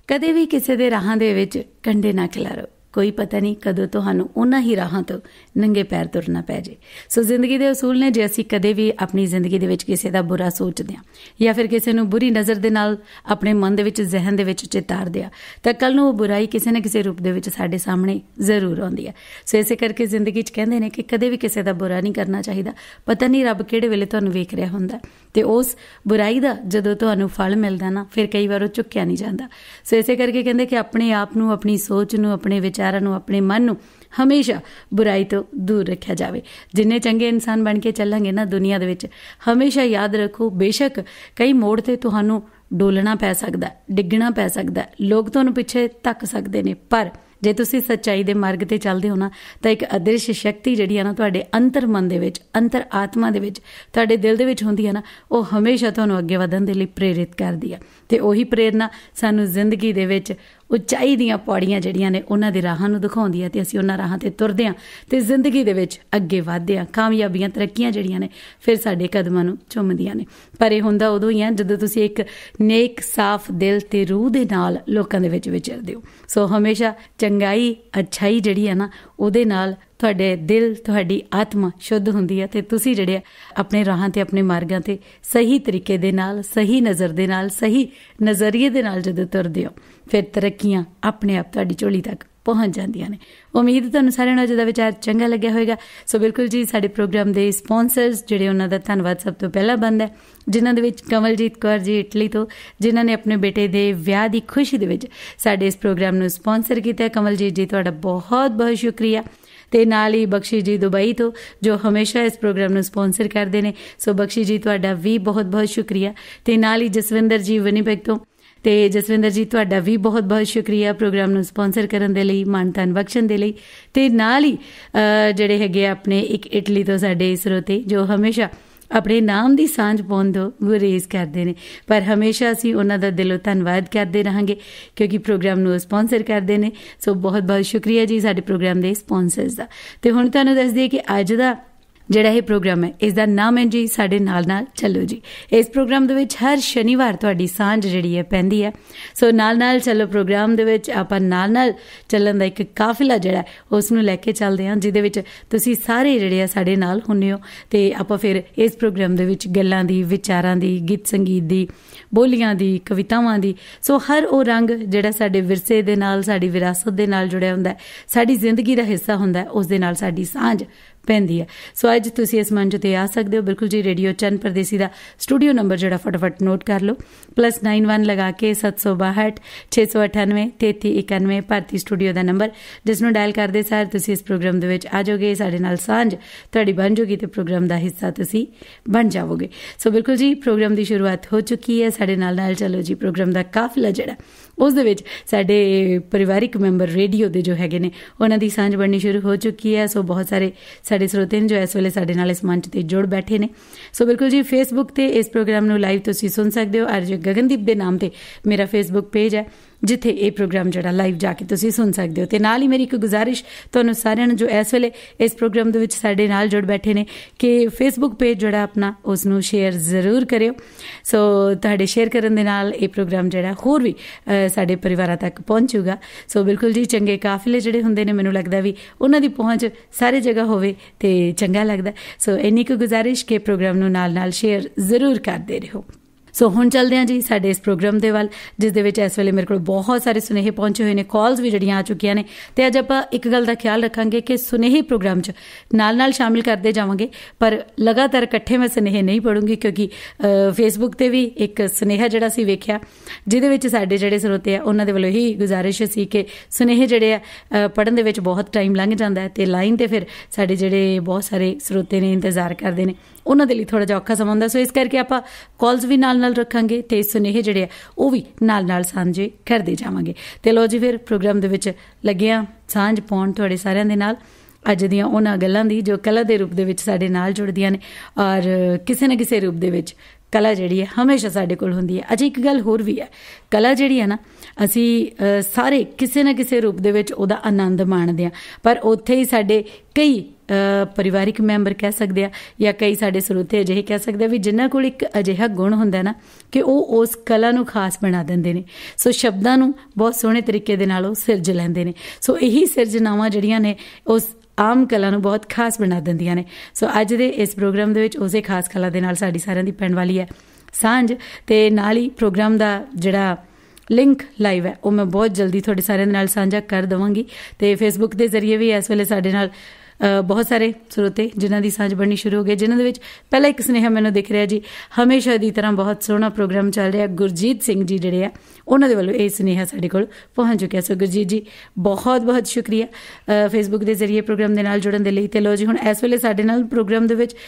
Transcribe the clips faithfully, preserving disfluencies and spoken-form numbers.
ਕਦੇ ਵੀ ਕਿਸੇ ਦੇ ਰਾਹਾਂ ਦੇ ਵਿੱਚ ਕੰਡੇ ਨਾ ਖਿਲਾਰੋ। ਕੋਈ ਪਤਾ ਨਹੀਂ ਕਦੋਂ ਤੁਹਾਨੂੰ ਉਹਨਾਂ ਹੀ ਰਾਹਾਂ ਤੋਂ ਨੰਗੇ ਪੈਰ ਤੁਰਨਾ ਪੈ ਜੇ। ਸੋ ਜ਼ਿੰਦਗੀ ਦੇ ਅਸੂਲ ਨੇ, ਜੇ ਅਸੀਂ ਕਦੇ ਵੀ ਆਪਣੀ ਜ਼ਿੰਦਗੀ ਦੇ ਵਿੱਚ ਕਿਸੇ ਦਾ ਬੁਰਾ ਸੋਚਦੇ ਹਾਂ ਜਾਂ ਫਿਰ ਕਿਸੇ ਨੂੰ ਬੁਰੀ ਨਜ਼ਰ ਦੇ ਨਾਲ ਆਪਣੇ ਮਨ ਦੇ ਵਿੱਚ, ਜ਼ਿਹਨ ਦੇ ਵਿੱਚ ਚਿਤਾਰਦੇ ਹਾਂ, ਤਾਂ ਕੱਲ੍ਹ ਨੂੰ ਉਹ ਬੁਰਾਈ ਕਿਸੇ ਨਾ ਕਿਸੇ ਰੂਪ ਦੇ ਵਿੱਚ ਸਾਡੇ ਸਾਹਮਣੇ ਜ਼ਰੂਰ ਆਉਂਦੀ ਹੈ। ਸੋ ਇਸੇ ਕਰਕੇ ਜ਼ਿੰਦਗੀ 'ਚ ਕਹਿੰਦੇ ਨੇ ਕਿ ਕਦੇ ਵੀ ਕਿਸੇ ਦਾ ਬੁਰਾ ਨਹੀਂ ਕਰਨਾ ਚਾਹੀਦਾ। ਪਤਾ ਨਹੀਂ ਰੱਬ ਕਿਹੜੇ ਵੇਲੇ ਤੁਹਾਨੂੰ ਵੇਖ ਰਿਹਾ ਹੁੰਦਾ, ਅਤੇ ਉਸ ਬੁਰਾਈ ਦਾ ਜਦੋਂ ਤੁਹਾਨੂੰ ਫਲ ਮਿਲਦਾ ਨਾ, ਫਿਰ ਕਈ ਵਾਰ ਉਹ ਚੁੱਕਿਆ ਨਹੀਂ ਜਾਂਦਾ। ਸੋ ਇਸੇ ਕਰਕੇ ਕਹਿੰਦੇ ਕਿ ਆਪਣੇ ਆਪ ਨੂੰ, ਆਪਣੀ ਸੋਚ ਨੂੰ, ਆਪਣੇ ਵਿਚਾਰਾਂ ਨੂੰ, ਆਪਣੇ ਮਨ ਨੂੰ ਹਮੇਸ਼ਾ ਬੁਰਾਈ ਤੋਂ ਦੂਰ ਰੱਖਿਆ ਜਾਵੇ। ਜਿੰਨੇ ਚੰਗੇ ਇਨਸਾਨ ਬਣ ਕੇ ਚੱਲਾਂਗੇ ਨਾ ਦੁਨੀਆ ਦੇ ਵਿੱਚ, ਹਮੇਸ਼ਾ ਯਾਦ ਰੱਖੋ, ਬੇਸ਼ੱਕ ਕਈ ਮੋੜ 'ਤੇ ਤੁਹਾਨੂੰ ਡੋਲਣਾ ਪੈ ਸਕਦਾ, ਡਿੱਗਣਾ ਪੈ ਸਕਦਾ, ਲੋਕ ਤੁਹਾਨੂੰ ਪਿੱਛੇ ਧੱਕ ਸਕਦੇ ਨੇ, ਪਰ ਜੇ ਤੁਸੀਂ ਸੱਚਾਈ ਦੇ ਮਾਰਗ 'ਤੇ ਚੱਲਦੇ ਹੋ ਨਾ, ਤਾਂ ਇੱਕ ਅਦ੍ਰਿਸ਼ ਸ਼ਕਤੀ ਜਿਹੜੀ ਆ ਨਾ ਤੁਹਾਡੇ ਅੰਤਰ ਮਨ ਦੇ ਵਿੱਚ, ਅੰਤਰ ਆਤਮਾ ਦੇ ਵਿੱਚ, ਤੁਹਾਡੇ ਦਿਲ ਦੇ ਵਿੱਚ ਹੁੰਦੀ ਹੈ ਨਾ, ਉਹ ਹਮੇਸ਼ਾ ਤੁਹਾਨੂੰ ਅੱਗੇ ਵਧਣ ਦੇ ਲਈ ਪ੍ਰੇਰਿਤ ਕਰਦੀ ਆ। ਅਤੇ ਉਹੀ ਪ੍ਰੇਰਨਾ ਸਾਨੂੰ ਜ਼ਿੰਦਗੀ ਦੇ ਵਿੱਚ ਉਚਾਈ ਦੀਆਂ ਪੌੜੀਆਂ ਜਿਹੜੀਆਂ ਨੇ ਉਹਨਾਂ ਦੇ ਰਾਹਾਂ ਨੂੰ ਦਿਖਾਉਂਦੀ ਹੈ, ਅਤੇ ਅਸੀਂ ਉਹਨਾਂ ਰਾਹਾਂ 'ਤੇ ਤੁਰਦੇ ਹਾਂ ਅਤੇ ਜ਼ਿੰਦਗੀ ਦੇ ਵਿੱਚ ਅੱਗੇ ਵੱਧਦੇ ਹਾਂ। ਕਾਮਯਾਬੀਆਂ, ਤਰੱਕੀਆਂ ਜਿਹੜੀਆਂ ਨੇ ਫਿਰ ਸਾਡੇ ਕਦਮਾਂ ਨੂੰ ਚੁੰਮਦੀਆਂ ਨੇ। ਪਰ ਇਹ ਹੁੰਦਾ ਉਦੋਂ ਹੀ ਹੈ ਜਦੋਂ ਤੁਸੀਂ ਇੱਕ ਨੇਕ, ਸਾਫ਼ ਦਿਲ ਅਤੇ ਰੂਹ ਦੇ ਨਾਲ ਲੋਕਾਂ ਦੇ ਵਿੱਚ ਵਿਚਰਦੇ ਹੋ। ਸੋ ਹਮੇਸ਼ਾ ਚੰਗਾਈ, ਅੱਛਾਈ ਜਿਹੜੀ ਹੈ ਨਾ, ਉਹਦੇ ਨਾਲ ਤੁਹਾਡੇ ਦਿਲ, ਤੁਹਾਡੀ ਆਤਮਾ ਸ਼ੁੱਧ ਹੁੰਦੀ ਹੈ, ਅਤੇ ਤੁਸੀਂ ਜਿਹੜੇ ਆ ਆਪਣੇ ਰਾਹਾਂ 'ਤੇ, ਆਪਣੇ ਮਾਰਗਾਂ 'ਤੇ ਸਹੀ ਤਰੀਕੇ ਦੇ ਨਾਲ, ਸਹੀ ਨਜ਼ਰ ਦੇ ਨਾਲ, ਸਹੀ ਨਜ਼ਰੀਏ ਦੇ ਨਾਲ ਜਦੋਂ ਤੁਰਦੇ ਹੋ, ਫਿਰ ਤਰੱਕੀਆਂ ਆਪਣੇ ਆਪ ਤੁਹਾਡੀ ਝੋਲੀ ਤੱਕ ਪਹੁੰਚ ਜਾਂਦੀਆਂ ਨੇ। ਉਮੀਦ ਤੁਹਾਨੂੰ ਸਾਰਿਆਂ ਨੂੰ ਅੱਜ ਦਾ ਵਿਚਾਰ ਚੰਗਾ ਲੱਗਿਆ ਹੋਵੇਗਾ। ਸੋ ਬਿਲਕੁਲ ਜੀ, ਸਾਡੇ ਪ੍ਰੋਗਰਾਮ ਦੇ ਸਪੋਂਸਰਸ ਜਿਹੜੇ, ਉਹਨਾਂ ਦਾ ਧੰਨਵਾਦ ਸਭ ਤੋਂ ਪਹਿਲਾਂ ਬਣਦਾ, ਜਿਨ੍ਹਾਂ ਦੇ ਵਿੱਚ ਕਮਲਜੀਤ ਕੌਰ ਜੀ ਇਟਲੀ ਤੋਂ, ਜਿਨ੍ਹਾਂ ਨੇ ਆਪਣੇ ਬੇਟੇ ਦੇ ਵਿਆਹ ਦੀ ਖੁਸ਼ੀ ਦੇ ਵਿੱਚ ਸਾਡੇ ਇਸ ਪ੍ਰੋਗਰਾਮ ਨੂੰ ਸਪੋਂਸਰ ਕੀਤਾ। ਕਮਲਜੀਤ ਜੀ, ਤੁਹਾਡਾ ਬਹੁਤ ਬਹੁਤ ਸ਼ੁਕਰੀਆ। ਅਤੇ ਨਾਲ ਹੀ ਬਖਸ਼ੀ ਜੀ ਦੁਬਈ ਤੋਂ, ਜੋ ਹਮੇਸ਼ਾ ਇਸ ਪ੍ਰੋਗਰਾਮ ਨੂੰ ਸਪੋਂਸਰ ਕਰਦੇ ਨੇ। ਸੋ ਬਖਸ਼ੀ ਜੀ, ਤੁਹਾਡਾ ਵੀ ਬਹੁਤ ਬਹੁਤ ਸ਼ੁਕਰੀਆ। ਅਤੇ ਨਾਲ ਹੀ ਜਸਵਿੰਦਰ ਜੀ ਵਿਨੀਪੈਗ ਤੋਂ, ਅਤੇ ਜਸਵਿੰਦਰ ਜੀ ਤੁਹਾਡਾ ਵੀ ਬਹੁਤ ਬਹੁਤ ਸ਼ੁਕਰੀਆ ਪ੍ਰੋਗਰਾਮ ਨੂੰ ਸਪੋਂਸਰ ਕਰਨ ਦੇ ਲਈ, ਮਾਣ ਤਾਣ ਬਖਸ਼ਣ ਦੇ ਲਈ। ਅਤੇ ਨਾਲ ਹੀ ਜਿਹੜੇ ਹੈਗੇ ਆਪਣੇ ਇੱਕ ਇਟਲੀ ਤੋਂ ਸਾਡੇ ਸਰੋਤੇ, ਜੋ ਹਮੇਸ਼ਾ ਆਪਣੇ ਨਾਮ ਦੀ ਸਾਂਝ ਪਾਉਣ ਤੋਂ ਗੁਰੇਜ਼ ਕਰਦੇ ਨੇ, ਪਰ ਹਮੇਸ਼ਾ ਅਸੀਂ ਉਹਨਾਂ ਦਾ ਦਿਲੋਂ ਧੰਨਵਾਦ ਕਰਦੇ ਰਹਾਂਗੇ ਕਿਉਂਕਿ ਪ੍ਰੋਗਰਾਮ ਨੂੰ ਸਪੋਂਸਰ ਕਰਦੇ ਨੇ। ਸੋ ਬਹੁਤ ਬਹੁਤ ਸ਼ੁਕਰੀਆ ਜੀ ਸਾਡੇ ਪ੍ਰੋਗਰਾਮ ਦੇ ਸਪੋਂਸਰਸ ਦਾ। ਅਤੇ ਹੁਣ ਤੁਹਾਨੂੰ ਦੱਸ ਦਈਏ ਕਿ ਅੱਜ ਦਾ ਜਿਹੜਾ ਇਹ ਪ੍ਰੋਗਰਾਮ ਹੈ, ਇਸ ਦਾ ਨਾਮ ਹੈ ਜੀ ਸਾਡੇ ਨਾਲ ਨਾਲ ਚੱਲੋ ਜੀ। ਇਸ ਪ੍ਰੋਗਰਾਮ ਦੇ ਵਿੱਚ ਹਰ ਸ਼ਨੀਵਾਰ ਤੁਹਾਡੀ ਸਾਂਝ ਜਿਹੜੀ ਹੈ ਪੈਂਦੀ ਹੈ। ਸੋ ਨਾਲ ਨਾਲ ਚੱਲੋ ਪ੍ਰੋਗਰਾਮ ਦੇ ਵਿੱਚ ਆਪਾਂ ਨਾਲ ਨਾਲ ਚੱਲਣ ਦਾ ਇੱਕ ਕਾਫਿਲਾ ਜਿਹੜਾ ਉਸ ਨੂੰ ਲੈ ਕੇ ਚੱਲਦੇ ਹਾਂ, ਜਿਹਦੇ ਵਿੱਚ ਤੁਸੀਂ ਸਾਰੇ ਜਿਹੜੇ ਆ ਸਾਡੇ ਨਾਲ ਹੁੰਦੇ ਹੋ। ਅਤੇ ਆਪਾਂ ਫਿਰ ਇਸ ਪ੍ਰੋਗਰਾਮ ਦੇ ਵਿੱਚ ਗੱਲਾਂ ਦੀ, ਵਿਚਾਰਾਂ ਦੀ, ਗੀਤ ਸੰਗੀਤ ਦੀ, ਬੋਲੀਆਂ ਦੀ, ਕਵਿਤਾਵਾਂ ਦੀ, ਸੋ ਹਰ ਉਹ ਰੰਗ ਜਿਹੜਾ ਸਾਡੇ ਵਿਰਸੇ ਦੇ ਨਾਲ, ਸਾਡੀ ਵਿਰਾਸਤ ਦੇ ਨਾਲ ਜੁੜਿਆ ਹੁੰਦਾ, ਸਾਡੀ ਜ਼ਿੰਦਗੀ ਦਾ ਹਿੱਸਾ ਹੁੰਦਾ, ਉਸ ਦੇ ਨਾਲ ਸਾਡੀ ਸਾਂਝ ਪੈਂਦੀ ਹੈ। ਸੋ ਅੱਜ ਤੁਸੀਂ ਇਸ ਮੰਚ 'ਤੇ ਆ ਸਕਦੇ ਹੋ। ਬਿਲਕੁਲ ਜੀ, ਰੇਡੀਓ ਚੰਨ ਪਰਦੇਸੀ ਦਾ ਸਟੂਡੀਓ ਨੰਬਰ ਜਿਹੜਾ ਫਟਾਫਟ ਨੋਟ ਕਰ ਲਓ, ਪਲੱਸ ਨਾਈਨ ਵਨ ਲਗਾ ਕੇ ਸੱਤ ਸੌ ਬਾਹਠ ਛੇ ਸੌ ਅਠਾਨਵੇਂ ਤੇਤੀ ਇਕਾਨਵੇਂ ਭਾਰਤੀ ਸਟੂਡੀਓ ਦਾ ਨੰਬਰ, ਜਿਸ ਨੂੰ ਡਾਇਲ ਕਰਦੇ ਸਾਰ ਤੁਸੀਂ ਇਸ ਪ੍ਰੋਗਰਾਮ ਦੇ ਵਿੱਚ ਆ ਜਾਓਗੇ, ਸਾਡੇ ਨਾਲ ਸਾਂਝ ਤੁਹਾਡੀ ਬਣ ਜਾਊਗੀ ਅਤੇ ਪ੍ਰੋਗਰਾਮ ਦਾ ਹਿੱਸਾ ਤੁਸੀਂ ਬਣ ਜਾਵੋਗੇ। ਸੋ ਬਿਲਕੁਲ ਜੀ, ਪ੍ਰੋਗਰਾਮ ਦੀ ਸ਼ੁਰੂਆਤ ਹੋ ਚੁੱਕੀ ਹੈ। ਸਾਡੇ ਨਾਲ ਨਾਲ ਚੱਲੋ ਜੀ ਪ੍ਰੋਗਰਾਮ ਦਾ ਕਾਫਿਲਾ ਜਿਹੜਾ, ਉਸ ਦੇ ਵਿੱਚ ਸਾਡੇ ਪਰਿਵਾਰਿਕ ਮੈਂਬਰ ਰੇਡੀਓ ਦੇ ਜੋ ਹੈਗੇ ਨੇ, ਉਹਨਾਂ ਦੀ ਸਾਂਝ ਬਣਨੀ ਸ਼ੁਰੂ ਹੋ ਚੁੱਕੀ ਹੈ। ਸੋ ਬਹੁਤ ਸਾਰੇ ਸਾਡੇ ਸਰੋਤੇ ਨੇ ਜੋ ਇਸ ਵੇਲੇ ਸਾਡੇ ਨਾਲ ਇਸ ਮੰਚ 'ਤੇ ਜੁੜ ਬੈਠੇ ਨੇ। ਸੋ ਬਿਲਕੁਲ ਜੀ, ਫੇਸਬੁੱਕ 'ਤੇ ਇਸ ਪ੍ਰੋਗਰਾਮ ਨੂੰ ਲਾਈਵ ਤੁਸੀਂ ਸੁਣ ਸਕਦੇ ਹੋ। ਅਰਜ ਗਗਨਦੀਪ ਦੇ ਨਾਮ 'ਤੇ ਮੇਰਾ ਫੇਸਬੁੱਕ ਪੇਜ ਹੈ, ਜਿੱਥੇ ਇਹ ਪ੍ਰੋਗਰਾਮ ਜਿਹੜਾ ਲਾਈਵ ਜਾ ਕੇ ਤੁਸੀਂ ਸੁਣ ਸਕਦੇ ਹੋ। ਅਤੇ ਨਾਲ ਹੀ ਮੇਰੀ ਇੱਕ ਗੁਜ਼ਾਰਿਸ਼ ਤੁਹਾਨੂੰ ਸਾਰਿਆਂ ਨੂੰ ਜੋ ਇਸ ਵੇਲੇ ਇਸ ਪ੍ਰੋਗਰਾਮ ਦੇ ਵਿੱਚ ਸਾਡੇ ਨਾਲ ਜੁੜ ਬੈਠੇ ਨੇ, ਕਿ ਫੇਸਬੁੱਕ ਪੇਜ ਜਿਹੜਾ ਆਪਣਾ ਉਸ ਨੂੰ ਸ਼ੇਅਰ ਜ਼ਰੂਰ ਕਰਿਓ। ਸੋ ਤੁਹਾਡੇ ਸ਼ੇਅਰ ਕਰਨ ਦੇ ਨਾਲ ਇਹ ਪ੍ਰੋਗਰਾਮ ਜਿਹੜਾ ਹੋਰ ਵੀ ਸਾਡੇ ਪਰਿਵਾਰਾਂ ਤੱਕ ਪਹੁੰਚੂਗਾ। ਸੋ ਬਿਲਕੁਲ ਜੀ, ਚੰਗੇ ਕਾਫਿਲੇ ਜਿਹੜੇ ਹੁੰਦੇ ਨੇ, ਮੈਨੂੰ ਲੱਗਦਾ ਵੀ ਉਹਨਾਂ ਦੀ ਪਹੁੰਚ ਸਾਰੇ ਜਗ੍ਹਾ ਹੋਵੇ ਅਤੇ ਚੰਗਾ ਲੱਗਦਾ। ਸੋ ਇੰਨੀ ਕੁ ਗੁਜ਼ਾਰਿਸ਼ ਕਿ ਪ੍ਰੋਗਰਾਮ ਨੂੰ ਨਾਲ ਨਾਲ ਸ਼ੇਅਰ ਜ਼ਰੂਰ ਕਰਦੇ ਰਹੋ। ਸੋ ਹੁਣ ਚੱਲਦੇ ਹਾਂ ਜੀ ਸਾਡੇ ਇਸ ਪ੍ਰੋਗਰਾਮ ਦੇ ਵੱਲ, ਜਿਸ ਦੇ ਵਿੱਚ ਇਸ ਵੇਲੇ ਮੇਰੇ ਕੋਲ ਬਹੁਤ ਸਾਰੇ ਸੁਨੇਹੇ ਪਹੁੰਚੇ ਹੋਏ ਨੇ, ਕਾਲਸ ਵੀ ਜਿਹੜੀਆਂ ਆ ਚੁੱਕੀਆਂ ਨੇ। ਅਤੇ ਅੱਜ ਆਪਾਂ ਇੱਕ ਗੱਲ ਦਾ ਖਿਆਲ ਰੱਖਾਂਗੇ ਕਿ ਸੁਨੇਹੇ ਪ੍ਰੋਗਰਾਮ 'ਚ ਨਾਲ ਨਾਲ ਸ਼ਾਮਿਲ ਕਰਦੇ ਜਾਵਾਂਗੇ, ਪਰ ਲਗਾਤਾਰ ਇਕੱਠੇ ਮੈਂ ਸੁਨੇਹੇ ਨਹੀਂ ਪੜੂੰਗੀ, ਕਿਉਂਕਿ ਫੇਸਬੁੱਕ 'ਤੇ ਵੀ ਇੱਕ ਸੁਨੇਹਾ ਜਿਹੜਾ ਸੀ ਵੇਖਿਆ, ਜਿਹਦੇ ਵਿੱਚ ਸਾਡੇ ਜਿਹੜੇ ਸਰੋਤੇ ਆ ਉਹਨਾਂ ਦੇ ਵੱਲੋਂ ਹੀ ਗੁਜ਼ਾਰਿਸ਼ ਸੀ ਕਿ ਸੁਨੇਹੇ ਜਿਹੜੇ ਆ ਪੜ੍ਹਨ ਦੇ ਵਿੱਚ ਬਹੁਤ ਟਾਈਮ ਲੰਘ ਜਾਂਦਾ ਹੈ, ਅਤੇ ਲਾਈਨ 'ਤੇ ਫਿਰ ਸਾਡੇ ਜਿਹੜੇ ਬਹੁਤ ਸਾਰੇ ਸਰੋਤੇ ਨੇ ਇੰਤਜ਼ਾਰ ਕਰਦੇ ਨੇ, ਉਹਨਾਂ ਦੇ ਲਈ ਥੋੜ੍ਹਾ ਜਿਹਾ ਔਖਾ ਸਮਾਂ ਹੁੰਦਾ। ਸੋ ਇਸ ਕਰਕੇ ਆਪਾਂ ਕਾਲਸ ਵੀ ਨਾਲ ਨਾਲ ਰੱਖਾਂਗੇ ਅਤੇ ਸੁਨੇਹੇ ਜਿਹੜੇ ਆ ਉਹ ਵੀ ਨਾਲ ਨਾਲ ਸਾਂਝੇ ਕਰਦੇ ਜਾਵਾਂਗੇ। ਅਤੇ ਲਓ ਜੀ, ਫਿਰ ਪ੍ਰੋਗਰਾਮ ਦੇ ਵਿੱਚ ਲੱਗੇ ਹਾਂ ਸਾਂਝ ਪਾਉਣ ਤੁਹਾਡੇ ਸਾਰਿਆਂ ਦੇ ਨਾਲ ਅੱਜ ਦੀਆਂ ਉਹਨਾਂ ਗੱਲਾਂ ਦੀ ਜੋ ਕਲਾ ਦੇ ਰੂਪ ਦੇ ਵਿੱਚ ਸਾਡੇ ਨਾਲ ਜੁੜਦੀਆਂ ਨੇ, ਔਰ ਕਿਸੇ ਨਾ ਕਿਸੇ ਰੂਪ ਦੇ ਵਿੱਚ ਕਲਾ ਜਿਹੜੀ ਹੈ ਹਮੇਸ਼ਾ ਸਾਡੇ ਕੋਲ ਹੁੰਦੀ ਹੈ। ਅੱਛਾ, ਇੱਕ ਗੱਲ ਹੋਰ ਵੀ ਹੈ, ਕਲਾ ਜਿਹੜੀ ਹੈ ਨਾ ਅਸੀਂ ਸਾਰੇ ਕਿਸੇ ਨਾ ਕਿਸੇ ਰੂਪ ਦੇ ਵਿੱਚ ਉਹਦਾ ਆਨੰਦ ਮਾਣਦੇ ਹਾਂ, ਪਰ ਉੱਥੇ ਹੀ ਸਾਡੇ ਕਈ ਪਰਿਵਾਰਿਕ ਮੈਂਬਰ ਕਹਿ ਸਕਦੇ ਆ ਜਾਂ ਕਈ ਸਾਡੇ ਸਰੋਤੇ ਅਜਿਹੇ ਕਹਿ ਸਕਦੇ ਆ ਵੀ ਜਿਨ੍ਹਾਂ ਕੋਲ ਇੱਕ ਅਜਿਹਾ ਗੁਣ ਹੁੰਦਾ ਨਾ ਕਿ ਉਹ ਉਸ ਕਲਾ ਨੂੰ ਖਾਸ ਬਣਾ ਦਿੰਦੇ ਨੇ। ਸੋ ਸ਼ਬਦਾਂ ਨੂੰ ਬਹੁਤ ਸੋਹਣੇ ਤਰੀਕੇ ਦੇ ਨਾਲ ਉਹ ਸਿਰਜ ਲੈਂਦੇ ਨੇ। ਸੋ ਇਹੀ ਸਿਰਜਣਾਵਾਂ ਜਿਹੜੀਆਂ ਨੇ ਉਸ ਆਮ ਕਲਾ ਨੂੰ ਬਹੁਤ ਖਾਸ ਬਣਾ ਦਿੰਦੀਆਂ ਨੇ। ਸੋ ਅੱਜ ਦੇ ਇਸ ਪ੍ਰੋਗਰਾਮ ਦੇ ਵਿੱਚ ਉਸੇ ਖਾਸ ਕਲਾ ਦੇ ਨਾਲ ਸਾਡੀ ਸਾਰਿਆਂ ਦੀ ਪੈਣ ਵਾਲੀ ਹੈ ਸਾਂਝ, ਅਤੇ ਨਾਲ ਹੀ ਪ੍ਰੋਗਰਾਮ ਦਾ ਜਿਹੜਾ ਲਿੰਕ ਲਾਈਵ ਹੈ ਉਹ ਮੈਂ ਬਹੁਤ ਜਲਦੀ ਤੁਹਾਡੇ ਸਾਰਿਆਂ ਦੇ ਨਾਲ ਸਾਂਝਾ ਕਰ ਦੇਵਾਂਗੀ। ਅਤੇ ਫੇਸਬੁੱਕ ਦੇ ਜ਼ਰੀਏ ਵੀ ਇਸ ਵੇਲੇ ਸਾਡੇ ਨਾਲ ਬਹੁਤ ਸਾਰੇ ਸਰੋਤੇ ਜਿਨ੍ਹਾਂ ਦੀ ਸਾਂਝ ਬਣਨੀ ਸ਼ੁਰੂ ਹੋ ਗਈ, ਜਿਨ੍ਹਾਂ ਦੇ ਵਿੱਚ ਪਹਿਲਾ ਇੱਕ ਸੁਨੇਹਾ ਮੈਨੂੰ ਦਿਖ ਰਿਹਾ ਜੀ, ਹਮੇਸ਼ਾ ਦੀ ਤਰ੍ਹਾਂ ਬਹੁਤ ਸੋਹਣਾ ਪ੍ਰੋਗਰਾਮ ਚੱਲ ਰਿਹਾ। ਗੁਰਜੀਤ ਸਿੰਘ ਜੀ ਜਿਹੜੇ ਆ ਉਹਨਾਂ ਦੇ ਵੱਲੋਂ ਇਹ ਸੁਨੇਹਾ ਸਾਡੇ ਕੋਲ ਪਹੁੰਚ ਚੁੱਕਿਆ। ਸੋ ਗੁਰਜੀਤ ਜੀ ਬਹੁਤ ਬਹੁਤ ਸ਼ੁਕਰੀਆ ਫੇਸਬੁੱਕ ਦੇ ਜ਼ਰੀਏ ਪ੍ਰੋਗਰਾਮ ਦੇ ਨਾਲ ਜੁੜਨ ਦੇ ਲਈ। ਅਤੇ ਲੋ ਜੀ ਹੁਣ ਇਸ ਵੇਲੇ ਸਾਡੇ ਨਾਲ ਪ੍ਰੋਗਰਾਮ ਦੇ ਵਿੱਚ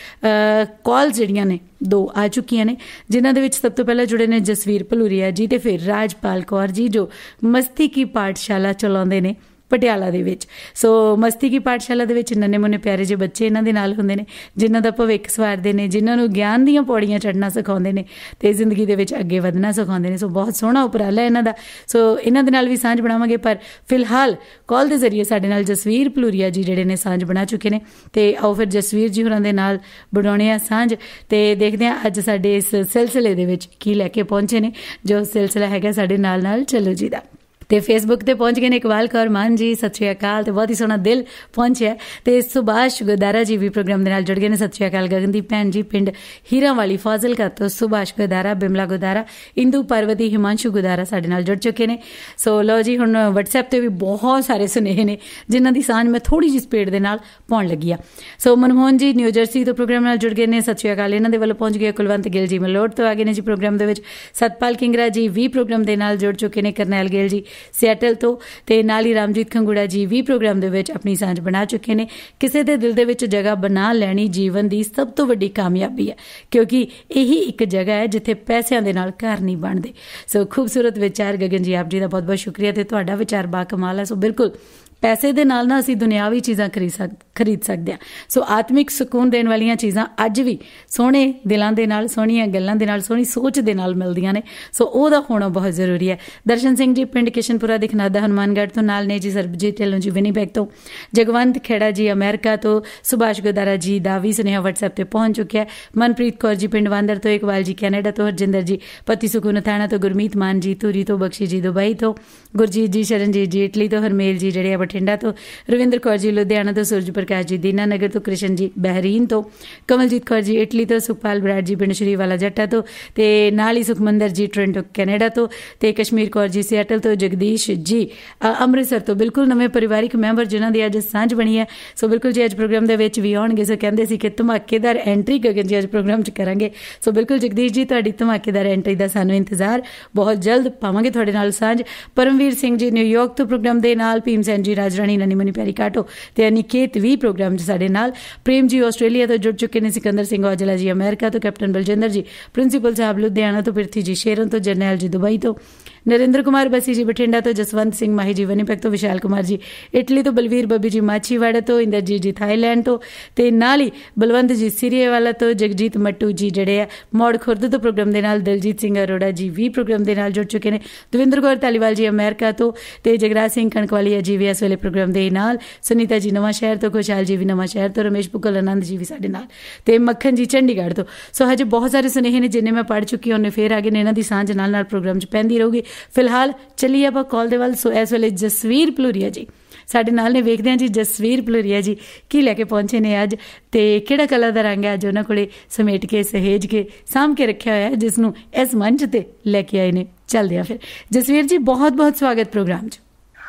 ਕਾਲ ਜਿਹੜੀਆਂ ਨੇ ਦੋ ਆ ਚੁੱਕੀਆਂ ਨੇ, ਜਿਨ੍ਹਾਂ ਦੇ ਵਿੱਚ ਸਭ ਤੋਂ ਪਹਿਲਾਂ ਜੁੜੇ ਨੇ ਜਸਵੀਰ ਭਲੂਰੀਆ ਜੀ ਅਤੇ ਫਿਰ ਰਾਜਪਾਲ ਕੌਰ ਜੀ, ਜੋ ਮਸਤੀ ਕੀ ਪਾਠਸ਼ਾਲਾ ਚਲਾਉਂਦੇ ਨੇ ਪਟਿਆਲਾ ਦੇ ਵਿੱਚ। ਸੋ ਮਸਤੀ ਕੀ ਪਾਠਸ਼ਾਲਾ ਦੇ ਵਿੱਚ ਨੰਨੇ ਮੁੰਨੇ ਪਿਆਰੇ ਜਿਹੇ ਬੱਚੇ ਇਹਨਾਂ ਦੇ ਨਾਲ ਹੁੰਦੇ ਨੇ, ਜਿਨ੍ਹਾਂ ਦਾ ਭਵਿੱਖ ਸਵਾਰਦੇ ਨੇ, ਜਿਨ੍ਹਾਂ ਨੂੰ ਗਿਆਨ ਦੀਆਂ ਪੌੜੀਆਂ ਚੜ੍ਹਨਾ ਸਿਖਾਉਂਦੇ ਨੇ ਅਤੇ ਜ਼ਿੰਦਗੀ ਦੇ ਵਿੱਚ ਅੱਗੇ ਵਧਣਾ ਸਿਖਾਉਂਦੇ ਨੇ। ਸੋ ਬਹੁਤ ਸੋਹਣਾ ਉਪਰਾਲਾ ਇਹਨਾਂ ਦਾ। ਸੋ ਇਹਨਾਂ ਦੇ ਨਾਲ ਵੀ ਸਾਂਝ ਬਣਾਵਾਂਗੇ, ਪਰ ਫਿਲਹਾਲ ਕਾਲ ਦੇ ਜ਼ਰੀਏ ਸਾਡੇ ਨਾਲ ਜਸਵੀਰ ਭਲੂਰੀਆ ਜੀ ਜਿਹੜੇ ਨੇ ਸਾਂਝ ਬਣਾ ਚੁੱਕੇ ਨੇ। ਅਤੇ ਆਓ ਫਿਰ ਜਸਵੀਰ ਜੀ ਹੋਰਾਂ ਦੇ ਨਾਲ ਬਣਾਉਣੇ ਆ ਸਾਂਝ, ਅਤੇ ਦੇਖਦੇ ਹਾਂ ਅੱਜ ਸਾਡੇ ਇਸ ਸਿਲਸਿਲੇ ਦੇ ਵਿੱਚ ਕੀ ਲੈ ਕੇ ਪਹੁੰਚੇ ਨੇ, ਜੋ ਸਿਲਸਿਲਾ ਹੈਗਾ ਸਾਡੇ ਨਾਲ ਨਾਲ ਚੱਲੋ ਜੀ ਦਾ। ਅਤੇ ਫੇਸਬੁੱਕ 'ਤੇ ਪਹੁੰਚ ਗਏ ਨੇ ਇਕਬਾਲ ਕੌਰ ਮਾਨ ਜੀ, ਸਤਿ ਸ਼੍ਰੀ ਅਕਾਲ। ਅਤੇ ਬਹੁਤ ਹੀ ਸੋਹਣਾ ਦਿਲ ਪਹੁੰਚਿਆ। ਅਤੇ ਸੁਭਾਸ਼ ਗੁਦਾਰਾ ਜੀ ਵੀ ਪ੍ਰੋਗਰਾਮ ਦੇ ਨਾਲ ਜੁੜ ਗਏ ਨੇ, ਸਤਿ ਸ਼੍ਰੀ ਅਕਾਲ। ਗਗਨਦੀਪ ਭੈਣ ਜੀ ਪਿੰਡ ਹੀਰਾਂ ਵਾਲੀ ਫਾਜ਼ਿਲਕਾ ਤੋਂ ਸੁਭਾਸ਼ ਗੁਦਾਰਾ, ਬਿਮਲਾ ਗੁਦਾਰਾ, ਇੰਦੂ ਪਾਰਵਤੀ, ਹਿਮਾਂਸ਼ੂ ਗੁਦਾਰਾ ਸਾਡੇ ਨਾਲ ਜੁੜ ਚੁੱਕੇ ਨੇ। ਸੋ ਲਓ ਜੀ ਹੁਣ ਵਟਸਐਪ 'ਤੇ ਵੀ ਬਹੁਤ ਸਾਰੇ ਸੁਨੇਹੇ ਨੇ ਜਿਨ੍ਹਾਂ ਦੀ ਸਾਂਝ ਮੈਂ ਥੋੜ੍ਹੀ ਜਿਹੀ ਸਪੀਡ ਦੇ ਨਾਲ ਪਾਉਣ ਲੱਗੀ ਆ। ਸੋ ਮਨਮੋਹਨ ਜੀ ਨਿਊ ਜਰਸੀ ਤੋਂ ਪ੍ਰੋਗਰਾਮ ਨਾਲ ਜੁੜ ਗਏ ਨੇ, ਸਤਿ ਸ਼੍ਰੀ ਅਕਾਲ। ਇਹਨਾਂ ਦੇ ਵੱਲੋਂ ਪਹੁੰਚ ਗਏ ਕੁਲਵੰਤ ਗਿੱਲ ਜੀ ਮਲੋਟ ਤੋਂ ਆ ਗਏ ਨੇ ਜੀ ਪ੍ਰੋਗਰਾਮ ਦੇ ਵਿੱਚ। ਸਤਪਾਲ ਕਿੰਗਰਾ ਜੀ ਵੀ ਪ੍ਰੋਗਰਾਮ ਦੇ ਨਾਲ ਜੁੜ ਚੁੱਕੇ ਨੇ। ਕਰਨੈਲ ਗਿੱਲ ਜੀ ਸਿਐਟਲ ਤੋਂ, ਤੇ ਨਾਲ ਹੀ ਰਾਮਜੀਤ ਖੰਗੂੜਾ ਜੀ ਵੀ ਪ੍ਰੋਗਰਾਮ ਦੇ ਵਿੱਚ ਆਪਣੀ ਸਾਂਝ ਬਣਾ ਚੁੱਕੇ ਨੇ। ਕਿਸੇ ਦੇ ਦਿਲ ਦੇ ਵਿੱਚ ਜਗ੍ਹਾ ਬਣਾ ਲੈਣੀ ਜੀਵਨ ਦੀ ਸਭ ਤੋਂ ਵੱਡੀ ਕਾਮਯਾਬੀ ਹੈ, ਕਿਉਂਕਿ ਇਹੀ ਇੱਕ ਜਗ੍ਹਾ ਹੈ ਜਿੱਥੇ ਪੈਸਿਆਂ ਦੇ ਨਾਲ ਘਰ ਨਹੀਂ ਬਣਦੇ। ਸੋ ਖੂਬਸੂਰਤ ਵਿਚਾਰ ਗਗਨ ਜੀ, ਆਪ ਜੀ ਦਾ ਬਹੁਤ ਬਹੁਤ ਸ਼ੁਕਰੀਆ, ਤੇ ਤੁਹਾਡਾ ਵਿਚਾਰ ਬਾ ਕਮਾਲ ਹੈ। ਸੋ ਬਿਲਕੁਲ ਪੈਸੇ ਦੇ ਨਾਲ ਨਾ ਅਸੀਂ ਦੁਨਿਆਵੀ ਚੀਜ਼ਾਂ ਖਰੀਦ ਸਕ ਖਰੀਦ ਸਕਦੇ ਹਾਂ। ਸੋ ਆਤਮਿਕ ਸਕੂਨ ਦੇਣ ਵਾਲੀਆਂ ਚੀਜ਼ਾਂ ਅੱਜ ਵੀ ਸੋਹਣੇ ਦਿਲਾਂ ਦੇ ਨਾਲ, ਸੋਹਣੀਆਂ ਗੱਲਾਂ ਦੇ ਨਾਲ, ਸੋਹਣੀ ਸੋਚ ਦੇ ਨਾਲ ਮਿਲਦੀਆਂ ਨੇ। ਸੋ ਉਹਦਾ ਹੋਣਾ ਬਹੁਤ ਜ਼ਰੂਰੀ ਹੈ। ਦਰਸ਼ਨ ਸਿੰਘ ਜੀ ਪਿੰਡ ਕਿਸ਼ਨਪੁਰਾ ਦਿਖਨਾਦਾ ਹਨੂੰਮਾਨਗੜ੍ਹ ਤੋਂ ਨਾਲ ਨੇ ਜੀ। ਸਰਬਜੀਤ ਢਿੱਲੋਂ ਜੀ ਵਿਨੀਪੈਗ ਤੋਂ, ਜਗਵੰਤ ਖੇੜਾ ਜੀ ਅਮਰੀਕਾ ਤੋਂ, ਸੁਭਾਸ਼ ਗੁਦਾਰਾ ਜੀ ਦਾ ਵੀ ਸੁਨੇਹਾ ਵਟਸਐਪ 'ਤੇ ਪਹੁੰਚ ਚੁੱਕਿਆ। ਮਨਪ੍ਰੀਤ ਕੌਰ ਜੀ ਪਿੰਡ ਵਾਂਦਰ ਤੋਂ, ਇਕਬਾਲ ਜੀ ਕੈਨੇਡਾ ਤੋਂ, ਹਰਜਿੰਦਰ ਜੀ ਪਤੀ ਸੁਕੂਨ ਥਾਣਾ ਤੋਂ, ਗੁਰਮੀਤ ਮਾਨ ਜੀ ਧੂਰੀ ਤੋਂ, ਬਖਸ਼ੀ ਜੀ ਦੁਬਈ ਤੋਂ, ਗੁਰਜੀਤ ਜੀ ਸ਼ਰਨਜੀਤ ਜੀ ਇਟਲੀ ਤੋਂ, ਹਰਮੇਲ ਜੀ ਜਿਹੜੇ ਆ ਬਠਿੰਡਾ ਤੋਂ, ਰਵਿੰਦਰ ਕੌਰ ਜੀ ਲੁਧਿਆਣਾ ਤੋਂ, ਸੂਰਜ ਪ੍ਰਕਾਸ਼ ਜੀ ਦੀਨਾ ਨਗਰ ਤੋਂ, ਕ੍ਰਿਸ਼ਨ ਜੀ ਬਹਿਰੀਨ ਤੋਂ, ਕਮਲਜੀਤ ਕੌਰ ਜੀ ਇਟਲੀ ਤੋਂ, ਸੁਖਪਾਲ ਬਰਾੜ ਜੀ ਪਿੰਡ ਸ਼੍ਰੀ ਵਾਲਾ ਜੱਟਾ ਤੋਂ, ਤੇ ਨਾਲ ਹੀ ਸੁਖਮੰਦਰ ਜੀ ਟੋਰਾਂਟੋ ਕੈਨੇਡਾ ਤੋਂ, ਤੇ ਕਸ਼ਮੀਰ ਕੌਰ ਜੀ ਸਿਆਟਲ ਤੋਂ, ਜਗਦੀਸ਼ ਜੀ ਅੰਮ੍ਰਿਤਸਰ ਤੋਂ। ਬਿਲਕੁਲ ਨਵੇਂ ਪਰਿਵਾਰਿਕ ਮੈਂਬਰ ਜਿਨ੍ਹਾਂ ਦੀ ਅੱਜ ਸਾਂਝ ਬਣੀ ਹੈ। ਸੋ ਬਿਲਕੁਲ ਜੀ ਅੱਜ ਪ੍ਰੋਗਰਾਮ ਦੇ ਵਿੱਚ ਵੀ ਆਉਣਗੇ। ਸੋ ਕਹਿੰਦੇ ਸੀ ਕਿ ਧਮਾਕੇਦਾਰ ਐਂਟਰੀ ਗਗਨ ਜੀ ਅੱਜ ਪ੍ਰੋਗਰਾਮ 'ਚ ਕਰਾਂਗੇ। ਸੋ ਬਿਲਕੁਲ ਜਗਦੀਸ਼ ਜੀ ਤੁਹਾਡੀ ਧਮਾਕੇਦਾਰ ਐਂਟਰੀ ਦਾ ਸਾਨੂੰ ਇੰਤਜ਼ਾਰ, ਬਹੁਤ ਜਲਦ ਪਾਵਾਂਗੇ ਤੁਹਾਡੇ ਨਾਲ ਸਾਂਝ। ਪਰਮਵੀਰ ਸਿੰਘ ਜੀ ਨਿਊਯਾਰਕ ਤੋਂ ਪ੍ਰੋਗਰਾਮ ਦੇ ਨਾਲ, ਭੀਮ ਸੈਨ ਜੀ ਰਾਜਰਾਣੀ ਨਨੀ ਮਨੀ ਪਿਆਰੀ ਕਾਟੋ ਤੇ ਅਨਿਕੇਤ ਵੀ ਪ੍ਰੋਗਰਾਮ 'ਚ ਸਾਡੇ ਨਾਲ, ਪ੍ਰੇਮ ਜੀ ਆਸਟ੍ਰੇਲੀਆ ਤੋਂ ਜੁੜ ਚੁੱਕੇ ਨੇ, ਸਿਕੰਦਰ ਸਿੰਘ ਔਜਲਾ ਜੀ ਅਮਰੀਕਾ ਤੋਂ, ਕੈਪਟਨ ਬਲਜਿੰਦਰ ਜੀ ਪ੍ਰਿੰਸੀਪਲ ਸਾਹਿਬ ਲੁਧਿਆਣਾ ਤੋਂ, ਪ੍ਰਿਥੀ ਜੀ ਸ਼ੇਰਨ ਤੋਂ, ਜਰਨੈਲ ਜੀ ਦੁਬਈ ਤੋਂ, ਨਰਿੰਦਰ ਕੁਮਾਰ ਬਸੀ ਜੀ ਬਠਿੰਡਾ ਤੋਂ, ਜਸਵੰਤ ਸਿੰਘ ਮਾਹੀ ਜੀ ਵਿਨੀਪੈਗ ਤੋਂ, ਵਿਸ਼ਾਲ ਕੁਮਾਰ ਜੀ ਇਟਲੀ ਤੋਂ, ਬਲਵੀਰ ਬੱਬੀ ਜੀ ਮਾਛੀਵਾੜਾ ਤੋਂ, ਇੰਦਰਜੀਤ ਜੀ ਥਾਈਲੈਂਡ ਤੋਂ, ਤੇ ਨਾਲ ਹੀ ਬਲਵੰਤ ਜੀ ਸੀਰੀਏਵਾਲਾ ਤੋਂ, ਜਗਜੀਤ ਮੱਟੂ ਜੀ ਜਿਹੜੇ ਆ ਮੌੜ ਖੁਰਦ ਤੋਂ ਪ੍ਰੋਗਰਾਮ ਦੇ ਨਾਲ, ਦਿਲਜੀਤ ਸਿੰਘ ਅਰੋੜਾ ਜੀ ਵੀ ਪ੍ਰੋਗਰਾਮ ਦੇ ਨਾਲ ਜੁੜ ਚੁੱਕੇ ਨੇ, ਦਵਿੰਦਰ ਕੌਰ ਧਾਲੀਵਾਲ ਜੀ ਅਮਰੀਕਾ ਤੋਂ, ਤੇ ਜਗਰਾਜ ਸਿੰਘ ਕਣਕਵਾਲੀਆ ਜੀ ਵੀ ਇਸ ਵੇਲੇ ਪ੍ਰੋਗਰਾਮ ਦੇ ਨਾਲ, ਸੁਨੀਤਾ ਜੀ ਨਵਾਂ ਸ਼ਹਿਰ ਤੋਂ, ਖੁਸ਼ਹਾਲ ਜੀ ਵੀ ਨਵਾਂ ਸ਼ਹਿਰ ਤੋਂ, ਰਮੇਸ਼ ਪੁੱਕਲ ਆਨੰਦ ਜੀ ਵੀ ਸਾਡੇ ਨਾਲ, ਤੇ ਮੱਖਣ ਜੀ ਚੰਡੀਗੜ੍ਹ ਤੋਂ। ਸੋ ਹਜੇ ਬਹੁਤ ਸਾਰੇ ਸੁਨੇਹੇ ਨੇ ਜਿੰਨੇ ਮੈਂ ਪੜ੍ਹ ਚੁੱਕੀ, ਉਹਨੇ ਫੇਰ ਆ ਗਏ ਨੇ। ਇਹਨਾਂ ਦੀ ਸਾਂਝ ਨਾਲ ਨਾਲ ਪ੍ਰੋਗਰਾਮ 'ਚ ਪੈਂਦੀ ਰਹੂਗੀ। ਫਿਲਹਾਲ ਚੱਲੀਏ ਆਪਾਂ ਕਾਲ ਦੇ ਵੱਲ। ਸੋ ਇਸ ਵੇਲੇ ਜਸਵੀਰ ਭਲੂਰੀਆ ਜੀ ਸਾਡੇ ਨਾਲ ਨੇ। ਵੇਖਦੇ ਹਾਂ ਜੀ ਜਸਵੀਰ ਭਲੂਰੀਆ ਜੀ ਕੀ ਲੈ ਕੇ ਪਹੁੰਚੇ ਨੇ ਅੱਜ, ਤੇ ਕਿਹੜਾ ਕਲਾ ਦਾ ਰੰਗ ਹੈ ਅੱਜ ਉਹਨਾਂ ਕੋਲੇ ਸਮੇਟ ਕੇ, ਸਹੇਜ ਕੇ, ਸਾਂਭ ਕੇ ਰੱਖਿਆ ਹੋਇਆ, ਜਿਸ ਨੂੰ ਇਸ ਮੰਚ ਤੇ ਲੈ ਕੇ ਆਏ ਨੇ। ਚੱਲਦੇ ਆ ਫਿਰ। ਜਸਵੀਰ ਜੀ ਬਹੁਤ ਬਹੁਤ ਸਵਾਗਤ ਪ੍ਰੋਗਰਾਮ 'ਚ।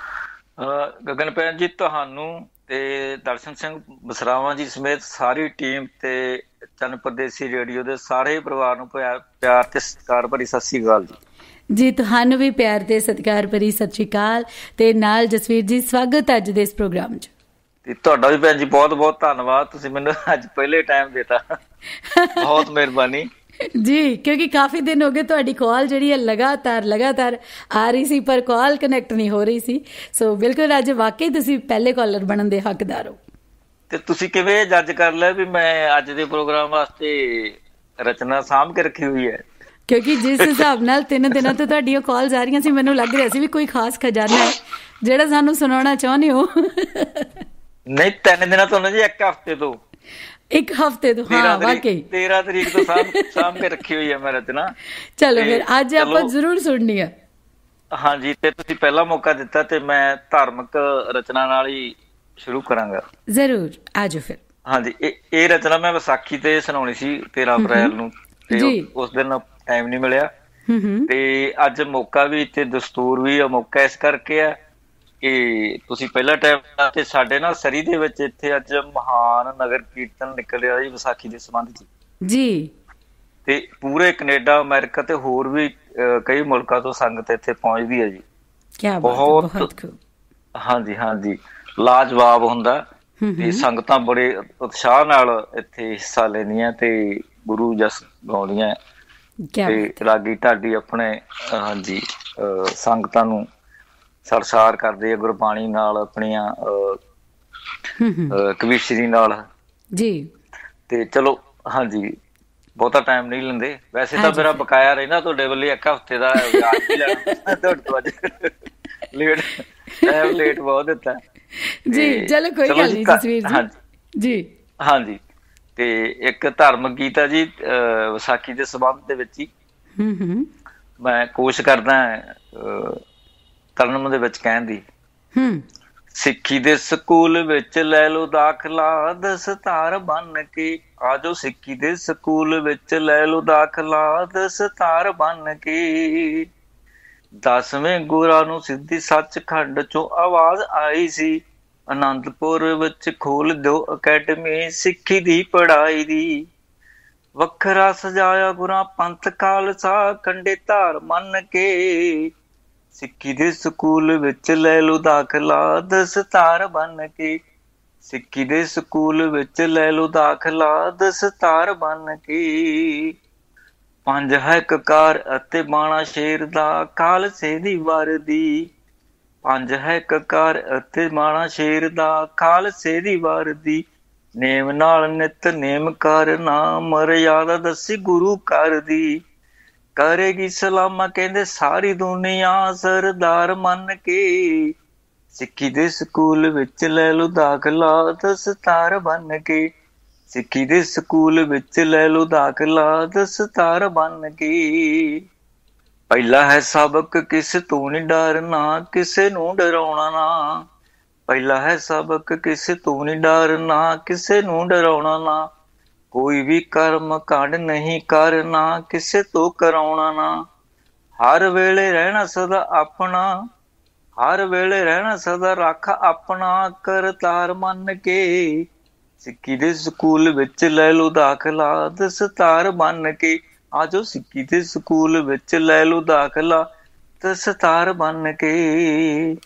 ਗਗਨ ਭੈਣ ਜੀ ਤੁਹਾਨੂੰ ਤੇ ਦਰਸ਼ਨ ਸਿੰਘ ਬਸਰਾਵਾਂ ਜੀ ਸਮੇਤ ਸਾਰੀ ਟੀਮ ਤੇ ਚੰਨ ਪਰਦੇਸੀ ਰੇਡੀਓ ਦੇ ਸਾਰੇ ਪਰਿਵਾਰ ਨੂੰ ਪਿਆਰ ਤੇ ਸਤਿਕਾਰ ਭਰੀ ਸਤਿ ਸ੍ਰੀ ਅਕਾਲ ਜੀ। ਜੀ ਤੁਹਾਨੂੰ ਵੀ ਪਿਆਰ ਤੇ ਸਤਿਕਾਰ ਭਰੀ ਸਤਿ ਸ਼੍ਰੀ ਅਕਾਲ, ਤੇ ਨਾਲ ਜਸਵੀਰ ਜੀ ਸਵਾਗਤ ਅੱਜ ਦੇ ਇਸ ਪ੍ਰੋਗਰਾਮ 'ਚ। ਤੇ ਤੁਹਾਡਾ ਵੀ ਭੈਣ ਜੀ ਬਹੁਤ ਬਹੁਤ ਧੰਨਵਾਦ, ਤੁਸੀਂ ਮੈਨੂੰ ਅੱਜ ਪਹਿਲੇ ਟਾਈਮ ਦੇਤਾ, ਬਹੁਤ ਮਿਹਰਬਾਨੀ ਜੀ। ਕਿਉਂਕਿ ਕਾਫੀ ਦਿਨ ਹੋ ਗਏ ਤੁਹਾਡੀ ਕਾਲ ਜਿਹੜੀ ਹੈ ਲਗਾਤਾਰ ਲਗਾਤਾਰ ਆ ਰਹੀ ਸੀ, ਪਰ ਕਾਲ ਕਨੈਕਟ ਨਹੀਂ ਹੋ ਰਹੀ ਸੀ। ਸੋ ਬਿਲਕੁਲ ਅੱਜ ਵਾਕਈ ਤੁਸੀਂ ਪਹਿਲੇ ਕਾਲਰ ਬਣਨ ਦੇ ਹੱਕਦਾਰ ਹੋ। ਤੇ ਤੁਸੀਂ ਕਿਵੇਂ ਜੱਜ ਕਰ ਲਿਆ ਵੀ ਮੈਂ ਅੱਜ ਦੇ ਪ੍ਰੋਗਰਾਮ ਵਾਸਤੇ ਰਚਨਾ ਸਾਂਭ ਕੇ ਰੱਖੀ ਹੋਈ ਹੈ, ਕਿਉਂਕਿ ਜਿਸ ਹਿਸਾਬ ਨਾਲ ਤਿੰਨ ਦਿਨਾਂ ਤੋਂ ਤੁਹਾਡੀਆਂ ਕਾਲਸ ਆ ਰਹੀਆਂ ਸੀ, ਮੈਨੂੰ ਲੱਗ ਰਿਹਾ ਸੀ ਵੀ ਕੋਈ ਖਾਸ ਖਜ਼ਾਨਾ ਹੈ ਜਿਹੜਾ ਸਾਨੂੰ ਸੁਣਾਉਣਾ ਚਾਹੁੰਦੇ ਹੋ। ਨਹੀਂ, ਤਿੰਨ ਦਿਨਾਂ ਤੋਂ ਨਾ ਜੀ, ਇੱਕ ਹਫ਼ਤੇ ਤੋਂ। ਇੱਕ ਹਫ਼ਤੇ ਤੋਂ, ਹਾਂ ਵਾਕਈ ਤੇਰਾਂ ਤਰੀਕ ਤੋਂ ਸਾਂਭ ਸਾਂਭ ਕੇ ਰੱਖੀ ਹੋਈ ਹੈ ਮੈਂ ਰਚਨਾ। ਚਲੋ ਫਿਰ ਅੱਜ ਆਪਾਂ ਜ਼ਰੂਰ ਸੁਣਨੀ ਆ। ਹਾਂਜੀ, ਤੇ ਤੁਸੀਂ ਪਹਿਲਾ ਮੌਕਾ ਦਿੱਤਾ ਤੇ ਮੈਂ ਧਾਰਮਿਕ ਰਚਨਾ ਨਾਲ ਹੀ ਸ਼ੁਰੂ ਕਰਾਂਗਾ। ਜ਼ਰੂਰ, ਆਜੋ ਫਿਰ। ਹਾਂਜੀ, ਇਹ ਇਹ ਰਚਨਾ ਮੈਂ ਵਿਸਾਖੀ ਤੇ ਸੁਣਾਉਣੀ ਸੀ, ਤੇਰਾਂ ਅਪ੍ਰੈਲ ਨੂੰ, ਤੇ ਉਸ ਦਿਨ ਟਾਈਮ ਨਹੀਂ ਮਿਲਿਆ। ਤੇ ਅੱਜ ਮੌਕਾ ਵੀ ਤੇ ਦਸਤੂਰ ਵੀ ਆ, ਮੌਕਾ ਇਸ ਕਰਕੇ ਆ ਕਿ ਤੁਸੀਂ ਪਹਿਲਾ ਟਾਈਮ ਤੇ ਸਾਡੇ ਨਾਲ ਸਰੀ ਦੇ ਵਿੱਚ ਇੱਥੇ ਅੱਜ ਮਹਾਨ ਨਗਰ ਕੀਰਤਨ ਨਿਕਲਿਆ ਜੀ ਵਿਸਾਖੀ ਦੇ ਸੰਬੰਧ ਚ ਜੀ। ਤੇ ਪੂਰੇ ਕੈਨੇਡਾ, ਅਮਰੀਕਾ ਤੇ ਹੋਰ ਵੀ ਕਈ ਮੁਲਕਾਂ ਤੋਂ ਸੰਗਤ ਇੱਥੇ ਪਹੁੰਚਦੀ ਹੈ ਜੀ। ਬਹੁਤ ਹਾਂਜੀ ਹਾਂਜੀ ਲਾਜਵਾਬ ਹੁੰਦਾ ਤੇ ਸੰਗਤਾਂ ਬੜੇ ਉਤਸ਼ਾਹ ਨਾਲ ਇੱਥੇ ਹਿੱਸਾ ਲੈਂਦੀਆਂ ਤੇ ਗੁਰੂ ਜਸ ਗਾਉਂਦੀਆਂ ਤੇ ਰਾਗੀ ਢਾਡੀ ਆਪਣੇ ਹਾਂਜੀ ਸੰਗਤਾਂ ਨੂੰ ਸਰਸਾਰ ਕਰਦੇ ਆ ਗੁਰਬਾਣੀ ਨਾਲ, ਆਪਣੀਆਂ ਕਵੀਸ਼ਰੀ ਨਾਲ ਜੀ। ਤੇ ਚਲੋ ਹਾਂਜੀ, ਬਹੁਤਾ ਟਾਈਮ ਨਹੀਂ ਲੈਂਦੇ। ਵੈਸੇ ਤਾਂ ਮੇਰਾ ਬਕਾਇਆ ਰਹਿੰਦਾ ਤੁਹਾਡੇ ਵੱਲ ਇੱਕ ਹਫ਼ਤੇ ਦਾ, ਤੁਹਾਡੇ ਤੋਂ ਅੱਜ ਲੇਟ ਟਾਈਮ ਲੇਟ ਬਹੁਤ ਦਿੱਤਾ ਜੀ। ਚਲੋ ਕੋਈ ਗੱਲ ਨਹੀਂ ਜਸਵੀਰ ਜੀ। ਜੀ ਹਾਂਜੀ, ਤੇ ਇੱਕ ਧਾਰਮਿਕ ਗੀਤ ਆ ਜੀ ਵਿਸਾਖੀ ਦੇ ਸੰਬੰਧ ਦੇ ਵਿੱਚ ਹੀ। ਮੈਂ ਕੋਸ਼ਿਸ਼ ਕਰਦਾ ਤਰਨਮ ਦੇ ਵਿੱਚ ਕਹਿਣ ਦੀ। ਸਿੱਖੀ ਦੇ ਸਕੂਲ ਵਿੱਚ ਲੈ ਲਓ ਦਾਖਲਾ, ਦਸਤਾਰ ਬੰਨ ਕੇ ਆਜੋ। ਸਿੱਖੀ ਦੇ ਸਕੂਲ ਵਿੱਚ ਲੈ ਲਓ ਦਾਖਲਾ, ਦਸਤਾਰ ਬੰਨ ਕੇ। ਦਸਵੇਂ ਗੁਰਾਂ ਨੂੰ ਸਿੱਧੀ ਸੱਚਖੰਡ ਚੋਂ ਆਵਾਜ਼ ਆਈ ਸੀ, ਅਨੰਦਪੁਰ ਵਿੱਚ ਖੋਲ ਦਿਓ ਅਕੈਡਮੀ ਸਿੱਖੀ ਦੀ ਪੜ੍ਹਾਈ ਦੀ। ਵੱਖਰਾ ਸਜਾਇਆ ਗੁਰਾਂ ਪੰਥ ਖਾਲਸਾ, ਕੰਡੇ ਧਾਰ ਮੰਨ ਕੇ। ਸਿੱਖੀ ਦੇ ਸਕੂਲ ਵਿੱਚ ਲੈ ਲਓ ਦਾਖਲਾ, ਦਸਤਾਰ ਬੰਨ ਕੇ। ਸਿੱਖੀ ਦੇ ਸਕੂਲ ਵਿੱਚ ਲੈ ਲਓ ਦਾਖਲਾ, ਦਸਤਾਰ ਬੰਨ ਕੇ। ਪੰਜ ਹੈ ਕਕਾਰ ਅਤੇ ਬਾਣਾ ਸ਼ੇਰ ਦਾ, ਖਾਲਸੇ ਦੀ ਵਰਦੀ। ਪੰਜ ਹੈ ਕਕਾਰ ਅਤੇ ਬਾਣਾ ਸ਼ੇਰ ਦਾ, ਖਾਲਸੇ ਦੀ ਵਰਦੀ। ਨੇਮ ਨਾਲ ਨਿਤ ਨੇਮ ਕਰਨਾ, ਮਰਿਆਦਾ ਦੱਸੀ ਗੁਰੂ ਘਰ ਦੀ। ਕਰੇਗੀ ਸਲਾਮਾ ਕਹਿੰਦੇ ਸਾਰੀ ਦੁਨੀਆ, ਸਰਦਾਰ ਮੰਨ ਕੇ। ਸਿੱਖੀ ਦੇ ਸਕੂਲ ਵਿੱਚ ਲੈ ਲਓ ਦਾਖਲਾ, ਦਸਤਾਰ ਬੰਨ ਕੇ। ਸਿੱਖੀ ਦੇ ਸਕੂਲ ਵਿੱਚ ਲੈ ਲਓ ਦਾਖਲਾ, ਦਸਤਾਰ ਬੰਨ ਕੇ। ਪਹਿਲਾ ਹੈ ਸਬਕ ਕਿਸੇ ਤੋਂ ਨੀ ਡਰਨਾ, ਕਿਸੇ ਨੂੰ ਡਰਾਉਣਾ ਨਾ। ਪਹਿਲਾ ਹੈ ਸਬਕ ਕਿਸੇ ਤੋਂ ਨੀ ਡਰਨਾ, ਕਿਸੇ ਨੂੰ ਡਰਾਉਣਾ ਨਾ। ਕੋਈ ਵੀ ਕਰਮ ਕਾਂਡ ਨਹੀਂ ਕਰਨਾ, ਕਿਸੇ ਤੋਂ ਕਰਾਉਣਾ ਨਾ। ਹਰ ਵੇਲੇ ਰਹਿਣਾ ਸਦਾ ਆਪਣਾ, ਹਰ ਵੇਲੇ ਰਹਿਣਾ ਸਦਾ ਰੱਖ ਆਪਣਾ, ਕਰਤਾਰ ਮੰਨ ਕੇ। ਸਿੱਖੀ ਦੇ ਸਕੂਲ ਵਿੱਚ ਲੈ ਲਓ ਦਾਖਲਾ, ਦਸਤਾਰ ਬੰਨ ਕੇ ਆਜੋ। ਸਿੱਖੀ ਦੇ ਸਕੂਲ ਵਿੱਚ ਲੈ ਲਓ ਦਾਖਲਾ, ਦਸਤਾਰ ਬੰਨ ਕੇ।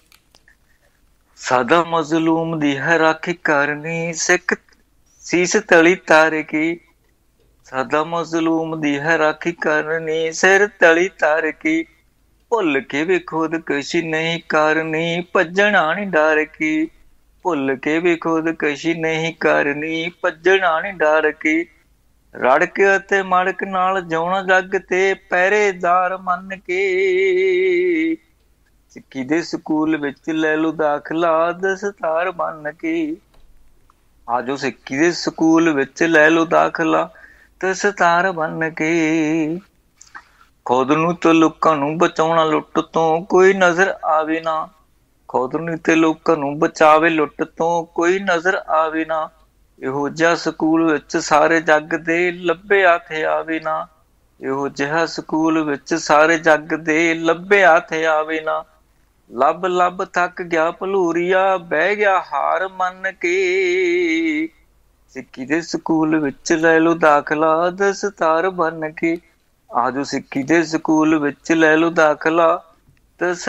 ਸਦਾ ਮਜ਼ਲੂਮ ਦੀ ਹੈ ਰਾਖੀ ਕਰਨੀ, ਸਿੱਖ ਸੀਸ ਤਲੀ ਤਾਰ ਕੇ। ਸਦਾ ਮਜ਼ਲੂਮ ਦੀ ਹੈ ਰਾਖੀ ਕਰਨੀ, ਸਿਰ ਤਲੀ ਤਾਰ ਕੇ। ਭੁੱਲ ਕੇ ਵੀ ਖੁਦਕਸ਼ੀ ਨਹੀਂ ਕਰਨੀ, ਭੱਜਣਾ ਨੀ ਡਰ ਕੇ। ਭੁੱਲ ਕੇ ਵੀ ਖੁਦਕਸ਼ੀ ਨਹੀਂ ਕਰਨੀ, ਭੱਜਣਾ ਨੀ ਡਰ ਕੇ। ਰੜਕ ਅਤੇ ਮੜਕ ਨਾਲ ਜਿਉਣਾ ਜੱਗ ਤੇ, ਪਹਿਰੇਦਾਰ ਮੰਨ ਕੇ। ਸਿੱਖੀ ਦੇ ਸਕੂਲ ਵਿੱਚ ਲੈ ਲਓ ਦਾਖਲਾ, ਦਸਤਾਰ ਬੰਨ ਕੇ ਆਜੋ। ਸਿੱਖੀ ਦੇ ਸਕੂਲ ਵਿੱਚ ਲੈ ਲਓ ਦਾਖਲਾ, ਦਸਤਾਰ ਬੰਨ ਕੇ। ਖੁਦ ਨੂੰ ਤੇ ਲੋਕਾਂ ਨੂੰ ਬਚਾਉਣਾ ਲੁੱਟ ਤੋਂ, ਕੋਈ ਨਜ਼ਰ ਆਵੇ ਨਾ। ਖੁਦ ਨੂੰ ਤੇ ਲੋਕਾਂ ਨੂੰ ਬਚਾਵੇ ਲੁੱਟ ਤੋਂ, ਕੋਈ ਨਜ਼ਰ ਆਵੇ ਨਾ। ਇਹੋ ਜਿਹਾ ਸਕੂਲ ਵਿੱਚ ਸਾਰੇ ਜੱਗ ਦੇ ਲੱਭਿਆ ਤੇ ਆਵੇ ਨਾ। ਇਹੋ ਜਿਹਾ ਸਕੂਲ ਵਿੱਚ ਸਾਰੇ ਜੱਗ ਦੇ ਲੱਭਿਆ ਤੇ ਆਵੇ ਨਾ। ਲੱਭ ਲੱਭ ਥੱਕ ਗਿਆ ਭਲੂਰੀਆ, ਬਹਿ ਗਿਆ ਹਾਰ ਮੰਨ ਕੇ। ਸਿੱਖੀ ਦੇ ਸਕੂਲ ਵਿੱਚ ਲੈ ਲਓ ਦਾਖਲਾ, ਦਸਤਾਰ ਬੰਨ ਕੇ ਆਜੋ। ਸਿੱਖੀ ਦੇ ਸਕੂਲ ਵਿੱਚ ਲੈ ਲਓ ਦਾਖਲਾ,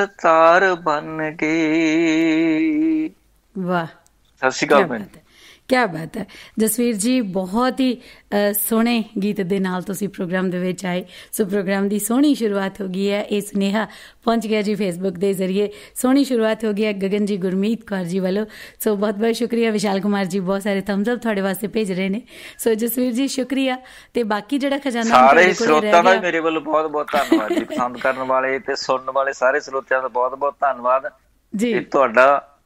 ਦਸਤਾਰ ਬੰਨ ਕੇ। ਵਾਹ, ਸਤਿ ਸ਼੍ਰੀ ਅਕਾਲ ਭੈਣ। ਕਿਆ ਬਾਤ ਹੈ ਜਸਵੀਰ ਜੀ, ਬਹੁਤ ਹੀ ਸੋਹਣੇ ਗੀਤ ਦੇ ਨਾਲ ਤੁਸੀਂ ਪ੍ਰੋਗਰਾਮ ਦੇ ਵਿੱਚ ਆਏ। ਸੋ ਪ੍ਰੋਗਰਾਮ ਦੀ ਸੋਹਣੀ ਸ਼ੁਰੂਆਤ ਹੋ ਗਈ ਹੈ, ਇਹ ਸੁਨੇਹਾ ਪਹੁੰਚ ਗਿਆ ਜੀ ਫੇਸਬੁੱਕ ਦੇ ਜ਼ਰੀਏ। ਸੋਹਣੀ ਸ਼ੁਰੂਆਤ ਹੋ ਗਈ ਹੈ ਗਗਨ ਜੀ ਗੁਰਮੀਤ ਕੌਰ ਜੀ ਵੱਲੋਂ। ਸੋ ਬਹੁਤ ਬਹੁਤ ਸ਼ੁਕਰੀਆ। ਵਿਸ਼ਾਲ ਕੁਮਾਰ ਜੀ ਬਹੁਤ ਸਾਰੇ ਥੰਬਸ ਅਪ ਤੁਹਾਡੇ ਵਾਸਤੇ ਭੇਜ ਰਹੇ ਨੇ। ਸੋ ਜਸਵੀਰ ਜੀ ਸ਼ੁਕਰੀਆ। ਤੇ ਬਾਕੀ ਜਿਹੜਾ ਖਜ਼ਾਨਾ ਸਾਰੇ ਸਰੋਤਿਆਂ ਦਾ ਮੇਰੇ ਵੱਲੋਂ ਬਹੁਤ ਬਹੁਤ ਧੰਨਵਾਦ ਜੀ। ਪਸੰਦ ਕਰਨ ਵਾਲੇ ਤੇ ਸੁਣਨ ਵਾਲੇ ਸਾਰੇ ਸਰੋਤਿਆਂ ਦਾ ਬਹੁਤ ਬਹੁਤ ਧੰਨਵਾਦ ਜੀ ਤੁਹਾਡਾ,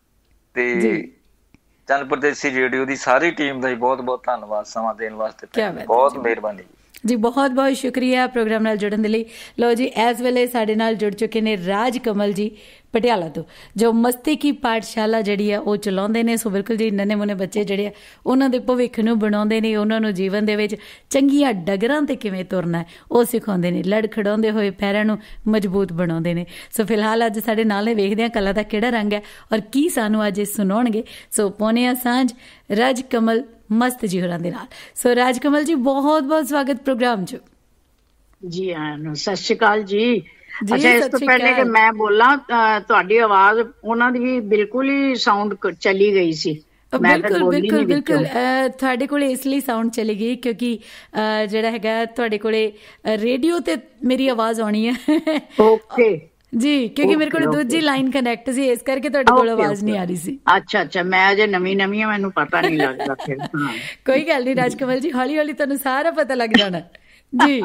ਤੇ ਚੰਨ ਪਰਦੇਸੀ ਰੇਡੀਓ ਦੀ ਸਾਰੀ ਟੀਮ ਦਾ ਹੀ ਬਹੁਤ ਬਹੁਤ ਧੰਨਵਾਦ ਸਮਾਂ ਦੇਣ ਵਾਸਤੇ। ਬਹੁਤ ਮਿਹਰਬਾਨੀ ਜੀ, ਬਹੁਤ ਬਹੁਤ ਸ਼ੁਕਰੀਆ ਪ੍ਰੋਗਰਾਮ ਨਾਲ ਜੁੜਨ ਦੇ ਲਈ। ਲਓ ਜੀ, ਇਸ ਵੇਲੇ ਸਾਡੇ ਨਾਲ ਜੁੜ ਚੁੱਕੇ ਨੇ ਰਾਜ ਕਮਲ ਜੀ ਪਟਿਆਲਾ ਤੋਂ, ਜੋ ਮਸਤੀ ਕੀ ਪਾਠਸ਼ਾਲਾ ਜਿਹੜੀ ਆ ਉਹ ਚਲਾਉਂਦੇ ਨੇ। ਸੋ ਬਿਲਕੁਲ ਜੀ, ਨੰਨੇ ਮੁੰਨੇ ਬੱਚੇ ਜਿਹੜੇ ਆ ਉਹਨਾਂ ਦੇ ਭਵਿੱਖ ਨੂੰ ਬਣਾਉਂਦੇ ਨੇ, ਉਹਨਾਂ ਨੂੰ ਜੀਵਨ ਦੇ ਵਿੱਚ ਚੰਗੀਆਂ ਡਗਰਾਂ 'ਤੇ ਕਿਵੇਂ ਤੁਰਨਾ ਉਹ ਸਿਖਾਉਂਦੇ ਨੇ, ਲੜ ਖੜਾਉਂਦੇ ਹੋਏ ਪੈਰਾਂ ਨੂੰ ਮਜ਼ਬੂਤ ਬਣਾਉਂਦੇ ਨੇ। ਸੋ ਫਿਲਹਾਲ ਅੱਜ ਸਾਡੇ ਨਾਲ ਨੇ, ਵੇਖਦੇ ਹਾਂ ਕਲਾ ਦਾ ਕਿਹੜਾ ਰੰਗ ਹੈ ਔਰ ਕੀ ਸਾਨੂੰ ਅੱਜ ਸੁਣਾਉਣਗੇ। ਸੋ ਪਾਉਂਦੇ ਹਾਂ ਸਾਂਝ ਰਾਜ ਕਮਲ ਮਸਤ ਜੀ ਹੋਰਾਂ ਦੇ ਨਾਲ। ਸੋ ਰਾਜ ਕਮਲ ਜੀ ਬਹੁਤ ਬਹੁਤ ਸਵਾਗਤ ਪ੍ਰੋਗਰਾਮ 'ਚ ਜੀ। ਸਤਿ ਸ਼੍ਰੀ ਅਕਾਲ ਜੀ। ਅੱਛਾ, ਇਸ ਤੋਂ ਪਹਿਲੇ ਕਿ ਮੈਂ ਬੋਲਾਂ, ਤੁਹਾਡੀ ਆਵਾਜ਼ ਉਹਨਾਂ ਦੀ ਵੀ ਬਿਲਕੁਲ ਹੀ ਸਾਊਂਡ ਚਲੀ ਗਈ ਸੀ। ਬਿਲਕੁਲ ਬਿਲਕੁਲ ਬਿਲਕੁਲ ਤੁਹਾਡੇ ਕੋਲੇ ਇਸ ਲਈ ਸਾਊਂਡ ਚਲੀ ਗਈ ਕਿਉਂਕਿ ਜਿਹੜਾ ਹੈਗਾ ਤੁਹਾਡੇ ਕੋਲੇ ਰੇਡੀਓ ਤੇ ਮੇਰੀ ਆਵਾਜ਼ ਆਉਣੀ ਹੈ। ਓਕੇ ਜੀ, ਕਿਉਂਕਿ ਮੇਰੇ ਕੋਲ ਦੂਜੀ ਲਾਈਨ ਕਨੈਕਟ ਸੀ, ਇਸ ਕਰਕੇ ਤੁਹਾਡੇ ਕੋਲ ਆਵਾਜ਼ ਨਹੀਂ ਆ ਰਹੀ ਸੀ। ਅੱਛਾ ਅੱਛਾ, ਮੈਂ ਅਜੇ ਨਵੀਂ ਨਵੀਂ ਆ, ਮੈਨੂੰ ਪਤਾ ਨਹੀਂ ਲੱਗਦਾ। ਫਿਰ ਕੋਈ ਗੱਲ ਨਹੀਂ ਰਾਜ ਕਮਲ ਜੀ, ਹੌਲੀ ਹੌਲੀ ਤੁਹਾਨੂੰ ਸਾਰਾ ਪਤਾ ਲੱਗ ਜਾਣਾ ਜੀ।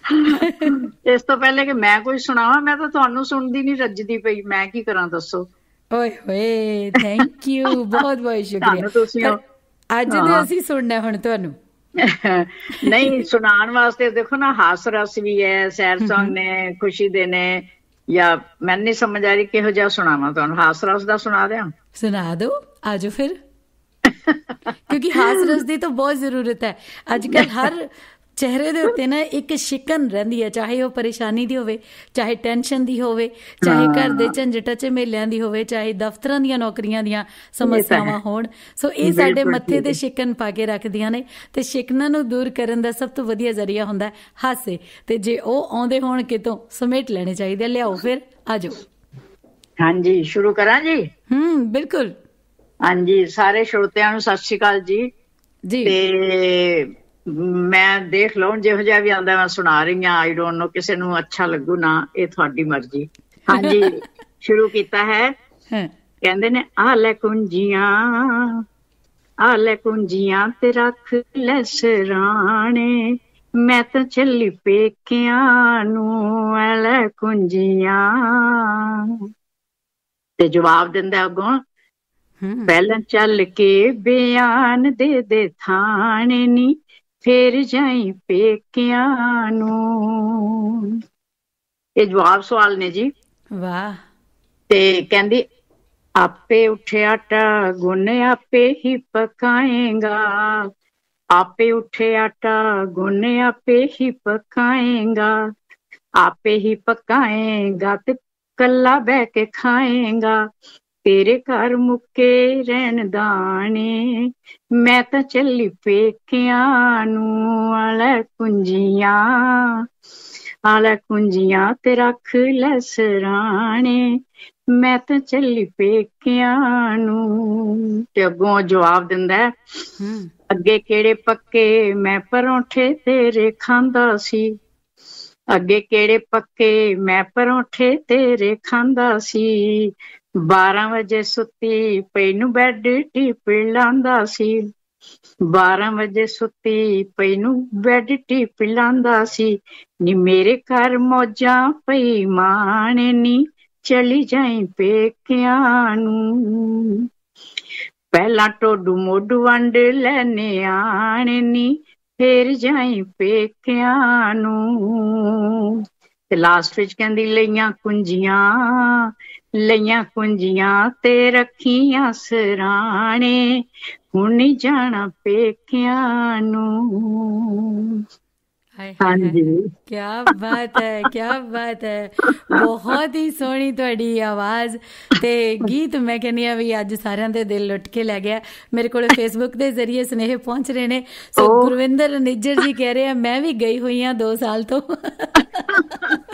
ਇਸ ਤੋਂ ਪਹਿਲੇ ਕਿ ਮੈਂ ਕੋਈ ਸੁਣਾਵਾਂ, ਮੈਂ ਤਾਂ ਤੁਹਾਨੂੰ ਸੁਣਦੀ ਨਹੀਂ ਰੱਜਦੀ ਪਈ, ਮੈਂ ਕੀ ਕਰਾਂ ਦੱਸੋ। ਓਏ ਹੋਏ, ਥੈਂਕ ਯੂ, ਬਹੁਤ ਬਹੁਤ ਸ਼ੁਕਰੀਆ। ਅੱਜ ਦੇ ਅਸੀਂ ਸੁਣਨਾ ਹੁਣ ਤੁਹਾਨੂੰ ਨਹੀਂ ਸੁਣਾਉਣ ਵਾਸਤੇ। ਦੇਖੋ ਨਾ, ਹਾਸ ਰਸ ਵੀ ਹੈ, ਸੈਡ ਸੌਂਗ ਨੇ, ਖੁਸ਼ੀ ਦੇ ਨੇ, ਜਾਂ ਮੈਨੂੰ ਨਹੀਂ ਸਮਝ ਆ ਰਹੀ ਕਿਹੋ ਜਿਹਾ ਸੁਣਾਵਾਂ ਤੁਹਾਨੂੰ। ਹਾਸ ਰਸ ਦਾ ਸੁਣਾ ਦਿਆਂ? ਸੁਣਾ ਦਿਓ, ਆ ਜਾਓ ਫਿਰ, ਕਿਉਂਕਿ ਹਾਸ ਰਸ ਦੀ ਤਾਂ ਬਹੁਤ ਜ਼ਰੂਰਤ ਹੈ ਅੱਜ ਕੱਲ੍ਹ। ਹਰ ਚਿਹਰੇ ਦੇ ਉੱਤੇ ਨਾ ਇੱਕ ਸ਼ਿਕਨ ਰਹਿੰਦੀ ਹੈ, ਚਾਹੇ ਉਹ ਪਰੇਸ਼ਾਨੀ ਦੀ ਹੋਵੇ, ਚਾਹੇ ਟੈਨਸ਼ਨ ਦੀ ਹੋਵੇ, ਚਾਹੇ ਘਰ ਦੇ ਝੰਜਟਾਂ ਝਮੇਲਿਆਂ ਦੀ ਹੋਵੇ, ਚਾਹੇ ਦਫ਼ਤਰਾਂ ਦੀਆਂ ਨੌਕਰੀਆਂ ਦੀਆਂ ਸਮੱਸਿਆਵਾਂ ਹੋਣ। ਸੋ ਇਹ ਸਾਡੇ ਮੱਥੇ ਤੇ ਸ਼ਿਕਨ ਪਾ ਕੇ ਰੱਖਦੀਆਂ ਨੇ, ਤੇ ਸ਼ਿਕਨਾਂ ਨੂੰ ਦੂਰ ਕਰਨ ਦਾ ਸਭ ਤੋਂ ਵਧੀਆ ਜ਼ਰੀਆ ਹੁੰਦਾ ਹਾਸੇ। ਤੇ ਜੇ ਉਹ ਆਉਂਦੇ ਹੋਣ ਕਿਤੋਂ, ਸਮੇਟ ਲੈਣੇ ਚਾਹੀਦੇ। ਲਿਆਓ ਫਿਰ, ਆ ਜਾਓ। ਹਾਂਜੀ, ਸ਼ੁਰੂ ਕਰਾਂ ਜੀ? ਹਮ ਬਿਲਕੁਲ। ਹਾਂਜੀ, ਸਾਰੇ ਸਰੋਤਿਆਂ ਨੂੰ ਸਤਿ ਸ਼੍ਰੀ ਅਕਾਲ ਜੀ ਜੀ। ਤੇ ਮੈਂ ਦੇਖ ਲਓ ਜਿਹੋ ਜਿਹਾ ਵੀ ਆਉਂਦਾ ਮੈਂ ਸੁਣਾ ਰਹੀ ਹਾਂ। ਆਈ ਡੋਂਟ ਨੋ ਕਿਸੇ ਨੂੰ ਅੱਛਾ ਲੱਗੂ ਨਾ, ਇਹ ਤੁਹਾਡੀ ਮਰਜ਼ੀ। ਹਾਂਜੀ, ਸ਼ੁਰੂ ਕੀਤਾ ਹੈ। ਕਹਿੰਦੇ ਨੇ, ਆ ਲੈ ਕੁੰਜੀਆਂ, ਆ ਲੈ ਕੁੰਜੀਆਂ ਤੇ ਰੱਖ ਲੈ ਸਰਾਣੇ, ਮੈਂ ਤਾਂ ਚੱਲੀ ਪੇਕਿਆਂ ਨੂੰ, ਆ ਲੈ ਕੁੰਜੀਆਂ। ਤੇ ਜਵਾਬ ਦਿੰਦਾ ਅੱਗੋਂ, ਪਹਿਲਾਂ ਚੱਲ ਕੇ ਬਿਆਨ ਦੇ ਦੇ ਥਾਣੇ ਨੀ, ਫੇਰ ਜਾਈ ਪੇਕਿਆਂ ਨੂੰ। ਇਹ ਜਵਾਬ ਸਵਾਲ ਨੇ ਜੀ। ਵਾਹ। ਤੇ ਕਹਿੰਦੀ, ਆਪੇ ਉੱਠੇ ਆਟਾ ਗੁੰਨ ਆਪੇ ਹੀ ਪਕਾਏਗਾ, ਆਪੇ ਉੱਠੇ ਆਟਾ ਗੁੰਨ ਆਪੇ ਹੀ ਪਕਾਏਗਾ, ਆਪੇ ਹੀ ਪਕਾਏਗਾ ਤੇ ਕੱਲਾ ਬਹਿ ਕੇ ਖਾਏਗਾ, ਤੇਰੇ ਘਰ ਮੁੱਕੇ ਰਹਿਣ ਦਾਣੇ, ਮੈਂ ਤਾਂ ਚੱਲੀ ਪੇਕਿਆਂ ਨੂੰ, ਆਲੇ ਕੁੰਜੀਆਂ, ਆਲੇ ਕੁੰਜੀਆਂ ਤੇ ਰੱਖ ਲੈ ਸਰਾਣੇ, ਮੈਂ ਤਾਂ ਚੱਲੀ ਪੇਕਿਆਂ ਨੂੰ। ਤੇ ਅੱਗੋਂ ਜਵਾਬ ਦਿੰਦਾ, ਅੱਗੇ ਕਿਹੜੇ ਪੱਕੇ ਮੈਂ ਪਰੌਂਠੇ ਤੇਰੇ ਖਾਂਦਾ ਸੀ, ਅੱਗੇ ਕਿਹੜੇ ਪੱਕੇ ਮੈਂ ਪਰੌਂਠੇ ਤੇਰੇ ਖਾਂਦਾ ਸੀ, ਬਾਰਾਂ ਵਜੇ ਸੁੱਤੀ ਪਈ ਨੂੰ ਬੈੱਡ ਟੀਪ ਲਾਂਦਾ ਸੀ, ਬਾਰਾਂ ਵਜੇ ਸੁੱਤੀ ਪਈ ਨੂੰ ਬੈੱਡ ਟੀਪ ਲਾਂਦਾ ਸੀ, ਨੀ ਮੇਰੇ ਘਰ ਮੌਜਾਂ ਪਈ ਮਾਣੇ ਨੀ, ਚਲੀ ਜਾਈ ਪੇਕਿਆਂ ਨੂੰ। ਪਹਿਲਾਂ ਟੋਡੂ ਮੋਡੂ ਵੰਡ ਲੈਨੇ ਆਣੇ ਨੀ, ਫੇਰ ਜਾਈ ਪੇਕਿਆਂ ਨੂੰ। ਤੇ ਲਾਸਟ ਵਿੱਚ ਕਹਿੰਦੀ, ਲਈਆਂ ਕੁੰਜੀਆਂ, ਲਈਆਂ ਕੁੰਜੀਆਂ ਤੇ ਰੱਖੀਆਂ ਸਰਾਣੇ, ਹੁਣ ਨੀ ਜਾਣਾ ਪੇਕਿਆਂ ਨੂੰ। ਹਾਂਜੀ, ਕਿਆ ਬਾਤ ਹੈ, ਕਿਆ ਬਾਤ ਹੈ। ਬਹੁਤ ਹੀ ਸੋਹਣੀ ਤੁਹਾਡੀ ਆਵਾਜ਼ ਤੇ ਗੀਤ। ਮੈਂ ਕਹਿੰਦੀ ਹਾਂ ਵੀ ਅੱਜ ਸਾਰਿਆਂ ਦੇ ਦਿਲ ਲੁੱਟ ਕੇ ਲੈ ਗਿਆ। ਮੇਰੇ ਕੋਲ ਫੇਸਬੁੱਕ ਦੇ ਜ਼ਰੀਏ ਸੁਨੇਹੇ ਪਹੁੰਚ ਰਹੇ ਨੇ। ਸੋ ਗੁਰਵਿੰਦਰ ਨਿੱਜਰ ਜੀ ਕਹਿ ਰਹੇ ਆ, ਮੈਂ ਵੀ ਗਈ ਹੋਈ ਹਾਂ ਦੋ ਸਾਲ ਤੋਂ।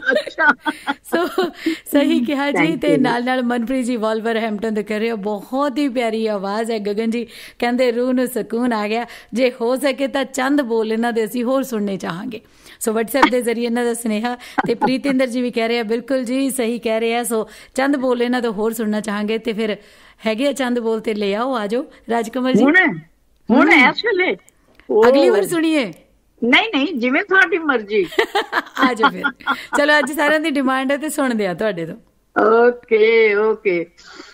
ਸੋ ਸਹੀ ਕਿਹਾ ਜੀ। ਤੇ ਨਾਲ ਨਾਲ ਮਨਪ੍ਰੀਤ ਜੀ ਵੋਲਵਰਹੈਂਪਟਨ ਤੋਂ ਕਰ ਰਹੇ ਹੋ, ਬਹੁਤ ਹੀ ਪਿਆਰੀ ਆਵਾਜ਼ ਹੈ। ਗਗਨ ਜੀ ਕਹਿੰਦੇ ਰੂਹ ਨੂੰ ਸਕੂਨ ਆ ਗਿਆ, ਜੇ ਹੋ ਸਕੇ ਤਾਂ ਚੰਦ ਬੋਲ ਇਹਨਾਂ ਦੇ ਅਸੀਂ ਹੋਰ ਸੁਣਨੇ ਚਾਹਾਂਗੇ। ਸੋ ਵਟਸਐਪ ਦੇ ਜ਼ਰੀਏ ਇਹਨਾਂ ਦਾ ਸੁਨੇਹਾ। ਤੇ ਪ੍ਰੀਤਿੰਦਰ ਜੀ ਵੀ ਕਹਿ ਰਹੇ ਆ, ਬਿਲਕੁਲ ਜੀ ਸਹੀ ਕਹਿ ਰਹੇ ਆ। ਸੋ ਚੰਦ ਬੋਲ ਇਹਨਾਂ ਤੋਂ ਹੋਰ ਸੁਣਨਾ ਚਾਹਾਂਗੇ। ਤੇ ਫਿਰ ਹੈਗੇ ਆ ਚੰਦ ਬੋਲ ਤੇ ਲੈ ਆਓ, ਆ ਜਾਓ ਰਾਜਕਮਲ ਜੀ। ਹੁਣ ਹੁਣ ਇਸ ਵੇਲੇ ਅਗਲੀ ਵਾਰ ਸੁਣੀਏ। ਨਹੀਂ ਨਹੀਂ, ਜਿਵੇਂ ਤੁਹਾਡੀ ਮਰਜ਼ੀ। ਆ ਜਾਓ ਫਿਰ। ਚਲੋ ਅੱਜ ਸਾਰਿਆਂ ਦੀ ਡਿਮਾਂਡ ਹੈ ਤੇ ਸੁਣਦੇ ਆ ਤੁਹਾਡੇ ਤੋਂ। Okay okay.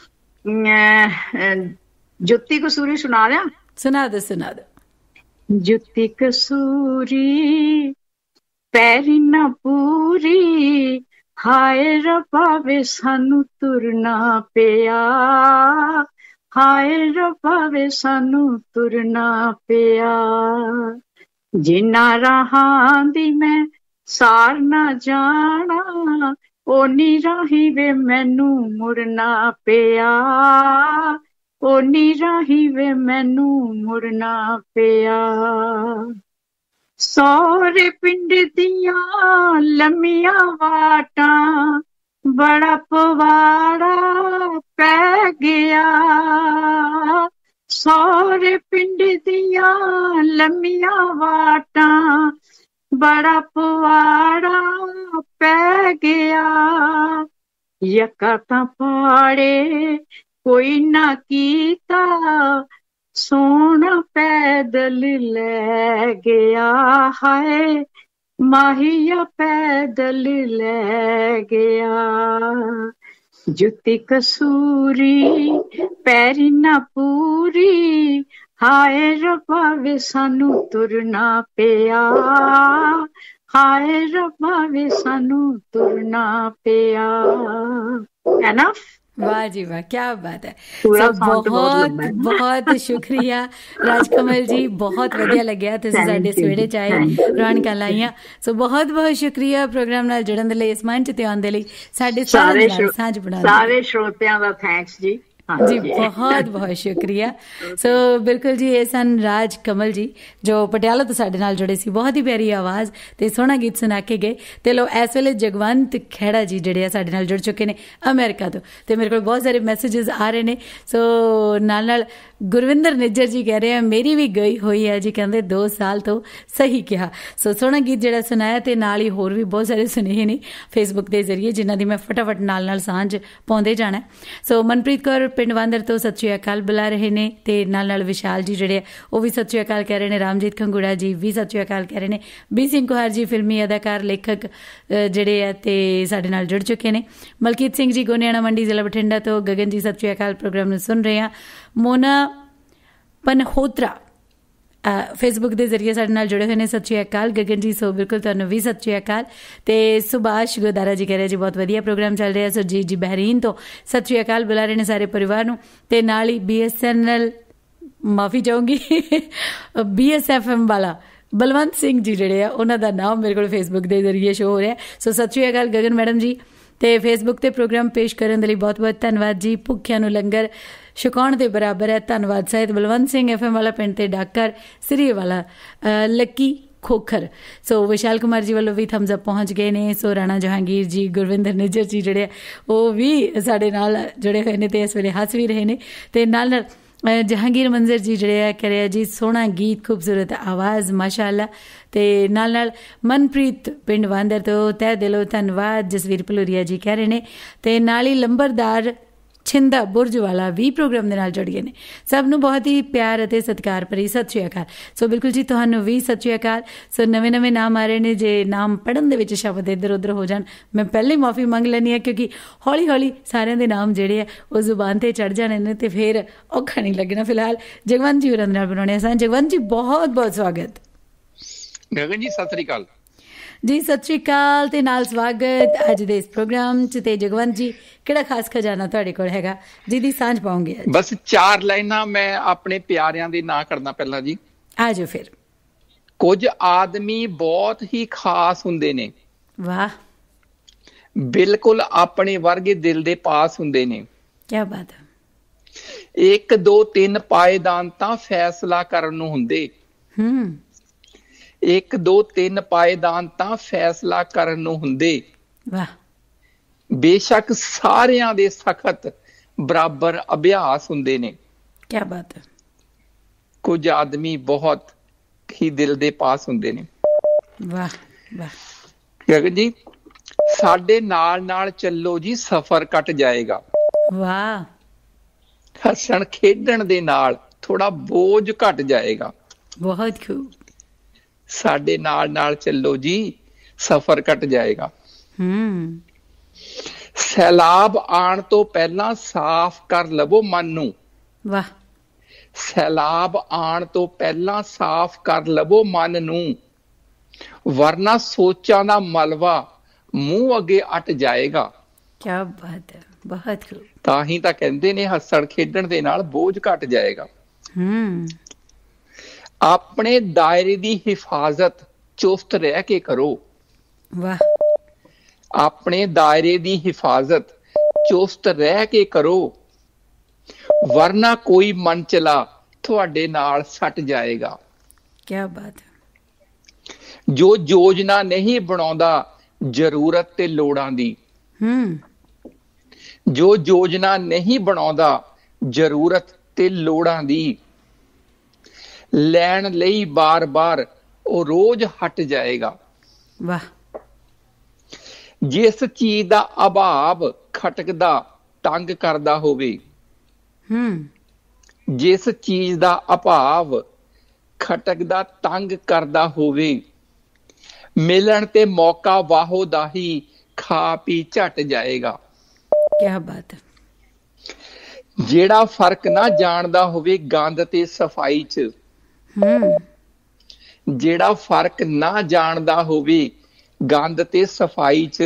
ਜੁੱਤੀ ਕਸੂਰੀ ਸੁਣਾ ਦਿਆਂ? ਸੁਣਾ ਦੋ ਸੁਣਾ ਦੋ। ਜੁੱਤੀ ਕਸੂਰੀ ਪੈਰੀ ਨਾ ਪੂਰੀ, ਹਾਏ ਰੱਬਾ ਵੇ ਸਾਨੂੰ ਤੁਰਨਾ ਪਿਆ, ਹਾਏ ਰੱਬਾ ਵੇ ਸਾਨੂੰ ਤੁਰਨਾ ਪਿਆ। ਜਿਨ੍ਹਾਂ ਰਾਹਾਂ ਦੀ ਮੈਂ ਸਾਰ ਨਾ ਜਾਣਾ, ਓਨੀ ਰਾਹੀ ਵੇ ਮੈਨੂੰ ਮੁੜਨਾ ਪਿਆ, ਓਨੀ ਰਾਹੀ ਵੇ ਮੈਨੂੰ ਮੁੜਨਾ ਪਿਆ। ਸਹੁਰੇ ਪਿੰਡ ਦੀਆਂ ਲੰਮੀਆਂ ਵਾਟਾਂ, ਬੜਾ ਪਵਾੜਾ ਪੈ ਗਿਆ। ਸਹੁਰੇ ਪਿੰਡ ਦੀਆਂ ਲੰਮੀਆਂ ਵਾਟਾਂ, ਬੜਾ ਪਵਾੜਾ ਪੈ ਗਿਆ। ਯਕਾ ਤਾਂ ਪਾੜੇ ਕੋਈ ਨਾ ਕੀਤਾ, ਸੋਹਣਾ ਪੈਦਲ ਲੈ ਗਿਆ, ਹਾਏ ਮਾਹੀਆ ਪੈਦਲ ਲੈ ਗਿਆ। ਜੁੱਤੀ ਕਸੂਰੀ ਪੈਰੀ ਨਾ ਪੂਰੀ, ਹਾਏ ਰੱਬਾ ਵੇ ਸਾਨੂੰ ਤੁਰਨਾ ਪਿਆ, ਹਾਏ ਰੱਬਾ ਵੇ ਸਾਨੂੰ ਤੁਰਨਾ ਪਿਆ। ਐਨਫ। ਵਾਹ ਜੀ ਵਾਹ, ਕਿਆ ਬਾਤ ਹੈ। ਬਹੁਤ ਬਹੁਤ ਸ਼ੁਕਰੀਆ ਰਾਜਕਮਲ ਜੀ, ਬਹੁਤ ਵਧੀਆ ਲੱਗਿਆ ਤੁਸੀਂ ਸਾਡੇ ਸਵੇੜੇ ਚ ਆਏ, ਰੌਣਕਾਂ ਲਾਈਆਂ। ਸੋ ਬਹੁਤ ਬਹੁਤ ਸ਼ੁਕਰੀਆ ਪ੍ਰੋਗਰਾਮ ਨਾਲ ਜੁੜਨ ਦੇ ਲਈ, ਇਸ ਮੰਚ ਤੇ ਆਉਣ ਦੇ ਲਈ, ਸਾਡੇ ਸਾਰੇ ਸਾਂਝ ਬਣਾਉਣ, ਸਾਰੇ ਸਰੋਤਿਆਂ ਦਾ ਥੈਂਕਸ ਜੀ ਜੀ, ਬਹੁਤ ਬਹੁਤ ਸ਼ੁਕਰੀਆ। ਸੋ ਬਿਲਕੁਲ ਜੀ, ਇਹ ਸਨ ਰਾਜ ਕਮਲ ਜੀ ਜੋ ਪਟਿਆਲਾ ਤੋਂ ਸਾਡੇ ਨਾਲ ਜੁੜੇ ਸੀ। ਬਹੁਤ ਹੀ ਪਿਆਰੀ ਆਵਾਜ਼ ਤੇ ਸੋਹਣਾ ਗੀਤ ਸੁਣਾ ਕੇ ਗਏ। ਤੇ ਲੋ ਇਸ ਵੇਲੇ ਜਗਵੰਤ ਖੇੜਾ ਜੀ ਜਿਹੜੇ ਆ ਸਾਡੇ ਨਾਲ ਜੁੜ ਚੁੱਕੇ ਨੇ ਅਮਰੀਕਾ ਤੋਂ, ਤੇ ਮੇਰੇ ਕੋਲ ਬਹੁਤ ਸਾਰੇ ਮੈਸੇजेस ਆ ਰਹੇ ਨੇ। ਸੋ ਨਾਲ ਨਾਲ ਗੁਰਵਿੰਦਰ ਨਿੱਜਰ ਜੀ ਕਹਿ ਰਹੇ ਆ ਮੇਰੀ ਵੀ ਗਈ ਹੋਈ ਹੈ ਜੀ, ਕਹਿੰਦੇ ਦੋ ਸਾਲ ਤੋਂ। ਸਹੀ ਕਿਹਾ। ਸੋ ਸੋਹਣਾ ਗੀਤ ਜਿਹੜਾ ਸੁਣਾਇਆ, ਤੇ ਨਾਲ ਹੀ ਹੋਰ ਵੀ ਬਹੁਤ ਸਾਰੇ ਸੁਨੇਹੇ ਨੇ ਫੇਸਬੁੱਕ ਦੇ ਜ਼ਰੀਏ ਜਿਨ੍ਹਾਂ ਦੀ ਮੈਂ ਫਟਾਫਟ ਨਾਲ ਨਾਲ ਸਾਂਝ ਪਾਉਂਦੇ ਜਾਣਾ। ਸੋ ਮਨਪ੍ਰੀਤ ਕੌਰ ਪਿੰਡ ਵਾਂਦਰ ਤੋਂ ਸਤਿ ਸ਼੍ਰੀ ਅਕਾਲ ਬੁਲਾ ਰਹੇ ਨੇ, ਤੇ ਨਾਲ ਨਾਲ ਵਿਸ਼ਾਲ ਜੀ ਜਿਹੜੇ ਆ ਉਹ ਵੀ ਸਤਿ ਸ਼੍ਰੀ ਅਕਾਲ ਕਹਿ ਰਹੇ ਨੇ। ਰਾਮਜੀਤ ਖੰਗੂੜਾ ਜੀ ਵੀ ਸਤਿ ਸ਼੍ਰੀ ਅਕਾਲ ਕਹਿ ਰਹੇ ਨੇ। ਬੀ ਸਿੰਘ ਕੁਹਾਰ ਜੀ ਫਿਲਮੀ ਅਦਾਕਾਰ ਲੇਖਕ ਜਿਹੜੇ ਆ ਤੇ ਸਾਡੇ ਨਾਲ ਜੁੜ ਚੁੱਕੇ ਨੇ। ਮਲਕੀਤ ਸਿੰਘ ਜੀ ਗੋਨਿਆਣਾ ਮੰਡੀ ਜ਼ਿਲ੍ਹਾ ਬਠਿੰਡਾ ਤੋਂ। ਗਗਨ ਜੀ ਸਤਿ ਸ਼੍ਰੀ ਅਕਾਲ, ਪ੍ਰੋਗਰਾਮ ਨੂੰ ਸੁਣ ਰਹੇ ਹਾਂ। ਮੋਨਾ ਪਨਹੋਤਰਾ ਫੇਸਬੁੱਕ ਦੇ ਜ਼ਰੀਏ ਸਾਡੇ ਨਾਲ ਜੁੜੇ ਹੋਏ ਨੇ, ਸਤਿ ਸ਼੍ਰੀ ਅਕਾਲ ਗਗਨ ਜੀ। ਸੋ ਬਿਲਕੁਲ ਤੁਹਾਨੂੰ ਵੀ ਸਤਿ ਸ਼੍ਰੀ ਅਕਾਲ। ਤੇ ਸੁਭਾਸ਼ ਗੋਦਾਰਾ ਜੀ ਕਹਿ ਰਹੇ ਜੀ ਬਹੁਤ ਵਧੀਆ ਪ੍ਰੋਗਰਾਮ ਚੱਲ ਰਿਹਾ। ਸੁਰਜੀਤ ਜੀ ਬਹਿਰੀਨ ਤੋਂ ਸਤਿ ਸ਼੍ਰੀ ਅਕਾਲ ਬੁਲਾ ਰਹੇ ਨੇ ਸਾਰੇ ਪਰਿਵਾਰ ਨੂੰ। ਤੇ ਨਾਲ ਹੀ ਬੀ ਐਸ ਐਨ ਐਲ ਮਾਫੀ ਚਾਹੂੰਗੀ ਬੀ ਐਸ ਐਫ ਐਮ ਵਾਲਾ ਬਲਵੰਤ ਸਿੰਘ ਜੀ ਜਿਹੜੇ ਆ ਉਹਨਾਂ ਦਾ ਨਾਮ ਮੇਰੇ ਕੋਲ ਫੇਸਬੁੱਕ ਦੇ ਜ਼ਰੀਏ ਸ਼ੋ ਹੋ ਰਿਹਾ। ਸੋ ਸਤਿ ਸ਼੍ਰੀ ਅਕਾਲ ਗਗਨ ਮੈਡਮ ਜੀ। ਤੇ ਫੇਸਬੁੱਕ ਤੇ ਪ੍ਰੋਗਰਾਮ ਪੇਸ਼ ਕਰਨ ਦੇ ਲਈ ਬਹੁਤ ਬਹੁਤ ਧੰਨਵਾਦ ਜੀ। ਭੁੱਖਿਆਂ ਨੂੰ ਲੰਗਰ ਛਕਾਉਣ ਦੇ ਬਰਾਬਰ ਹੈ, ਧੰਨਵਾਦ ਸਾਹਿਤ ਬਲਵੰਤ ਸਿੰਘ ਐਫ ਐਮ ਵਾਲਾ ਪਿੰਡ ਤੇ ਡਾਕਰ ਸ੍ਰੀ ਵਾਲਾ ਲੱਕੀ ਖੋਖਰ। ਸੋ ਵਿਸ਼ਾਲ ਕੁਮਾਰ ਜੀ ਵੱਲੋਂ ਵੀ ਥੰਬਸ ਅਪ ਪਹੁੰਚ ਗਏ ਨੇ। ਸੋ ਰਾਣਾ ਜਹਾਂਗੀਰ ਜੀ, ਗੁਰਵਿੰਦਰ ਨਿੱਜਰ ਜੀ ਜਿਹੜੇ ਉਹ ਵੀ ਸਾਡੇ ਨਾਲ ਜੁੜੇ ਹੋਏ ਨੇ ਤੇ ਇਸ ਵੇਲੇ ਹੱਸ ਵੀ ਰਹੇ ਨੇ। ਤੇ ਨਾਲ ਨਾਲ ਜਹਾਂਗੀਰ ਮੰਜ਼ਰ ਜੀ ਜਿਹੜੇ ਆ ਕਹਿ ਰਹੇ ਜੀ ਸੋਹਣਾ ਗੀਤ, ਖੂਬਸੂਰਤ ਆਵਾਜ਼, ਮਾਸ਼ਾ ਅੱਲਾ। ਤੇ ਨਾਲ ਨਾਲ ਮਨਪ੍ਰੀਤ ਪਿੰਡ ਵਾਂਦਰ ਤੋਂ ਤਹਿ ਦਿਲੋਂ ਧੰਨਵਾਦ। ਜਸਵੀਰ ਭਲੂਰੀਆ ਜੀ ਕਹਿ ਰਹੇ ਨੇ। ਤੇ ਨਾਲ ਹੀ ਲੰਬਰਦਾਰ ਛਿੰਦਾ ਬੁਰਜ ਵਾਲਾ ਵੀ ਪ੍ਰੋਗਰਾਮ ਦੇ ਨਾਲ ਜੁੜ ਗਏ ਨੇ। ਸਭ ਨੂੰ ਬਹੁਤ ਹੀ ਪਿਆਰ ਅਤੇ ਸਤਿਕਾਰ ਭਰੀ ਸਤਿ ਸ਼੍ਰੀ ਅਕਾਲ। ਸੋ ਬਿਲਕੁਲ ਜੀ ਤੁਹਾਨੂੰ ਵੀ ਸਤਿ ਸ਼੍ਰੀ ਅਕਾਲ। ਸੋ ਨਵੇਂ ਨਵੇਂ ਨਾਮ ਆ ਰਹੇ ਨੇ, ਜੇ ਨਾਮ ਪੜ੍ਹਨ ਦੇ ਵਿੱਚ ਸ਼ਬਦ ਇੱਧਰ ਉੱਧਰ ਹੋ ਜਾਣ ਮੈਂ ਪਹਿਲੇ ਹੀ ਮਾਫੀ ਮੰਗ ਲੈਂਦੀ ਹਾਂ, ਕਿਉਂਕਿ ਹੌਲੀ ਹੌਲੀ ਸਾਰਿਆਂ ਦੇ ਨਾਮ ਜਿਹੜੇ ਆ ਉਹ ਜ਼ੁਬਾਨ 'ਤੇ ਚੜ੍ਹ ਜਾਣੇ ਨੇ ਤੇ ਫਿਰ ਔਖਾ ਨਹੀਂ ਲੱਗਣਾ। ਫਿਲਹਾਲ ਜਗਵੰਤ ਜੀ ਹੋਰਾਂ ਦੇ ਨਾਲ ਬਣਾਉਣੇ ਸਨ। ਜਗਵੰਤ ਜੀ ਬਹੁਤ ਬਹੁਤ ਸਵਾਗਤ। ਗਗਨ ਜੀ ਸਤਿ ਸ਼੍ਰੀ ਅਕਾਲ ਜੀ। ਸਤਿ ਸ਼੍ਰੀ ਅਕਾਲ ਤੇ ਨਾਲ ਸਵਾਗਤ ਅੱਜ ਦੇ ਇਸ ਪ੍ਰੋਗਰਾਮ 'ਚ। ਤੇ ਜਗਵੰਤ ਜੀ ਕਿਹੜਾ ਖਾਸ ਖਜ਼ਾਨਾ ਤੁਹਾਡੇ ਕੋਲ ਹੈਗਾ ਜਿਹਦੀ ਸਾਂਝ ਪਾਉਂਗੇ? ਬਸ ਚਾਰ ਲਾਈਨਾਂ ਮੈਂ ਆਪਣੇ ਪਿਆਰਿਆਂ ਦੇ ਨਾਂ ਕਰਨਾ ਪਹਿਲਾਂ ਜੀ। ਆ ਜਾਓ ਫਿਰ। ਕੁਝ ਆਦਮੀ ਬਹੁਤ ਹੀ ਖਾਸ ਹੁੰਦੇ ਨੇ। ਵਾਹ। ਬਿਲਕੁਲ ਆਪਣੇ ਵਰਗੇ ਦਿਲ ਦੇ ਪਾਸ ਹੁੰਦੇ ਨੇ। ਕੀ ਬਾਤ ਹੈ। ਇੱਕ ਦੋ ਤਿੰਨ ਪਾਏਦਾਨ ਤਾਂ ਫੈਸਲਾ ਕਰਨ ਨੂੰ ਹੁੰਦੇ। ਹੂੰ। ਇੱਕ ਦੋ ਤਿੰਨ ਪਾਏਦਾਨ ਤਾਂ ਫੈਸਲਾ ਕਰਨ ਨੂੰ ਹੁੰਦੇ। ਵਾਹ। ਬੇਸ਼ੱਕ ਸਾਰਿਆਂ ਦੇ ਸਖਤ ਬਰਾਬਰ ਅਭਿਆਸ ਹੁੰਦੇ ਨੇ। ਕੀ ਬਾਤ ਹੈ। ਕੁਝ ਆਦਮੀ ਬਹੁਤ ਹੀ ਦਿਲ ਦੇ ਪਾਸ ਹੁੰਦੇ ਨੇ। ਵਾਹ ਵਾਹ। ਗਗਨ ਜੀ, ਸਾਡੇ ਨਾਲ ਨਾਲ ਚੱਲੋ ਜੀ, ਸਫ਼ਰ ਕੱਟ ਜਾਏਗਾ। ਵਾਹ। ਹੱਸਣ ਖੇਡਣ ਦੇ ਨਾਲ ਥੋੜਾ ਬੋਝ ਘਟ ਜਾਏਗਾ। ਬਹੁਤ ਖੂਬ। ਸਾਡੇ ਨਾਲ ਨਾਲ ਚੱਲੋ ਜੀ, ਸਫ਼ਰ ਕੱਟ ਜਾਏਗਾ। ਹੂੰ। ਸੈਲਾਬ ਆਉਣ ਤੋਂ ਪਹਿਲਾਂ ਸਾਫ਼ ਕਰ ਲਵੋ ਮਨ ਨੂੰ। ਵਾਹ। ਸੈਲਾਬ ਆਉਣ ਤੋਂ ਪਹਿਲਾਂ ਸਾਫ਼ ਕਰ ਲਵੋ ਮਨ ਨੂੰ, ਵਰਨਾ ਸੋਚਾਂ ਦਾ ਮਲਬਾ ਮੂੰਹ ਅੱਗੇ ਅਟ ਜਾਏਗਾ। ਕੀ ਬਾਤ ਹੈ, ਬਹੁਤ ਖੂਬ। ਤਾਂ ਹੀ ਤਾਂ ਕਹਿੰਦੇ ਨੇ ਹੱਸਣ ਖੇਡਣ ਦੇ ਨਾਲ ਬੋਝ ਘਟ ਜਾਏਗਾ। ਹੂੰ। ਆਪਣੇ ਦਾਇਰੇ ਦੀ ਹਿਫਾਜ਼ਤ ਚੁਸਤ ਰਹਿ ਕੇ ਕਰੋ। ਵਾਹ। ਆਪਣੇ ਦਾਇਰੇ ਦੀ ਹਿਫਾਜ਼ਤ ਚੁਸਤ ਰਹਿ ਕੇ ਕਰੋ, ਵਰਨਾ ਕੋਈ ਮਨ ਚਲਾ ਤੁਹਾਡੇ ਨਾਲ ਸੱਟ ਜਾਏਗਾ। ਕੀ ਬਾਤ ਹੈ। ਜੋ ਯੋਜਨਾ ਨਹੀਂ ਬਣਾਉਂਦਾ ਜ਼ਰੂਰਤ ਤੇ ਲੋੜਾਂ ਦੀ। ਹੂੰ। ਜੋ ਯੋਜਨਾ ਨਹੀਂ ਬਣਾਉਂਦਾ ਜ਼ਰੂਰਤ ਤੇ ਲੋੜਾਂ ਦੀ, ਲੈਣ ਲਈ ਬਾਰ-ਬਾਰ ਉਹ ਰੋਜ਼ ਹਟ ਜਾਏਗਾ। ਵਾਹ। ਜਿਸ ਚੀਜ਼ ਦਾ ਅਭਾਵ ਖਟਕਦਾ ਤੰਗ ਕਰਦਾ ਹੋਵੇ, ਹੂੰ, ਜਿਸ ਚੀਜ਼ ਦਾ ਅਭਾਵ ਖਟਕਦਾ ਤੰਗ ਕਰਦਾ ਹੋਵੇ, ਮਿਲਣ ਤੇ ਮੌਕਾ ਵਾਹੋ ਦਾ ਹੀ ਖਾ ਪੀ ਝਟ ਜਾਏਗਾ। ਕੀ ਬਾਤ ਹੈ। ਜਿਹੜਾ ਫਰਕ ਨਾ ਜਾਣਦਾ ਹੋਵੇ ਗੰਦ ਤੇ ਸਫਾਈ ਚ, ਹੂੰ, ਜਿਹੜਾ ਫਰਕ ਨਾ ਜਾਣਦਾ ਹੋਵੇ ਗੰਦ ਤੇ ਸਫਾਈ ਚ,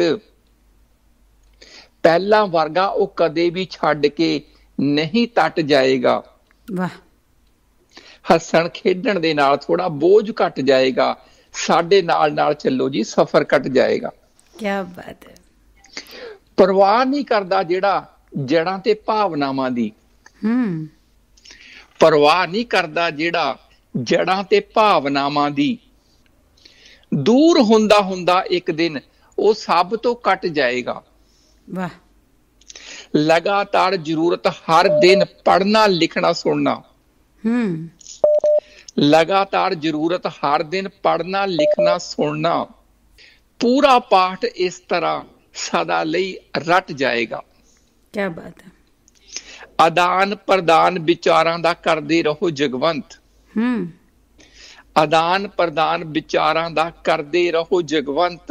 ਪਹਿਲਾਂ ਵਰਗਾ ਉਹ ਕਦੇ ਵੀ ਛੱਡ ਕੇ ਨਹੀਂ ਟੱਟ ਜਾਏਗਾ। ਵਾਹ। ਹੱਸਣ ਖੇਡਣ ਦੇ ਨਾਲ ਥੋੜਾ ਬੋਝ ਘਟ ਜਾਏਗਾ। ਸਾਡੇ ਨਾਲ ਨਾਲ ਚੱਲੋ ਜੀ, ਸਫ਼ਰ ਕੱਟ ਜਾਏਗਾ। ਕੀ ਬਾਤ ਹੈ। ਪਰਵਾਹ ਨਹੀਂ ਕਰਦਾ ਜਿਹੜਾ ਜੜਾਂ ਤੇ ਭਾਵਨਾਵਾਂ ਦੀ। ਹੂੰ। ਪਰਵਾਹ ਨਹੀਂ ਕਰਦਾ ਜਿਹੜਾ ਜੜਾਂ ਤੇ ਭਾਵਨਾਵਾਂ ਦੀ, ਦੂਰ ਹੁੰਦਾ ਹੁੰਦਾ ਇੱਕ ਦਿਨ ਉਹ ਸਭ ਤੋਂ ਕੱਟ ਜਾਏਗਾ। ਵਾਹ। ਲਗਾਤਾਰ ਜ਼ਰੂਰਤ ਹਰ ਦਿਨ ਪੜ੍ਹਨਾ ਲਿਖਣਾ ਸੁਣਨਾ। ਹੂੰ। ਲਗਾਤਾਰ ਜ਼ਰੂਰਤ ਹਰ ਦਿਨ ਪੜ੍ਹਨਾ ਲਿਖਣਾ ਸੁਣਨਾ, ਪੂਰਾ ਪਾਠ ਇਸ ਤਰ੍ਹਾਂ ਸਦਾ ਲਈ ਰਟ ਜਾਏਗਾ। ਕੀ ਬਾਤ ਹੈ। ਆਦਾਨ ਪ੍ਰਦਾਨ ਵਿਚਾਰਾਂ ਦਾ ਕਰਦੇ ਰਹੋ ਜਗਵੰਤ। ਹੂੰ। ਆਦਾਨ ਪ੍ਰਦਾਨ ਵਿਚਾਰਾਂ ਦਾ ਕਰਦੇ ਰਹੋ ਜਗਵੰਤ,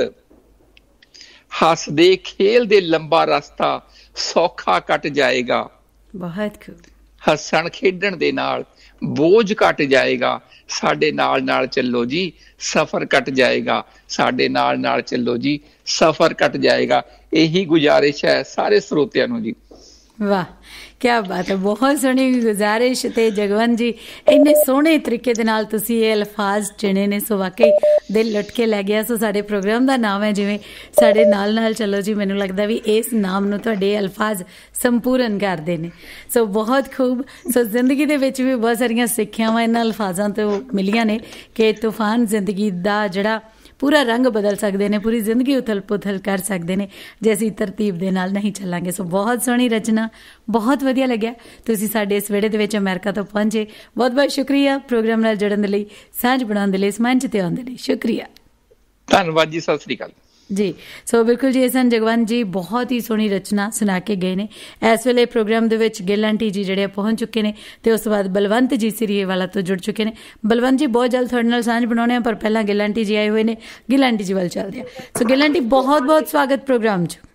ਹੱਸਦੇ ਖੇਲਦੇ ਲੰਬਾ ਰਸਤਾ ਸੌਖਾ ਕੱਟ ਜਾਏਗਾ। ਬਹੁਤ ਖੂਬ। ਹੱਸਣ ਖੇਡਣ ਦੇ ਨਾਲ ਬੋਝ ਘਟ ਜਾਏਗਾ। ਸਾਡੇ ਨਾਲ ਨਾਲ ਚੱਲੋ ਜੀ, ਸਫ਼ਰ ਕੱਟ ਜਾਏਗਾ। ਸਾਡੇ ਨਾਲ ਨਾਲ ਚੱਲੋ ਜੀ, ਸਫ਼ਰ ਕੱਟ ਜਾਏਗਾ। ਇਹੀ ਗੁਜ਼ਾਰਿਸ਼ ਹੈ ਸਾਰੇ ਸਰੋਤਿਆਂ ਨੂੰ ਜੀ। ਵਾਹ, ਕੀ ਬਾਤ ਹੈ। ਬਹੁਤ ਸੋਹਣੀ ਗੁਜ਼ਾਰਿਸ਼। ਤੇ ਜਗਵੰਤ ਜੀ, ਇੰਨੇ ਸੋਹਣੇ ਤਰੀਕੇ ਦੇ ਨਾਲ ਤੁਸੀਂ ਇਹ ਅਲਫਾਜ਼ ਚੁਣੇ ਨੇ, ਸੋ ਵਾਕਈ ਦਿਲ ਲੁੱਟ ਕੇ ਲੈ ਗਿਆ। ਸੋ ਸਾਡੇ ਪ੍ਰੋਗਰਾਮ ਦਾ ਨਾਮ ਹੈ ਜਿਵੇਂ ਸਾਡੇ ਨਾਲ ਨਾਲ ਚੱਲੋ ਜੀ, ਮੈਨੂੰ ਲੱਗਦਾ ਵੀ ਇਸ ਨਾਮ ਨੂੰ ਤੁਹਾਡੇ ਅਲਫਾਜ਼ ਸੰਪੂਰਨ ਕਰਦੇ ਨੇ। ਸੋ ਬਹੁਤ ਖੂਬ। ਸੋ ਜ਼ਿੰਦਗੀ ਦੇ ਵਿੱਚ ਵੀ ਬਹੁਤ ਸਾਰੀਆਂ ਸਿੱਖਿਆਵਾਂ ਇਹਨਾਂ ਅਲਫਾਜ਼ਾਂ ਤੋਂ ਮਿਲੀਆਂ ਨੇ ਕਿ ਤੂਫਾਨ ਜ਼ਿੰਦਗੀ ਦਾ ਜਿਹੜਾ ਪੂਰਾ ਰੰਗ ਬਦਲ ਸਕਦੇ ਨੇ, ਪੂਰੀ ਜ਼ਿੰਦਗੀ ਉਥਲ ਪੁਥਲ ਕਰ ਸਕਦੇ ਨੇ ਜੇ ਅਸੀਂ ਤਰਤੀਬ ਦੇ ਨਾਲ ਨਹੀਂ ਚੱਲਾਂਗੇ। ਸੋ ਬਹੁਤ ਸੋਹਣੀ ਰਚਨਾ, ਬਹੁਤ ਵਧੀਆ ਲੱਗਿਆ ਤੁਸੀਂ ਸਾਡੇ ਇਸ ਵਿਹੜੇ ਦੇ ਵਿੱਚ ਅਮਰੀਕਾ ਤੋਂ ਪਹੁੰਚੇ। ਬਹੁਤ ਬਹੁਤ ਸ਼ੁਕਰੀਆ ਪ੍ਰੋਗਰਾਮ ਨਾਲ ਜੁੜਨ ਦੇ ਲਈ, ਸਾਂਝ ਬਣਾਉਣ ਦੇ ਲਈ, ਇਸ ਮੰਚ ਤੇ ਆਉਣ ਦੇ ਲਈ ਸ਼ੁਕਰੀਆ। ਧੰਨਵਾਦ ਜੀ, ਸਤਿ ਸ੍ਰੀ ਅਕਾਲ ਜੀ। ਸੋ ਬਿਲਕੁਲ ਜੀ, ਸਨ ਜਗਵੰਤ ਜੀ ਬਹੁਤ ਹੀ ਸੋਹਣੀ ਰਚਨਾ ਸੁਣਾ ਕੇ ਗਏ ਨੇ। ਇਸ ਵੇਲੇ ਪ੍ਰੋਗਰਾਮ ਦੇ ਵਿੱਚ ਗਿੱਲ ਆਂਟੀ ਜੀ ਜਿਹੜੇ ਪਹੁੰਚ ਚੁੱਕੇ ਨੇ ਤੇ ਉਸ ਤੋਂ ਬਾਅਦ ਬਲਵੰਤ ਜੀ ਸਿਰੀਏ ਵਾਲਾ ਤੋਂ ਜੁੜ ਚੁੱਕੇ ਨੇ। ਬਲਵੰਤ ਜੀ ਬਹੁਤ ਜਲਦ ਤੁਹਾਡੇ ਨਾਲ ਸਾਂਝ ਬਣਾਉਣੇ ਆ, ਪਰ ਪਹਿਲਾਂ ਗਿੱਲ ਆਂਟੀ ਜੀ ਆਏ ਹੋਏ ਨੇ। ਗਿੱਲ ਆਂਟੀ ਜੀ ਵੱਲ ਚੱਲਦੇ ਆ। ਸੋ ਗਿੱਲ ਆਂਟੀ, ਬਹੁਤ ਬਹੁਤ ਸਵਾਗਤ ਪ੍ਰੋਗਰਾਮ 'ਚ।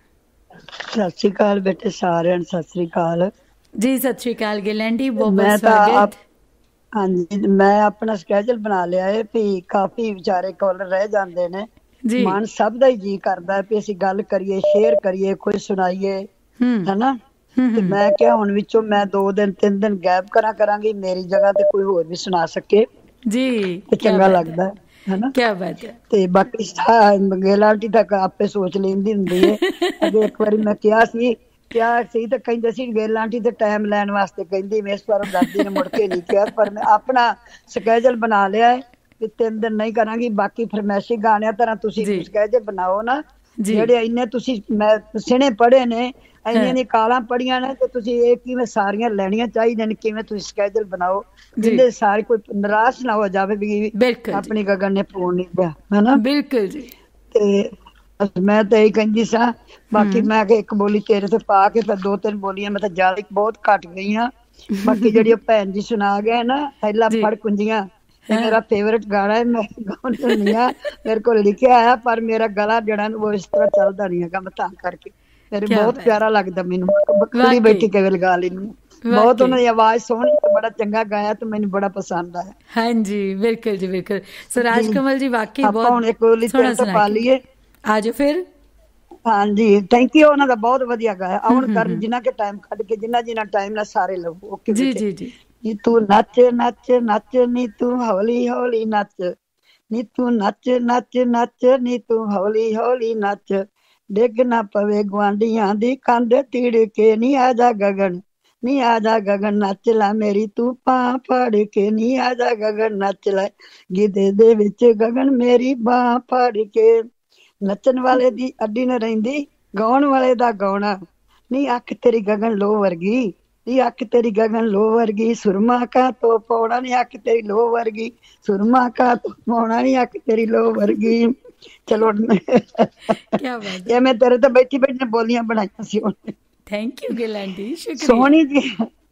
ਸਤਿ ਸ੍ਰੀ ਅਕਾਲ ਬੇਟੇ ਸਾਰਿਆਂ ਨੂੰ, ਸਤਿ ਸ੍ਰੀ ਅਕਾਲ ਜੀ। ਸਤਿ ਸ੍ਰੀ ਅਕਾਲ ਗਿੱਲ ਆਂਟੀ, ਬਹੁਤ ਬਹੁਤ ਸਵਾਗਤ। ਹਾਂਜੀ, ਮੈਂ ਆਪਣਾ ਸਕੈਜੂਲ ਬਣਾ ਲਿਆ ਹੈ ਵੀ ਕਾਫੀ ਵਿਚਾਰੇ ਕਾਲਰ ਰਹਿ ਜਾਂਦੇ ਨੇ। ਮਨ ਸਭ ਦਾ ਹੀ ਜੀ ਕਰਦਾ ਵੀ ਅਸੀਂ ਗੱਲ ਕਰੀਏ, ਸ਼ੇਅਰ ਕਰੀਏ, ਕੋਈ ਸੁਣਾਈਏ, ਹਨਾ। ਤੇ ਮੈਂ ਕਿਹਾ ਹੁਣ ਵਿੱਚੋਂ ਮੈਂ ਦੋ ਦਿਨ ਤਿੰਨ ਦਿਨ ਗੈਪ ਕਰਾਂ ਕਰਾਂਗੀ, ਮੇਰੀ ਜਗ੍ਹਾ ਤੇ ਕੋਈ ਹੋਰ ਵੀ ਸੁਣਾ ਸਕੇ ਜੀ, ਤੇ ਚੰਗਾ ਲੱਗਦਾ ਹਨਾ। ਕੀ ਬਾਤ ਹੈ। ਤੇ ਬਾਕੀ ਗਿੱਲ ਆਂਟੀ ਤੱਕ ਆਪੇ ਸੋਚ ਲੈਂਦੀ ਹੁੰਦੀ ਹੈ। ਅੱਗੇ ਇੱਕ ਵਾਰੀ ਮੈਂ ਕਿਹਾ ਸੀ ਕਿਹਾ ਸੀ ਤਾਂ ਕਹਿੰਦੇ ਸੀ ਗਿੱਲ ਆਂਟੀ ਤੇ ਟਾਈਮ ਲੈਣ ਵਾਸਤੇ ਕਹਿੰਦੀ, ਮੈਂ ਇਸ ਵਾਰ ਦਾਦੀ ਨੇ ਮੁੜ ਕੇ ਨਹੀਂ ਕਿਹਾ, ਪਰ ਮੈਂ ਆਪਣਾ ਸਕੈਜੂਲ ਬਣਾ ਲਿਆ ਹੈ ਵੀ ਤਿੰਨ ਦਿਨ ਨਹੀਂ ਕਰਾਂਗੀ। ਬਾਕੀ ਫਰਮੈਸ਼ੀ ਗਾਣਿਆਂ ਤਰ੍ਹਾਂ ਤੁਸੀਂ ਸਕੈਜੂਲ ਬਣਾਓ ਨਾ, ਜਿਹੜੇ ਇੰਨੇ ਤੁਸੀਂ ਮੈਂ ਸਿਣੇ ਪੜ੍ਹੇ ਨੇ, ਇੰਨੀਆਂ ਦੀਆਂ ਕਾਲਾਂ ਪੜ੍ਹੀਆਂ ਨੇ, ਤੇ ਤੁਸੀਂ ਇਹ ਕਿਵੇਂ ਸਾਰੀਆਂ ਲੈਣੀਆਂ ਚਾਹੀਦੀਆਂ ਨੇ, ਕਿਵੇਂ ਤੁਸੀਂ ਸਕੈਜੂਲ ਬਣਾਓ ਜਿਹਦੇ ਸਾਰੇ ਕੋਈ ਨਿਰਾਸ਼ ਨਾ ਹੋ ਜਾਵੇ ਵੀ ਆਪਣੀ ਗਗਨ ਨੇ ਫੋਨ ਨਹੀਂ ਪਿਆ, ਹਨਾ। ਬਿਲਕੁਲ ਜੀ। ਤੇ ਮੈਂ ਤਾਂ ਇਹ ਕਹਿੰਦੀ ਸਾਂ, ਬਾਕੀ ਮੈਂ ਕਿ ਇੱਕ ਬੋਲੀ ਤੇਰੇ ਤੇ ਪਾ ਕੇ ਫਿਰ ਦੋ ਤਿੰਨ ਬੋਲੀਆਂ ਮੈਂ ਤਾਂ ਜ਼ਿਆਦਾ ਬਹੁਤ ਘੱਟ ਗਈਆਂ। ਬਾਕੀ ਜਿਹੜੀ ਉਹ ਭੈਣ ਜੀ ਸੁਣਾ ਗਏ ਨਾ, ਪਹਿਲਾ ਫੜ ਕੁੰਜੀਆਂ, ਇਹ ਮੇਰਾ ਫੇਵਰਟ ਗਾਣਾ ਹੈ, ਮੈਂ ਗਾਉਂਦੀ ਹੁੰਦੀ ਹਾਂ, ਮੇਰੇ ਕੋਲ ਲਿਖਿਆ ਹੈ, ਪਰ ਮੇਰਾ ਗਲਾ ਜਿਹੜਾ ਉਹ ਇਸ ਤਰ੍ਹਾਂ ਚੱਲਦਾ ਨਹੀਂ ਹੈਗਾ, ਮੈਂ ਤਾਂ ਕਰਕੇ ਮੇਰੇ ਬਹੁਤ ਪਿਆਰਾ ਲੱਗਦਾ ਮੈਨੂੰ, ਬੱਕਰੀ ਬੈਠੀ ਕੇਵਲ ਗਾ ਲੈਂਦੀ, ਬਹੁਤ ਉਹਨਾਂ ਦੀ ਆਵਾਜ਼ ਸੋਹਣੀ ਤੇ ਬੜਾ ਚੰਗਾ ਗਾਇਆ ਤੇ ਮੈਨੂੰ ਬੜਾ ਪਸੰਦ ਆਇਆ। ਹਾਂਜੀ ਬਿਲਕੁਲ ਜੀ ਬਿਲਕੁਲ। ਸੋ ਰਾਜ ਕਮਲ ਜੀ ਵਾਕਈ ਬਹੁਤ ਹੁਣ ਇੱਕ ਬੋਲੀ ਤੇਰੇ ਤੇ ਪਾ ਲਈਏ, ਆਜੋ ਫਿਰ। ਹਾਂਜੀ ਥੈਂਕ ਯੂ, ਉਹਨਾਂ ਦਾ ਬਹੁਤ ਵਧੀਆ ਗਾਇਆ। ਆਉਣ ਕਰਨ ਜਿੰਨਾ ਕੇ ਟਾਈਮ ਕੱਢ ਕੇ, ਜਿੰਨਾ ਜਿੰਨਾ ਟਾਈਮ ਨਾਲ ਸਾਰੇ ਲਵੋ। ਓਕੇ ਜੀ ਜੀ ਜੀ। ਨੀ ਤੂੰ ਨੱਚ ਨੱਚ ਨੱਚ, ਨੀ ਤੂੰ ਹੌਲੀ ਹੌਲੀ ਨੱਚ, ਨੀ ਤੂੰ ਨੱਚ ਨੱਚ ਨੱਚ, ਨੀ ਤੂੰ ਹੌਲੀ ਹੌਲੀ ਨੱਚ, ਡਿੱਗ ਨਾ ਪਵੇ ਗੁਆਂਢੀਆਂ ਦੀ ਕੰਧ ਤੀੜ ਕੇ, ਨੀ ਆ ਜਾ ਗਗਨ, ਨੀ ਆ ਜਾ ਗਗਨ ਨੱਚ ਲੈ ਮੇਰੀ ਤੂੰ ਬਾਂਹ ਫੜ ਕੇ, ਨੀ ਆ ਜਾ ਗਗਨ ਨੱਚ ਲੈ ਗਿੱਧੇ ਦੇ ਵਿੱਚ ਗਗਨ ਮੇਰੀ ਬਾਂਹ ਫੜ ਕੇ। ਨੱਚਣ ਵਾਲੇ ਦੀ ਅੱਡੀ ਨਾ ਰਹਿੰਦੀ, ਗਾਉਣ ਵਾਲੇ ਦਾ ਗਾਉਣਾ, ਨੀ ਅੱਖ ਤੇਰੀ ਗਗਨ ਲੋ ਵਰਗੀ, ਨੀ ਅੱਖ ਤੇਰੀ ਗਗਨ ਲੋ ਵਰਗੀ, ਸੁਰਮਾ ਕਾ ਤੋਂ ਪਾਉਣਾ, ਨੀ ਅੱਖ ਤੇਰੀ ਲੋ ਵਰਗੀ, ਸੁਰਮਾ ਕਾ ਤੋਂ ਪਾਉਣਾ, ਨੀ ਅੱਖ ਤੇਰੀ ਲੋ ਵਰਗੀ। ਚਲੋ ਇਹ ਮੈਂ ਤੇਰੇ ਤੋਂ ਬੈਠੀ ਬੈਠੀ ਬੋਲੀਆਂ ਬਣਾਈਆਂ ਸੀ ਹੁਣ। ਥੈਂਕ ਯੂ ਗਿੱਲ ਆਂਟੀ, ਸ਼ੁਕਰੀਆ। ਸੋਹਣੀ ਜੀ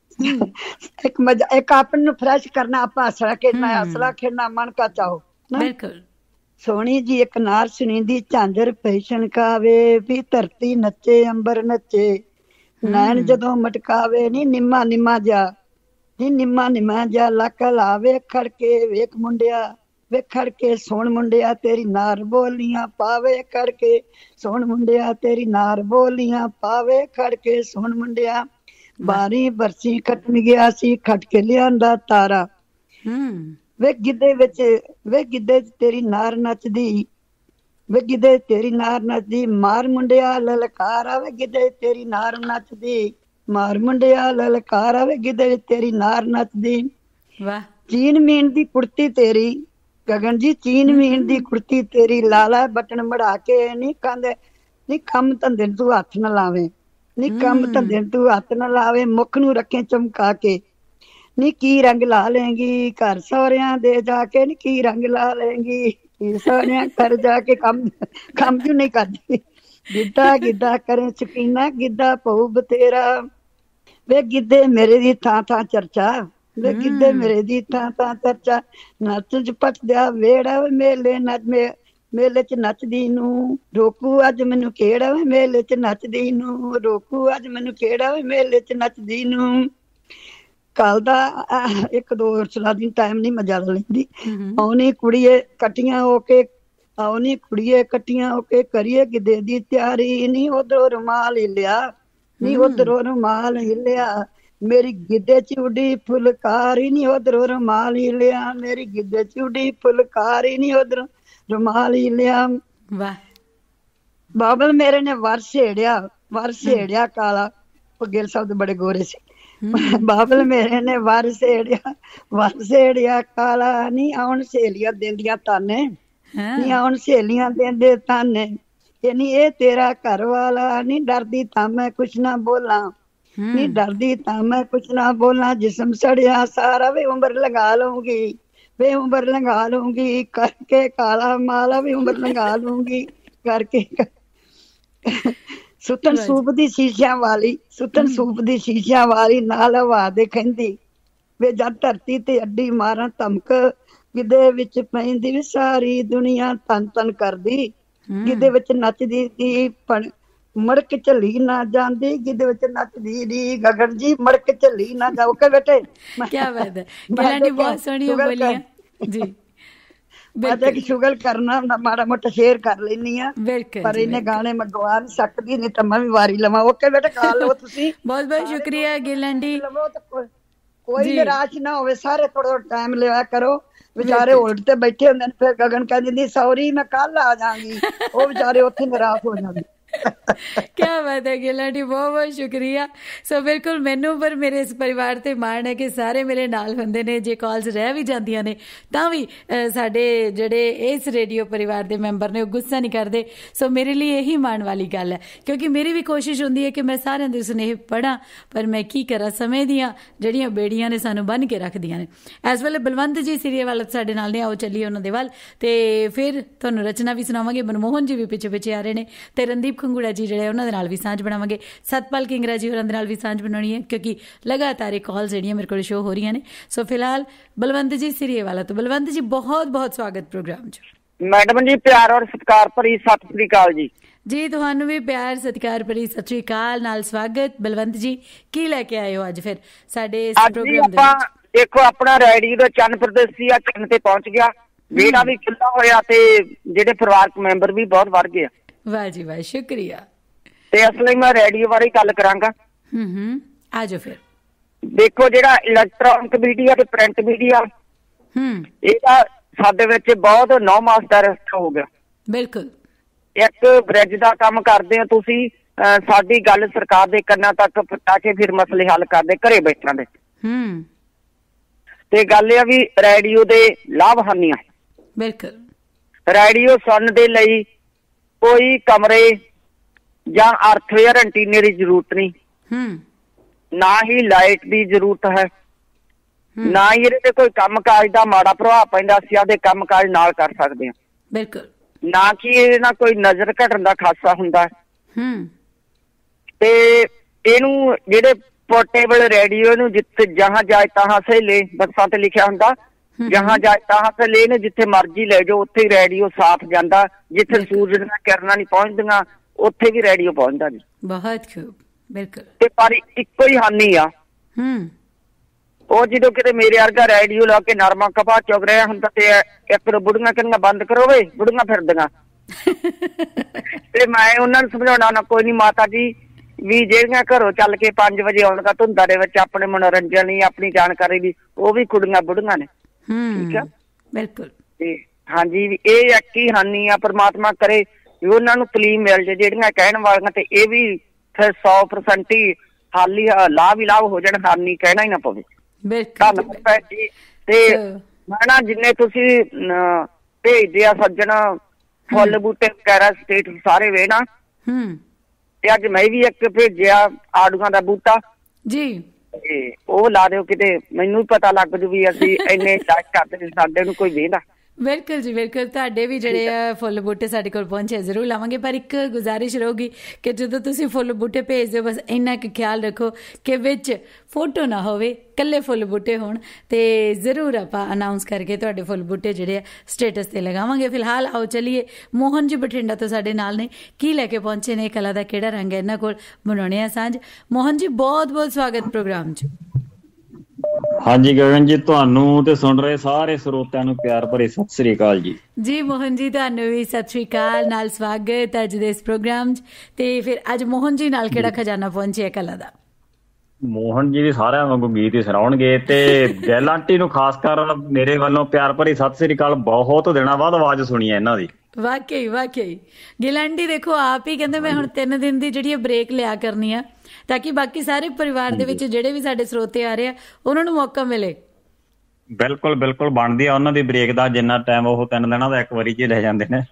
ਇੱਕ ਮਜ਼ਾ, ਇੱਕ ਆਪਣੇ ਨੂੰ ਫਰੈਸ਼ ਕਰਨਾ, ਆਪਾਂ ਹੱਸਣਾ ਖੇਡਣਾ, ਹੱਸਣਾ ਖੇਡਣਾ ਮਨ ਕਾ ਚਾਹੋ। ਬਿਲਕੁਲ। ਸੋਹਣੀ ਜੀ ਇੱਕ ਨਾਰ ਸੁਣੀਂਦੀ, ਝਾਂਜਰ ਫੈਸ਼ਨ ਕਾਵੇ, ਵੀ ਧਰਤੀ ਨੱਚੇ ਅੰਬਰ ਨੱਚੇ, ਨੈਣ ਜਦੋਂ ਮਟਕਾਵੇ, ਨੀ ਨਿੰਮਾ ਨਿੰਮਾ ਜਾ, ਨੀ ਨਿੰਮਾ ਨਿੰਮਾ ਜਾ ਲੱਕ ਲਾਵੇ ਖੜਕੇ, ਵੇਖ ਮੁੰਡਿਆ ਵੇਖ ਖੜਕੇ, ਸੋਹਣ ਮੁੰਡਿਆ ਤੇਰੀ ਨਾਰ ਬੋਲੀਆਂ ਪਾਵੇ ਖੜਕੇ, ਸੋਹਣ ਮੁੰਡਿਆ ਤੇਰੀ ਨਾਰ ਬੋਲੀਆਂ ਪਾਵੇ ਖੜਕੇ, ਸੋਹਣ ਮੁੰਡਿਆ ਬਾਰੀ ਬਰਸੀ ਕੱਟਣ ਗਿਆ ਸੀ, ਖੱਟ ਕੇ ਲਿਆਂਦਾ ਤਾਰਾ, ਵੇ ਗਿੱਧੇ ਵਿੱਚ ਵੇ ਗਿੱਧੇ ਚ ਤੇਰੀ ਨਾਰ ਨੱਚਦੀ, ਵੇ ਗਿੱਧੇ ਤੇਰੀ ਨਾਰ ਨੱਚਦੀ, ਮਾਰ ਮੁੰਡਿਆ ਲਲਕਾਰਾ, ਵੇ ਗਿੱਧੇ ਤੇਰੀ ਨਾਰ ਨੱਚਦੀ, ਮਾਰ ਮੁੰਡਿਆ ਲਲਕਾਰਾ, ਵੇ ਗਿੱਧੇ ਤੇਰੀ ਨਾਰ ਨੱਚਦੀ। ਵਾਹ। ਚੀਨ ਮੀਨ ਦੀ ਕੁੜਤੀ ਤੇਰੀ ਗਗਨ ਜੀ, ਚੀਨ ਮੀਨ ਦੀ ਕੁੜਤੀ ਤੇਰੀ, ਲਾਲਾ ਬਟਨ ਮੜਾ ਕੇ, ਨੀ ਕਹਿੰਦੇ ਨੀ ਕੰਮ ਧੰਦੇ ਤੂੰ ਹੱਥ ਨਾ ਲਾਵੇਂ, ਨੀ ਕੰਮ ਧੰਦੇ ਤੂੰ ਹੱਥ ਨਾ ਲਾਵੇਂ, ਮੁੱਖ ਨੂੰ ਰੱਖੇ ਚਮਕਾ ਕੇ, ਨੀ ਕੀ ਰੰਗ ਲਾ ਲੇਂਗੀ ਘਰ ਸਹੁਰਿਆਂ ਦੇ ਜਾ ਕੇ, ਨੀ ਕੀ ਰੰਗ ਲਾ ਲੇਂਗੀ ਸਹੁਰਿਆਂ ਘਰ ਜਾ ਕੇ, ਕੰਮ ਕੰਮ ਕਿਉਂ ਨਹੀਂ ਕਰਦੀ, ਗਿੱਧਾ ਗਿੱਧਾ ਕਰੇ ਸ਼ਕੀਨਾ, ਗਿੱਧਾ ਪਊ ਬਤੇਰਾ, ਵੇ ਗਿੱਧੇ ਮੇਰੇ ਦੀ ਥਾਂ ਥਾਂ ਚਰਚਾ, ਵੇ ਗਿੱਧੇ ਮੇਰੇ ਦੀ ਥਾਂ ਥਾਂ ਚਰਚਾ, ਨੱਚ ਚ ਪਟਦਿਆ ਵੇੜਾ, ਮੇਲੇ ਨੱਚ ਮੇਲੇ ਚ ਨੱਚਦੀ ਨੂੰ ਰੋਕੂ ਅੱਜ ਮੈਨੂੰ ਕਿਹੜਾ, ਵੇ ਮੇਲੇ ਚ ਨੱਚਦੀ ਨੂੰ ਰੋਕੂ ਅੱਜ ਮੈਨੂੰ ਕਿਹੜਾ, ਵੇ ਮੇਲੇ ਚ ਨੱਚਦੀ ਨੂੰ। ਕੱਲ ਦਾ ਇੱਕ ਦੋ ਸੁਣਾ ਦੀ, ਟਾਈਮ ਨਹੀਂ ਮੈਂ ਜ਼ਿਆਦਾ ਲੈਂਦੀ। ਆਉਣੀ ਕੁੜੀਏ ਕੱਟੀਆਂ ਹੋ ਕੇ, ਆਉਣੀ ਕੁੜੀਏ ਕੱਟੀਆਂ ਹੋ ਕੇ, ਕਰੀਏ ਗਿੱਧੇ ਦੀ ਤਿਆਰੀ, ਨੀ ਉਧਰੋਂ ਰੁਮਾਲ ਹਿੱਲਿਆ, ਨੀ ਉਧਰੋਂ ਰੁਮਾਲ ਹਿੱਲਿਆ, ਮੇਰੀ ਗਿੱਧੇ ਚ ਉੱਡੀ ਫੁਲਕਾਰੀ, ਨੀ ਉਧਰੋਂ ਰੁਮਾਲ ਹਿੱਲਿਆ, ਮੇਰੀ ਗਿੱਧੇ ਚ ਉੱਡੀ ਫੁਲਕਾਰੀ, ਨੀ ਉਧਰੋਂ ਰੁਮਾਲ ਹਿੱਲਿਆ। ਵਾਹ। ਬਾਬਲ ਮੇਰੇ ਨੇ ਵਰ ਛੇੜਿਆ, ਵਰ ਛੇੜਿਆ ਕਾਲਾ, ਉਹ ਗਿੱਲ ਸਾਹਿਬ ਦੇ ਬੜੇ ਗੋਰੇ ਸੀ। ਬਾਬਲ ਮੇਰੇ ਨੇ ਵਰ ਛੇੜਿਆ, ਵਰ ਛੇੜਿਆ ਕਾਲਾ, ਨੀ ਆਉਣ ਸਹੇਲੀਆਂ ਦਿੰਦੀਆਂ ਤਾਨੇ, ਨੀ ਆਉਣ ਸਹੇਲੀਆਂ ਦਿੰਦੇ ਤਾਨੇ, ਨੀ ਇਹ ਤੇਰਾ ਘਰ ਵਾਲਾ, ਨੀ ਡਰਦੀ ਤਾਂ ਮੈਂ ਕੁਛ ਨਾ ਬੋਲਾਂ, ਨੀ ਡਰਦੀ ਤਾਂ ਮੈਂ ਕੁਛ ਨਾ ਬੋਲਾਂ, ਜਿਸਮ ਸੜਿਆ ਸਾਰਾ, ਵੇ ਉਮਰ ਲਗਾ ਲਊਂਗੀ, ਵੇ ਉਮਰ ਲਗਾ ਲਊਂਗੀ, ਕਰਕੇ ਕਾਲਾ ਮਾਲਾ, ਵੀ ਉਮਰ ਲਗਾ ਲਊਂਗੀ ਕਰਕੇ। ਸੁੱਤਣ ਸੂਪ ਦੀ ਸ਼ੀਸ਼ਿਆਂ ਵਾਲੀ, ਸੁੱਤਣ ਸੂਪ ਦੀ ਸ਼ੀਸ਼ਿਆਂ ਵਾਲੀ, ਨਾਲ ਹਵਾ ਦੇ ਕਹਿੰਦੀ, ਵੇ ਜਦ ਧਰਤੀ ਤੇ ਅੱਡੀ ਮਾਰਾਂ ਧਮਕ, ਗਿੱਧੇ ਵਿੱਚ ਪੈਂਦੀ ਵੀ ਸਾਰੀ ਦੁਨੀਆ ਤਨ ਤਨ ਕਰਦੀ, ਗਿੱਧੇ ਵਿੱਚ ਨੱਚਦੀ ਦੀ ਪਣ ਮੜਕ ਝੱਲੀ ਨਾ ਜਾਂਦੀ, ਗਿੱਧੇ ਵਿੱਚ ਨੱਚਦੀ ਦੀ ਗਗਨ ਜੀ ਮੜਕ ਝੱਲੀ ਨਾ ਜਾਓ। ਕੇ ਬੇਟੇ ਕਿਆ ਬਾਤ ਹੈ, ਗਿਲਾਨੀ ਬਹੁਤ ਸੋਹਣੀਆਂ ਬੋਲੀਆਂ ਜੀ। ਮੈਂ ਤਾਂ ਸ਼ੁਗਲ ਕਰਨਾ ਮਾੜਾ ਮੋਟਾ ਸ਼ੇਅਰ ਕਰ ਲੈਂਦੀ ਆ, ਪਰ ਇਹਨੇ ਗਾਣੇ ਮੈਂ ਗਵਾ ਨਹੀਂ ਸਕਦੀ, ਨਹੀਂ ਤਾਂ ਮੈਂ ਵੀ ਵਾਰੀ ਲਵਾਂ। ਓਕੇ ਬੇਟਾ ਖਾ ਲਓ ਤੁਸੀਂ। ਬਹੁਤ ਬਹੁਤ ਸ਼ੁਕਰੀਆ ਗਿੱਲ ਆਂਟੀ। ਕੋਈ ਨਿਰਾਸ਼ ਨਾ ਹੋਵੇ, ਸਾਰੇ ਥੋੜਾ ਟਾਈਮ ਲਿਆ ਕਰੋ, ਵਿਚਾਰੇ ਹੋਲਡ ਤੇ ਬੈਠੇ ਹੁੰਦੇ ਨੇ। ਫਿਰ ਗਗਨ ਕਹਿੰਦੀ ਸੌਰੀ ਮੈਂ ਕੱਲ ਆ ਜਾਵਾਂਗੀ, ਉਹ ਵਿਚਾਰੇ ਉੱਥੇ ਨਿਰਾਸ਼ ਹੋ ਜਾਂਦੇ। क्या बात है गिलांटी, बहुत बहुत शुक्रिया। सो बिल्कुल मैनू पर मेरे इस परिवार ते माण है कि सारे मेरे नाल हुंदे ने, जे कॉल्स रह भी जांदियां ने तां भी साडे जिहड़े इस रेडियो परिवार दे मैंबर ने गुस्सा नहीं करते। सो मेरे लिए यही माण वाली गल है, क्योंकि मेरी भी कोशिश हुंदी है कि मैं सारिआं दे सुनेहे पढ़ां, पर मैं की करा, समय दियां जिहड़ियां बेड़ियां ने सानू बन के रखदियां ने। इस वेले बलवंत जी सीरीवाल साडे नाल ने, आओ चलिए उन्हां दे वल ते फिर तुहानूं रचना भी सुणावांगे। मनमोहन जी भी पिछे पिछे आ रहे ने ते रणदीप खंगूड़ा जी ਜਿਹੜੇ ਉਹਨਾਂ ਦੇ ਨਾਲ ਵੀ ਸਾਂਝ ਬਣਾਵਾਂਗੇ। ਸਤਪਾਲ ਕਿੰਗਰਾ ਜੀ ਹੋਰਾਂ ਦੇ ਨਾਲ ਵੀ ਸਾਂਝ ਬਣਾਉਣੀ ਹੈ, ਕਿਉਂਕਿ ਲਗਾਤਾਰ ਇਹ ਕਾਲ ਜਿਹੜੀਆਂ ਮੇਰੇ ਕੋਲ ਸ਼ੋ ਹੋ ਰਹੀਆਂ ਨੇ। ਸੋ ਫਿਲਹਾਲ ਬਲਵੰਤ ਜੀ ਸੀਰੀਵਾਲਾ ਤੋਂ। ਬਲਵੰਤ ਜੀ ਬਹੁਤ ਬਹੁਤ ਸਵਾਗਤ ਪ੍ਰੋਗਰਾਮ 'ਚ। ਮੈਡਮ ਜੀ ਪਿਆਰ ਔਰ ਸਤਿਕਾਰ ਭਰੀ ਸਤਿ ਸ੍ਰੀ ਅਕਾਲ ਜੀ। ਜੀ ਤੁਹਾਨੂੰ ਵੀ ਪਿਆਰ ਸਤਿਕਾਰ ਭਰੀ ਸਤਿ ਸ੍ਰੀ ਅਕਾਲ ਨਾਲ ਸਵਾਗਤ। ਬਲਵੰਤ ਜੀ ਕੀ ਲੈ ਕੇ ਆਏ ਹੋ ਅੱਜ ਫਿਰ ਸਾਡੇ ਇਸ ਪ੍ਰੋਗਰਾਮ ਦੇ ਵਿੱਚ? ਦੇਖੋ ਆਪਣਾ ਰੇਡੀਓ ਦਾ ਚੰਨ ਪ੍ਰਦੇਸੀ ਆ ਚੰਨ ਤੇ ਪਹੁੰਚ ਗਿਆ, ਵਿਹੜਾ ਵੀ ਖੁੱਲਾ ਹੋਇਆ ਤੇ ਜਿਹੜੇ ਪਰਿਵਾਰਕ ਮੈਂਬਰ ਵੀ ਬਹੁਤ ਵੱਧ ਗਏ। ਵਾਹ ਜੀ ਵਾਹ, ਸ਼ੁਕਰੀਆ। ਤੇ ਇਸ ਲਈ ਮੈਂ ਰੇਡੀਓ ਬਾਰੇ ਗੱਲ ਕਰਾਂਗਾ। ਹੂੰ ਹੂੰ ਆ ਜਾਓ ਫਿਰ। ਦੇਖੋ ਜਿਹੜਾ ਇਲੈਕਟ੍ਰੋਨਿਕ ਮੀਡੀਆ ਤੇ ਪ੍ਰਿੰਟ ਮੀਡੀਆ, ਹੂੰ ਇਹਦਾ ਸਾਡੇ ਵਿੱਚ ਬਹੁਤ ਨੌ ਮਾਸ ਦਾ ਰਸਤਾ ਹੋ ਗਿਆ। ਬਿਲਕੁਲ। ਇੱਕ ਬ੍ਰਿਜ ਦਾ ਕੰਮ ਕਰਦੇ ਹੋ ਤੁਸੀਂ, ਸਾਡੀ ਗੱਲ ਸਰਕਾਰ ਦੇ ਕੰਨਾਂ ਤੱਕ ਪਹੁੰਚਾ ਕੇ ਫਿਰ ਮਸਲੇ ਹੱਲ ਕਰਦੇ ਘਰੇ ਬੈਠਾਂ ਦੇ। ਹੂੰ ਤੇ ਗੱਲ ਇਹ ਆ ਵੀ ਰੇਡੀਓ ਦੇ ਲਾਭ ਹਾਨੀਆਂ। ਬਿਲਕੁਲ। ਰੇਡੀਓ ਸੁਣਨ ਦੇ ਲਈ ਕੋਈ ਕਮਰੇ ਜਾਂ ਅਰਥਵੇਅਰ ਐਂਟੀਨੇ ਦੀ ਜ਼ਰੂਰਤ ਨਹੀਂ, ਹੂੰ ਨਾ ਹੀ ਲਾਈਟ ਦੀ ਜ਼ਰੂਰਤ ਹੈ, ਨਾ ਹੀ ਇਹਦੇ ਤੇ ਕੋਈ ਕੰਮ ਕਾਜ ਦਾ ਮਾੜਾ ਪ੍ਰਭਾਵ ਪੈਂਦਾ। ਅਸੀਂ ਆਪਦੇ ਕੰਮ ਕਾਜ ਨਾਲ ਕਰ ਸਕਦੇ ਹਾਂ। ਬਿਲਕੁਲ। ਨਾ ਕਿ ਇਹਦੇ ਨਾਲ ਕੋਈ ਨਜ਼ਰ ਘਟਣ ਦਾ ਖਾਸਾ ਹੁੰਦਾ। ਹੂੰ ਤੇ ਇਹਨੂੰ ਜਿਹੜੇ पोर्टेबल रेडियो ਨੂੰ ਜਿੱਥੇ ਜਹਾਂ ਜਾਏ ਤਹਾਂ ਸੇ ਲੈ, ਬੱਸਾਂ ਤੇ ਲਿਖਿਆ ਹੁੰਦਾ ਜਹਾਂ ਜਾਏ ਤਹਾਂ ਸੇ ਲੈ ਨੇ, ਜਿੱਥੇ ਮਰਜ਼ੀ ਲੈ ਜਾਓ ਉੱਥੇ ਹੀ ਰੇਡੀਓ ਸਾਫ਼ ਜਾਂਦਾ। ਜਿੱਥੇ ਸੂਰਜ ਦੀਆਂ ਕਿਰਨਾਂ ਨਹੀਂ ਪਹੁੰਚਦੀਆਂ ਉੱਥੇ ਵੀ ਰੇਡੀਓ ਪਹੁੰਚਦਾ ਜੀ। ਬਹੁਤ ਖੂਬ। ਬਿਲਕੁਲ। ਤੇ ਪਰ ਇੱਕੋ ਹੀ ਹਾਨੀ ਆ, ਹੂੰ ਉਹ ਜਦੋਂ ਕਿਤੇ ਮੇਰੇ ਵਰਗਾ ਰੇਡੀਓ ਲਾ ਕੇ ਨਰਮਾ ਕਪਾਹ ਚੁਗ ਰਿਹਾ ਹੁੰਦਾ ਤੇ ਇੱਕ ਨੂੰ ਬੁੜੀਆਂ ਕਹਿੰਦੀਆਂ ਬੰਦ ਕਰੋ ਵੇ, ਬੁੜੀਆਂ ਫਿਰਦੀਆਂ। ਤੇ ਮੈਂ ਉਹਨਾਂ ਨੂੰ ਸਮਝਾਉਣਾ ਨਾ, ਕੋਈ ਨੀ ਮਾਤਾ ਜੀ ਵੀ ਜਿਹੜੀਆਂ ਘਰੋਂ ਚੱਲ ਕੇ ਪੰਜ ਵਜੇ ਆਉਣਗਾ ਧੁੰਦਾਂ ਦੇ ਵਿੱਚ ਆਪਣੇ ਮਨੋਰੰਜਨ ਲਈ ਆਪਣੀ ਜਾਣਕਾਰੀ ਲਈ, ਉਹ ਵੀ ਕੁੜੀਆਂ ਬੁੜੀਆਂ ਨੇ। ਠੀਕ ਆ। ਬਿਲਕੁਲ। ਤੇ ਹਾਂਜੀ ਇਹ ਇੱਕ ਹੀ ਹਾਨੀ ਆ। ਪ੍ਰਮਾਤਮਾ ਕਰੇ ਵੀ ਉਹਨਾਂ ਨੂੰ ਤਲੀਮ ਮਿਲ ਜੇ ਜਿਹੜੀਆਂ ਕਹਿਣ ਵਾਲੀਆਂ, ਤੇ ਇਹ ਵੀ ਫਿਰ ਸੌ ਪ੍ਰਸੈਂਟ ਹੀ ਹਾਲੀ ਲਾਭ ਹੀ ਲਾਭ ਹੋ ਜਾਣ, ਹਾਨੀ ਕਹਿਣਾ ਹੀ ਨਾ ਪਵੇ। ਧੰਨਵਾਦ ਜੀ। ਤੇ ਮੈਂ ਨਾ ਜਿੰਨੇ ਤੁਸੀਂ ਭੇਜਦੇ ਆ ਸੱਜਣ ਫੁੱਲ ਬੂਟੇ ਵਗੈਰਾ ਸਟੇਟ ਸਾਰੇ ਵੇ ਨਾ, ਤੇ ਅੱਜ ਮੈਂ ਵੀ ਇੱਕ ਭੇਜਿਆ ਆੜੂਆਂ ਦਾ ਬੂਟਾ ਜੀ, ਤੇ ਉਹ ਲਾ ਦਿਓ ਕਿਤੇ, ਮੈਨੂੰ ਵੀ ਪਤਾ ਲੱਗ ਜੂ ਵੀ ਅਸੀਂ ਇੰਨੇ ਲਾਇਕ ਕਰਦੇ ਨੇ, ਸਾਡੇ ਨੂੰ ਕੋਈ ਵੇਖਦਾ। ਬਿਲਕੁਲ ਜੀ ਬਿਲਕੁਲ। ਤੁਹਾਡੇ ਵੀ ਜਿਹੜੇ ਆ ਫੁੱਲ ਬੂਟੇ ਸਾਡੇ ਕੋਲ ਪਹੁੰਚੇ ਜ਼ਰੂਰ ਲਾਵਾਂਗੇ, ਪਰ ਇੱਕ ਗੁਜ਼ਾਰਿਸ਼ ਰਹੂਗੀ ਕਿ ਜਦੋਂ ਤੁਸੀਂ ਫੁੱਲ ਬੂਟੇ ਭੇਜਦੇ ਹੋ ਬਸ ਇੰਨਾ ਕੁ ਖਿਆਲ ਰੱਖੋ ਕਿ ਵਿੱਚ ਫੋਟੋ ਨਾ ਹੋਵੇ, ਇਕੱਲੇ ਫੁੱਲ ਬੂਟੇ ਹੋਣ, ਤੇ ਜ਼ਰੂਰ ਆਪਾਂ ਅਨਾਊਂਸ ਕਰਕੇ ਤੁਹਾਡੇ ਫੁੱਲ ਬੂਟੇ ਜਿਹੜੇ ਆ ਸਟੇਟਸ ਤੇ ਲਗਾਵਾਂਗੇ। ਫਿਲਹਾਲ ਆਓ ਚਲੀਏ, ਮੋਹਨ ਜੀ ਬਠਿੰਡਾ ਤੋਂ ਸਾਡੇ ਨਾਲ ਨੇ, ਕੀ ਲੈ ਕੇ ਪਹੁੰਚੇ ਨੇ, ਕਲਾ ਦਾ ਕਿਹੜਾ ਰੰਗ ਹੈ ਇਹਨਾਂ ਕੋਲ, ਬਣਾਉਣੇ ਆ ਸਾਂਝ। ਮੋਹਨ ਜੀ ਬਹੁਤ ਬਹੁਤ ਸਵਾਗਤ ਪ੍ਰੋਗਰਾਮ 'ਚ। ਹਾਂਜੀ ਗਗਨ ਜੀ, ਤੁਹਾਨੂੰ ਤੇ ਸੁਣ ਰਹੇ ਸਾਰੇ ਸਰੋਤਿਆਂ ਨੂੰ ਪਿਆਰ ਭਰੀ ਸਤਿ ਸ੍ਰੀ ਅਕਾਲ ਜੀ। ਜੀ ਮੋਹਨ ਜੀ ਤੁਹਾਨੂੰ ਵੀ ਸਤਿ ਸ੍ਰੀ ਅਕਾਲ ਨਾਲ ਸਵਾਗਤ ਅੱਜ ਦੇ ਇਸ ਪ੍ਰੋਗਰਾਮ 'ਚ। ਤੇ ਫਿਰ ਅੱਜ ਮੋਹਨ ਜੀ ਨਾਲ ਕਿਹੜਾ ਖਜ਼ਾਨਾ ਪਹੁੰਚਿਆ ਕਲਾ ਦਾ? ਮੋਹਨ ਜੀ ਵੀ ਸਾਰਿਆਂ ਵਾਂਗੂ ਗੀਤ ਹੀ ਸੁਣਾਉਣਗੇ, ਤੇ ਗੈਲ ਆਂਟੀ ਨੂੰ ਖਾਸ ਕਰ ਮੇਰੇ ਵੱਲੋਂ ਪਿਆਰ ਭਰੀ ਸਤਿ ਸ੍ਰੀ ਅਕਾਲ। ਬਹੁਤ ਦਿਨਾਂ ਬਾਅਦ ਆਵਾਜ਼ ਸੁਣੀ ਹੈ ਇਹਨਾਂ ਦੀ। ਵਾਕਈ ਵਾਕਈ। ਗਿਲ ਆਂਟੀ ਦੇਖੋ ਆਪ ਹੀ ਕਹਿੰਦੇ ਮੈਂ ਹੁਣ ਤਿੰਨ ਦਿਨ ਦੀ ਜਿਹੜੀ ਬ੍ਰੇਕ ਲਿਆ ਕਰਨੀ ਆ, ਤਾਂ ਕਿ ਬਾਕੀ ਸਾਰੇ ਪਰਿਵਾਰ ਦੇ ਵਿੱਚ ਜਿਹੜੇ ਵੀ ਸਾਡੇ ਸਰੋਤੇ ਆ ਰਹੇ ਆ ਉਹਨਾਂ ਨੂੰ ਮੌਕਾ ਮਿਲੇ। ਬਿਲਕੁਲ ਬਿਲਕੁਲ ਬਣਦੀ ਆ ਉਹਨਾਂ ਦੀ ਬ੍ਰੇਕ ਦਾ, ਜਿੰਨਾ ਟਾਈਮ ਉਹ ਤਿੰਨ ਦਿਨਾਂ ਦਾ ਇੱਕ ਵਾਰੀ ਚ ਲੈ ਜਾਂਦੇ ਨੇ।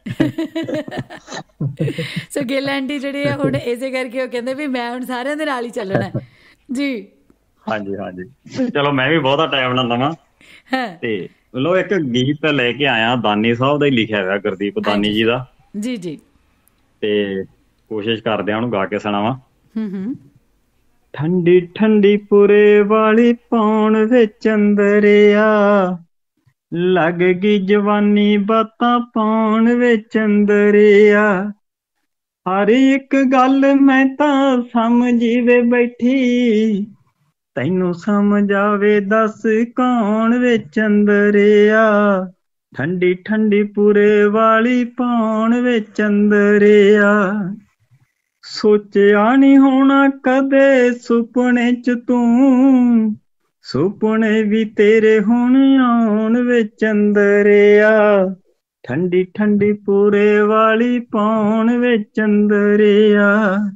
ਸੋ ਗਿਲ ਆਂਟੀ ਜਿਹੜੇ ਆ ਹੁਣ ਇਸੇ ਕਰਕੇ ਉਹ ਕਹਿੰਦੇ ਵੀ ਮੈਂ ਹੁਣ ਸਾਰਿਆਂ ਦੇ ਨਾਲ ਹੀ ਚੱਲਣਾ ਜੀ। ਹਾਂਜੀ ਹਾਂਜੀ, ਚਲੋ ਮੈਂ ਵੀ ਬਹੁਤਾ ਟਾਈਮ ਨਾ ਲਵਾਂ। ਤੇ ਲੋ ਇੱਕ ਗੀਤ ਲੈ ਕੇ ਆਇਆ, ਦਾਨੀ ਸਾਹਿਬ ਦਾ ਹੀ ਲਿਖਿਆ ਹੋਇਆ, ਗੁਰਦੀਪ ਦਾਨੀ ਜੀ ਦਾ। ਜੀ ਜੀ। ਤੇ ਕੋਸ਼ਿਸ਼ ਕਰਦੇ ਆ ਉਹਨੂੰ ਗਾ ਕੇ ਸੁਣਾਵਾਂ। ਹੂੰ ਹੂੰ। ਠੰਡੀ ਠੰਡੀ ਪੁਰੇ ਵਾਲੀ ਪੌਣ ਵਿੱਚ ਅੰਦਰਿਆ, ਲੱਗ ਗਈ ਜਵਾਨੀ ਬਾਤਾਂ ਪਾਉਣ ਵਿੱਚ ਅੰਦਰਿਆ। ਹਰ ਇੱਕ ਗੱਲ ਮੈਂ ਤਾਂ ਸਮਝੀ ਵੇ ਬੈਠੀ, ਤੈਨੂੰ ਸਮਝ ਆਵੇ ਦੱਸ ਕੌਣ ਵਿੱਚ ਅੰਦਰਿਆ। ਠੰਡੀ ਠੰਡੀ ਪੁਰੇ ਵਾਲੀ ਪੌਣ ਵਿੱਚ ਅੰਦਰਿਆ, ਸੋਚਿਆ ਨੀ ਹੋਣਾ ਕਦੇ ਸੁਪਨੇ ਚ ਤੂੰ, ਸੁਪਨੇ ਵੀ ਤੇਰੇ ਹੁਣ ਆਉਣ ਵਿੱਚ ਅੰਦਰਿਆ। ਠੰਡੀ ਠੰਡੀ ਪੂਰੇ ਵਾਲੀ ਪਾਉਣ ਵੇ ਚੰਦਰਿਆ,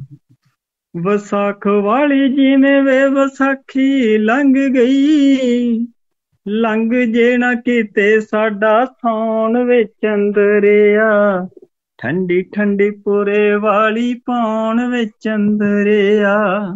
ਵਿਸਾਖ ਵਾਲੀ ਜਿਵੇਂ ਵੇ ਵਿਸਾਖੀ ਲੰਘ ਗਈ, ਲੰਘ ਜੇ ਨਾ ਕਿਤੇ ਸਾਡਾ ਸੌਣ ਵੇ ਚੰਦਰਿਆ, ਠੰਡੀ ਠੰਡੀ ਪੂਰੇ ਵਾਲੀ ਪਾਉਣ ਵੇ ਚੰਦਰਿਆ।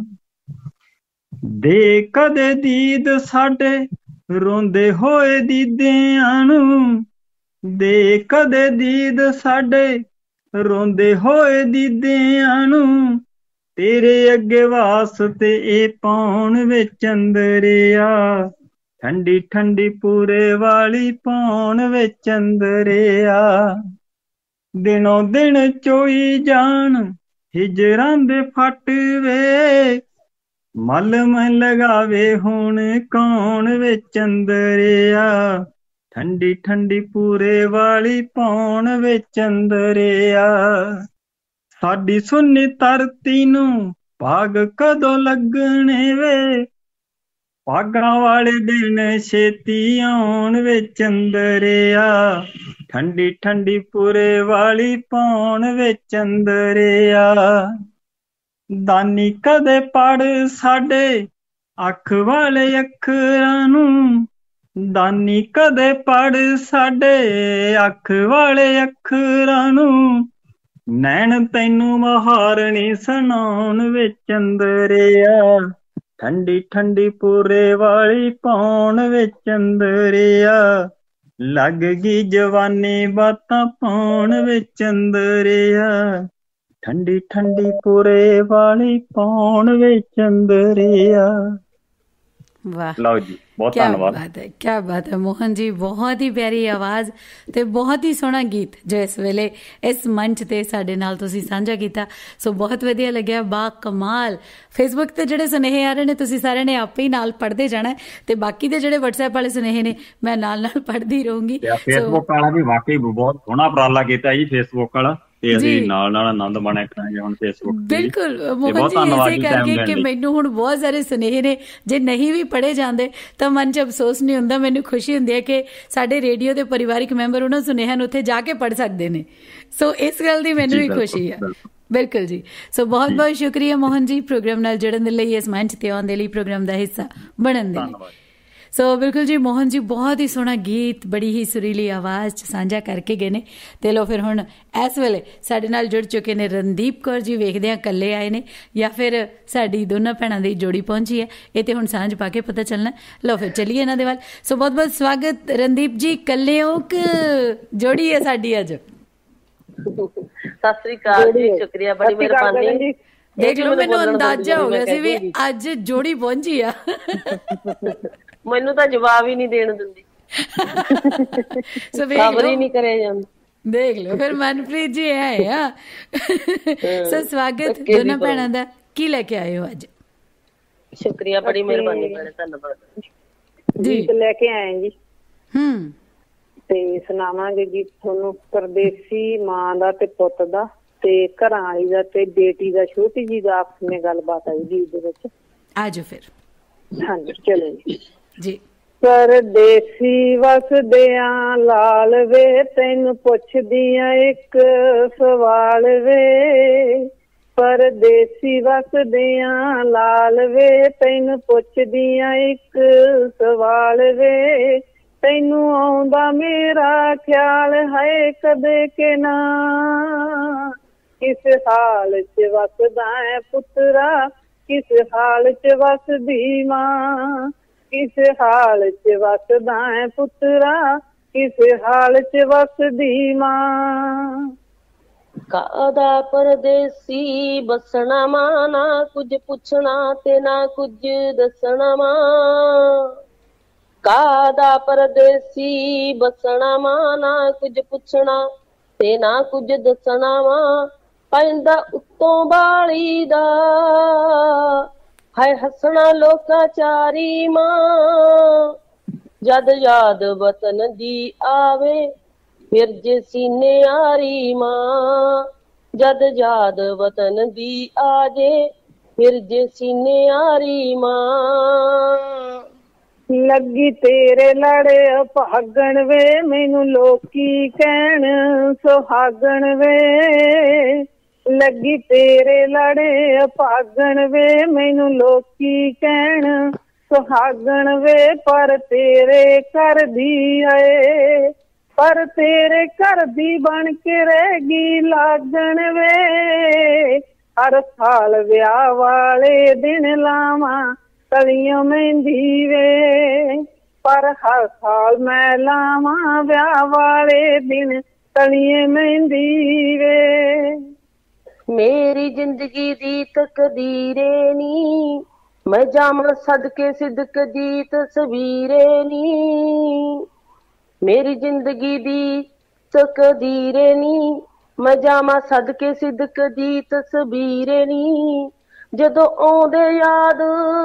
ਦੇ ਕਦੇ ਦੀਦ ਸਾਡੇ ਰੋਂਦੇ ਹੋਏ ਦੀਦਿਆਂ ਨੂੰ, ਦੇ ਕਦੇ ਦੀਦ ਸਾਡੇ ਰੋਂਦੇ ਹੋਏ ਦੀਦਿਆਂ ਨੂੰ, ਤੇਰੇ ਅੱਗੇ ਵਾਸਤੇ ਇਹ ਪਾਉਣ ਵੇ ਚੰਦਰਿਆ, ਠੰਡੀ ਠੰਡੀ ਪੂਰੇ ਵਾਲੀ ਪਾਉਣ ਵੇ ਚੰਦਰਿਆ। ਦਿਨੋਂ ਦਿਨ ਚੋਈ ਜਾਣ ਹਿਜਰਾਂ ਦੇ ਫੱਟ ਵੇ, ਮਲਮ ਲਗਾਵੇ ਹੁਣ ਕੌਣ ਵੇ ਚੰਦਰਿਆ, ਠੰਡੀ ਠੰਡੀ ਪੂਰੇ ਵਾਲੀ ਪਾਉਣ ਵੇ ਚੰਦਰਿਆ। ਸਾਡੀ ਸੁੰਨੀ ਧਰਤੀ ਨੂੰ ਭਾਗ ਕਦੋਂ ਲੱਗਣੇ ਵੇ, ਭਾਗਾਂ ਵਾਲੇ ਦਿਨ ਛੇਤੀ ਆਉਣ ਵੇ ਚੰਦਰਿਆ, ਠੰਡੀ ਠੰਡੀ ਪੂਰੇ ਵਾਲੀ ਪਾਉਣ ਵੇ ਚੰਦਰਿਆ। ਦਾਨੀ ਕਦੇ ਪੜ ਸਾਡੇ ਅੱਖ ਵਾਲੇ ਅੱਖਰਾਂ ਨੂੰ, ਦਾਨੀ ਕਦੇ ਪੜ ਸਾਡੇ ਅੱਖ ਵਾਲੇ ਅੱਖਰਾਂ ਨੂੰ, ਨੈਣ ਤੈਨੂੰ ਮਹਾਰਣੀ ਸੁਣਾਉਣ ਵੇ ਚੰਦਰਿਆ, ਠੰਡੀ ਠੰਡੀ ਪੂਰੇ ਵਾਲੀ ਪਾਉਣ ਵੇ ਚੰਦਰਿਆ। ਲੱਗ ਗਈ ਜਵਾਨੀ ਬਾਤਾਂ ਪਾਉਣ ਵੇ ਚੰਦਰਿਆ, ਠੰਡੀ ਠੰਡੀ ਪੂਰੇ ਵਾਲੀ ਪਾਉਣ ਵੇ ਚੰਦਰਿਆ। ਵਾਹ, ਲਓ ਜੀ, ਬਹੁਤ ਧੰਨਵਾਦ। ਕੀ ਬਾਤ ਹੈ, ਕੀ ਬਾਤ ਹੈ ਮੋਹਨ ਜੀ, ਬਹੁਤ ਹੀ ਪਿਆਰੀ ਆਵਾਜ਼ ਤੇ ਬਹੁਤ ਹੀ ਸੋਹਣਾ ਗੀਤ ਜੋ ਇਸ ਵੇਲੇ ਇਸ ਮੰਚ ਤੇ ਸਾਡੇ ਨਾਲ ਤੁਸੀਂ ਸਾਂਝਾ ਕੀਤਾ। ਸੋ ਬਹੁਤ ਵਧੀਆ ਲੱਗਿਆ, ਬਾ ਕਮਾਲ। ਫੇਸਬੁੱਕ ਤੇ ਜਿਹੜੇ ਸੁਨੇਹੇ ਆ ਰਹੇ ਨੇ ਤੁਸੀਂ ਸਾਰਿਆਂ ਨੇ ਆਪੇ ਹੀ ਨਾਲ ਪੜ੍ਹਦੇ ਜਾਣਾ, ਤੇ ਬਾਕੀ ਦੇ ਜਿਹੜੇ ਵਟਸਐਪ ਵਾਲੇ ਸੁਨੇਹੇ ਨੇ ਮੈਂ ਨਾਲ ਨਾਲ ਪੜ੍ਹਦੀ ਰਹੂੰਗੀ। ਫੇਸਬੁੱਕ ਵਾਲਾ ਵੀ ਵਾਕਈ ਬਹੁਤ ਸੋਹਣਾ ਉਪਰਾਲਾ ਕੀਤਾ ਜੀ, ਫੇਸਬੁੱਕ ਵਾਲਾ, ਤੇ ਅਸੀਂ ਨਾਲ ਨਾਲ ਆਨੰਦ ਮਾਣਿਆ ਕਰਾਂਗੇ ਹੁਣ ਫੇਸਬੁੱਕ ਤੇ। ਬਿਲਕੁਲ ਮੋਹਨ ਜੀ, ਇਸੇ ਕਰਕੇ ਕਿ ਮੈਨੂੰ ਹੁਣ ਬਹੁਤ ਸਾਰੇ ਸੁਨੇਹੇ ਨੇ, ਜੇ ਨਹੀਂ ਵੀ ਪੜ੍ਹੇ ਜਾਂਦੇ ਤਾਂ ਮਨ 'ਚ ਅਫਸੋਸ ਨਹੀਂ ਹੁੰਦਾ, ਮੈਨੂੰ ਖੁਸ਼ੀ ਹੁੰਦੀ ਹੈ ਕਿ ਸਾਡੇ ਰੇਡੀਓ ਦੇ ਪਰਿਵਾਰਿਕ ਮੈਂਬਰ ਉਹਨਾਂ ਸੁਨੇਹਿਆਂ ਨੂੰ ਉੱਥੇ ਜਾ ਕੇ ਪੜ੍ਹ ਸਕਦੇ ਨੇ। ਸੋ ਇਸ ਗੱਲ ਦੀ ਮੈਨੂੰ ਵੀ ਖੁਸ਼ੀ ਹੈ। ਬਿਲਕੁਲ ਜੀ। ਸੋ ਬਹੁਤ ਬਹੁਤ ਸ਼ੁਕਰੀਆ ਮੋਹਨ ਜੀ, ਪ੍ਰੋਗਰਾਮ ਨਾਲ ਜੁੜਨ ਦੇ ਲਈ, ਇਸ ਮੰਚ ਤੇ ਆਉਣ ਦੇ ਲਈ, ਪ੍ਰੋਗਰਾਮ ਦਾ ਹਿੱਸਾ ਬਣਨ ਦੇ ਲਈ। ਸੋ ਬਿਲਕੁਲ ਜੀ, ਮੋਹਨ ਜੀ ਬਹੁਤ ਹੀ ਸੋਹਣਾ ਗੀਤ ਬੜੀ ਹੀ ਸੁਰੀਲੀ ਆਵਾਜ਼ 'ਚ ਸਾਂਝਾ ਕਰਕੇ ਗਏ ਨੇ। ਤੇ ਲੋ ਫਿਰ ਹੁਣ ਇਸ ਵੇਲੇ ਸਾਡੇ ਨਾਲ ਜੁੜ ਚੁੱਕੇ ਨੇ ਰਣਦੀਪ ਕੌਰ ਜੀ। ਵੇਖਦੇ ਹਾਂ ਇਕੱਲੇ ਆਏ ਨੇ ਜਾਂ ਫਿਰ ਸਾਡੀ ਦੋਨਾਂ ਭੈਣਾਂ ਦੀ ਜੋੜੀ ਪਹੁੰਚੀ ਹੈ, ਇਹ ਤੇ ਹੁਣ ਸਾਂਝ ਪਾ ਕੇ ਪਤਾ ਚੱਲਣਾ। ਲੋ ਫਿਰ ਚੱਲੀਏ ਇਹਨਾਂ ਦੇ ਵੱਲ। ਸੋ ਬਹੁਤ ਬਹੁਤ ਸਵਾਗਤ ਰਣਦੀਪ ਜੀ। ਇਕੱਲੇ ਹੋ ਕਿ ਜੋੜੀ ਹੈ ਸਾਡੀ ਅੱਜ? ਸਤਿ ਸ੍ਰੀ ਅਕਾਲ ਜੀ, ਸ਼ੁਕਰੀਆ, ਬੜੀ ਮਿਹਰਬਾਨੀ। ਦੇਖ ਲਓ, ਮੈਨੂੰ ਅੰਦਾਜ਼ਾ ਹੋ ਗਿਆ ਸੀ ਵੀ ਅੱਜ ਜੋੜੀ ਪਹੁੰਚੀ ਆ। ਮੈਨੂੰ ਤਾਂ ਜਵਾਬ ਹੀ ਨਹੀਂ ਦੇਣ ਦਿੰਦੀ, ਖਬਰ ਹੀ ਨਹੀਂ ਕਰਿਆ ਜਾਂਦਾ। ਦੇਖ ਲਓ ਫਿਰ ਮਨਪ੍ਰੀਤ ਜੀ ਆਏ ਆ। ਸੋ ਸਵਾਗਤ ਦੋਨਾਂ ਭੈਣਾਂ ਦਾ। ਕੀ ਲੈ ਕੇ ਆਏ ਹੋ ਅੱਜ? ਸ਼ੁਕਰੀਆ, ਬੜੀ ਮਿਹਰਬਾਨੀ, ਧੰਨਵਾਦ ਜੀ। ਲੈ ਕੇ ਆਏ ਜੀ, ਹੂੰ, ਤੇ ਸੁਣਾਵਾਂਗੇ ਗੀਤ ਤੁਹਾਨੂੰ ਪਰਦੇਸੀ ਮਾਂ ਦਾ ਤੇ ਪੁੱਤ ਦਾ, ਤੇ ਘਰਾਂ ਵਾਲੀ ਦਾ ਤੇ ਬੇਟੀ ਦਾ, ਛੋਟੀ ਜੀ ਦਾ ਆਪਸ ਵਿੱਚ ਗੱਲਬਾਤ ਆਈ ਗੀਤ ਦੇ ਵਿੱਚ। ਆਜੋ ਫਿਰ। ਹਾਂਜੀ ਚਲੋ ਜੀ ਜੀ। ਪਰਦੇਸੀ ਵਸਦਿਆਂ ਲਾਲ ਵੇ, ਤੈਨੂੰ ਪੁੱਛਦੀਆਂ ਇੱਕ ਸਵਾਲ ਵੇ, ਪਰਦੇਸੀ ਵਸਦਿਆਂ ਲਾਲ ਵੇ, ਤੈਨੂੰ ਪੁੱਛਦੀਆਂ ਇੱਕ ਸਵਾਲ ਵੇ, ਤੈਨੂੰ ਆਉਂਦਾ ਮੇਰਾ ਖਿਆਲ ਹੈ ਕਦੇ ਕਿ ਨਾ, ਕਿਸ ਹਾਲ ਚ ਵਸਦਾ ਹੈ ਪੁੱਤਰਾ, ਕਿਸ ਹਾਲ ਚ ਵਸਦੀ ਮਾਂ, ਕਿਸ ਹਾਲ ਚ ਵਸਦਾ ਹੈ ਪੁੱਤਰਾ, ਕਿਸ ਹਾਲ ਚ ਵਸਦੀ ਮਾਂ। ਕਾਦਾ ਪਰਦੇਸੀ ਬਸਣਾ ਮਾਂ, ਨਾ ਕੁਝ ਪੁੱਛਣਾ ਤੇ ਨਾ ਕੁਝ ਦੱਸਣਾ ਮਾਂ, ਕਾਦਾ ਪਰਦੇਸੀ ਬਸਣਾ ਮਾਂ, ਨਾ ਕੁਝ ਪੁੱਛਣਾ ਤੇ ਨਾ ਕੁਝ ਦੱਸਣਾ ਮਾਂ, ਪੈਂਦਾ ਉੱਤੋਂ ਬਾਲੀ ਦਾ ਹੈ ਹੱਸਣਾ ਲੋਕਾਚਾਰੀ ਮਾਂ, ਜਦ ਯਾਦ ਵਤਨ ਦੀ ਆਵੇ ਫਿਰ ਜੇ ਸੀਨੇ ਆਰੀ ਮਾਂ, ਜਦ ਯਾਦ ਵਤਨ ਦੀ ਆ ਜੇ ਫਿਰ ਜੇ ਸੀਨੇ ਆਰੀ ਮਾਂ। ਲੱਗੀ ਤੇਰੇ ਲੜੇ ਭਾਗਣ ਵੇ, ਮੈਨੂੰ ਲੋਕੀ ਕਹਿਣ ਸੁਹਾਗਣ ਵੇ। ਲੱਗੀ ਤੇਰੇ ਲੜੇ ਭਾਗਣ ਵੇ, ਮੈਨੂੰ ਲੋਕੀ ਕਹਿਣ ਸੁਹਾਗਣ ਵੇ। ਪਰ ਤੇਰੇ ਘਰ ਦੀ ਏ, ਪਰ ਤੇਰੇ ਘਰ ਦੀ ਬਣ ਕੇ ਰਹਿ ਗਈ ਲਾਗਣ ਵੇ। ਹਰ ਸਾਲ ਵਿਆਹ ਵਾਲੇ ਦਿਨ ਲਾਵਾਂ ਕਲੀਆਂ ਮਹਿੰਦੀ ਵੇ, ਪਰ ਹਰ ਸਾਲ ਮੈਂ ਲਾਵਾਂ ਵਿਆਹ ਵਾਲੇ ਦਿਨ ਕਲੀਆਂ ਮਹਿੰਦੀ ਵੇ। ਮੇਰੀ ਜ਼ਿੰਦਗੀ ਦੀ ਤਕਦੀਰੇ ਨੀ, ਮੈਂ ਜਾਵਾਂ ਸਦਕੇ ਸਿਦਕ ਦੀ ਤਸਵੀਰੇ ਨੀ। ਮੇਰੀ ਜ਼ਿੰਦਗੀ ਦੀ ਤਕਦੀਰੇ ਨੀ, ਮੈਂ ਜਾਵਾਂ ਸਦਕੇ ਸਿਦਕ ਦੀ ਤਸਵੀਰੇ ਨੀ। ਜਦੋਂ ਆਉਂਦੇ ਯਾਦ